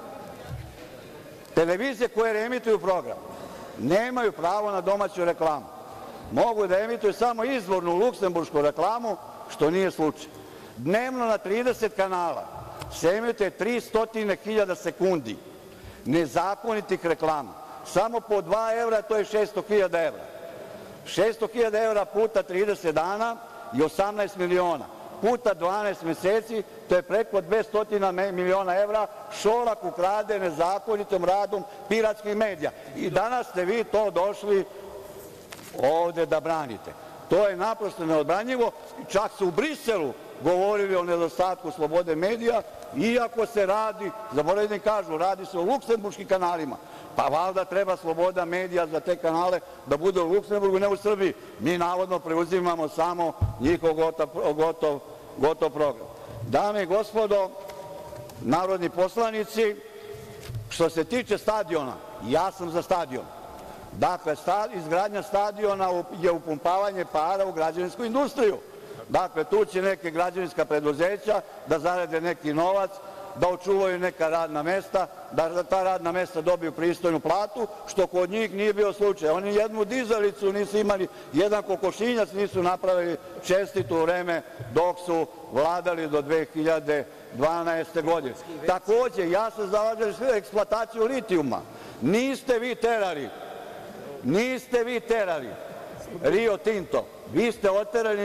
televizije koje reemituju program nemaju pravo na domaću reklamu. Mogu da emituju samo izvornu luksemburšku reklamu, što nije slučaj. Dnevno na 30 kanala se emituje 300.000 sekundi nezakonitih reklama. Samo po 2 evra, to je 600.000 evra. 600.000 evra puta 30 dana i 18 miliona. Puta 12 meseci, to je preko 200 miliona evra. Šolak ukrade nezakonitim radom piratskih medija. I danas ste vi to došli ovde da branite. To je naprosto neodbranjivo. Čak su u Briselu govorili o nedostatku slobode medija, iako se radi, zaboravim kažu, radi se o luksemburškim kanalima Pa valjda treba sloboda medija za te kanale da bude u Luksemburgu, ne u Srbiji. Mi navodno preuzimamo samo njihov gotov program. Dame i gospodo narodni poslanici, što se tiče stadiona, ja sam za stadion. Dakle, izgradnja stadiona je upumpavanje para u građevinsku industriju. Dakle, tu će neke građevinska preduzeća da zarade neki novac, da očuvaju neka radna mesta, da za ta radna mesta dobiju pristojnu platu, što kod njih nije bio slučaj. Oni jednu dizalicu nisu imali, jedan kokošinjac nisu napravili čestito u vreme dok su vladali do 2012. godine. Takođe, ja se zalažem za eksploataciju litijuma. Niste vi terali Rio Tinto, vi ste oterali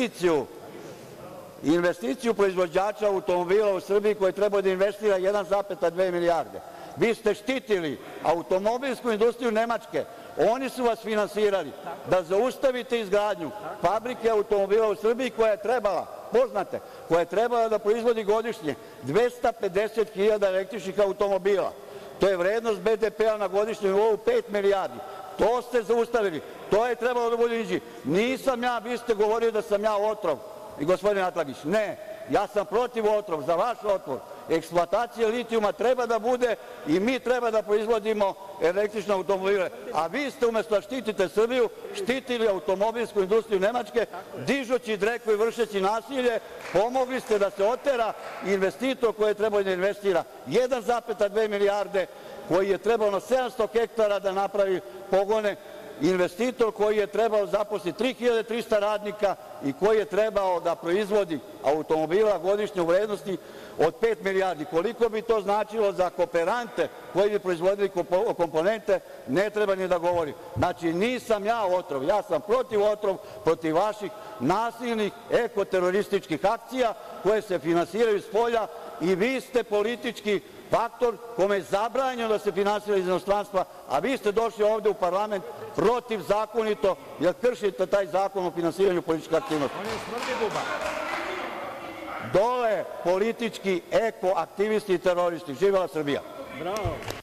investiciju proizvođača automobila u Srbiji koji treba da investira 1,2 milijarde. Vi ste štitili automobilsku industriju Nemačke, oni su vas finansirali da zaustavite izgradnju fabrike automobila u Srbiji koja je trebala, poznate, koja je trebala da proizvodi godišnje 250.000 električnih automobila. To je vrednost BDP-a na godišnjem nivou 5 milijardi. To ste zaustavili, to je trebalo da bude niži. Nisam ja, vi ste govorili da sam ja otrov, i gospodin Atlagić, ne, ja sam protiv otrov, za vaš otrov. Eksploatacija litijuma treba da bude i mi treba da proizvodimo električne automobile, a vi ste umesto da štitite Srbiju, štitili automobilsku industriju Nemačke, dižući dreku i vršeći nasilje, pomogli ste da se otera investitor koji je trebao da investira 1,2 milijarde, koji je trebao na 700 hektara da napravi pogone, investitor koji je trebao zaposliti 3.300 radnika i koji je trebao da proizvodi automobila godišnje u vrednosti od 5 milijardi. Koliko bi to značilo za kooperante koji bi proizvodili komponente, ne treba ni da govorim. Znači, nisam ja otrov, ja sam protiv otrov, protiv vaših nasilnih ekoterorističkih akcija koje se finansiraju spolja i vi ste politički faktor kome je zabranjeno da se finansira iz inostranstva, a vi ste došli ovde u parlament protivzakonito, jer kršite taj zakon o finansiranju političke aktivnosti. Dole politički ekoaktivisti i teroristi. Živela Srbija!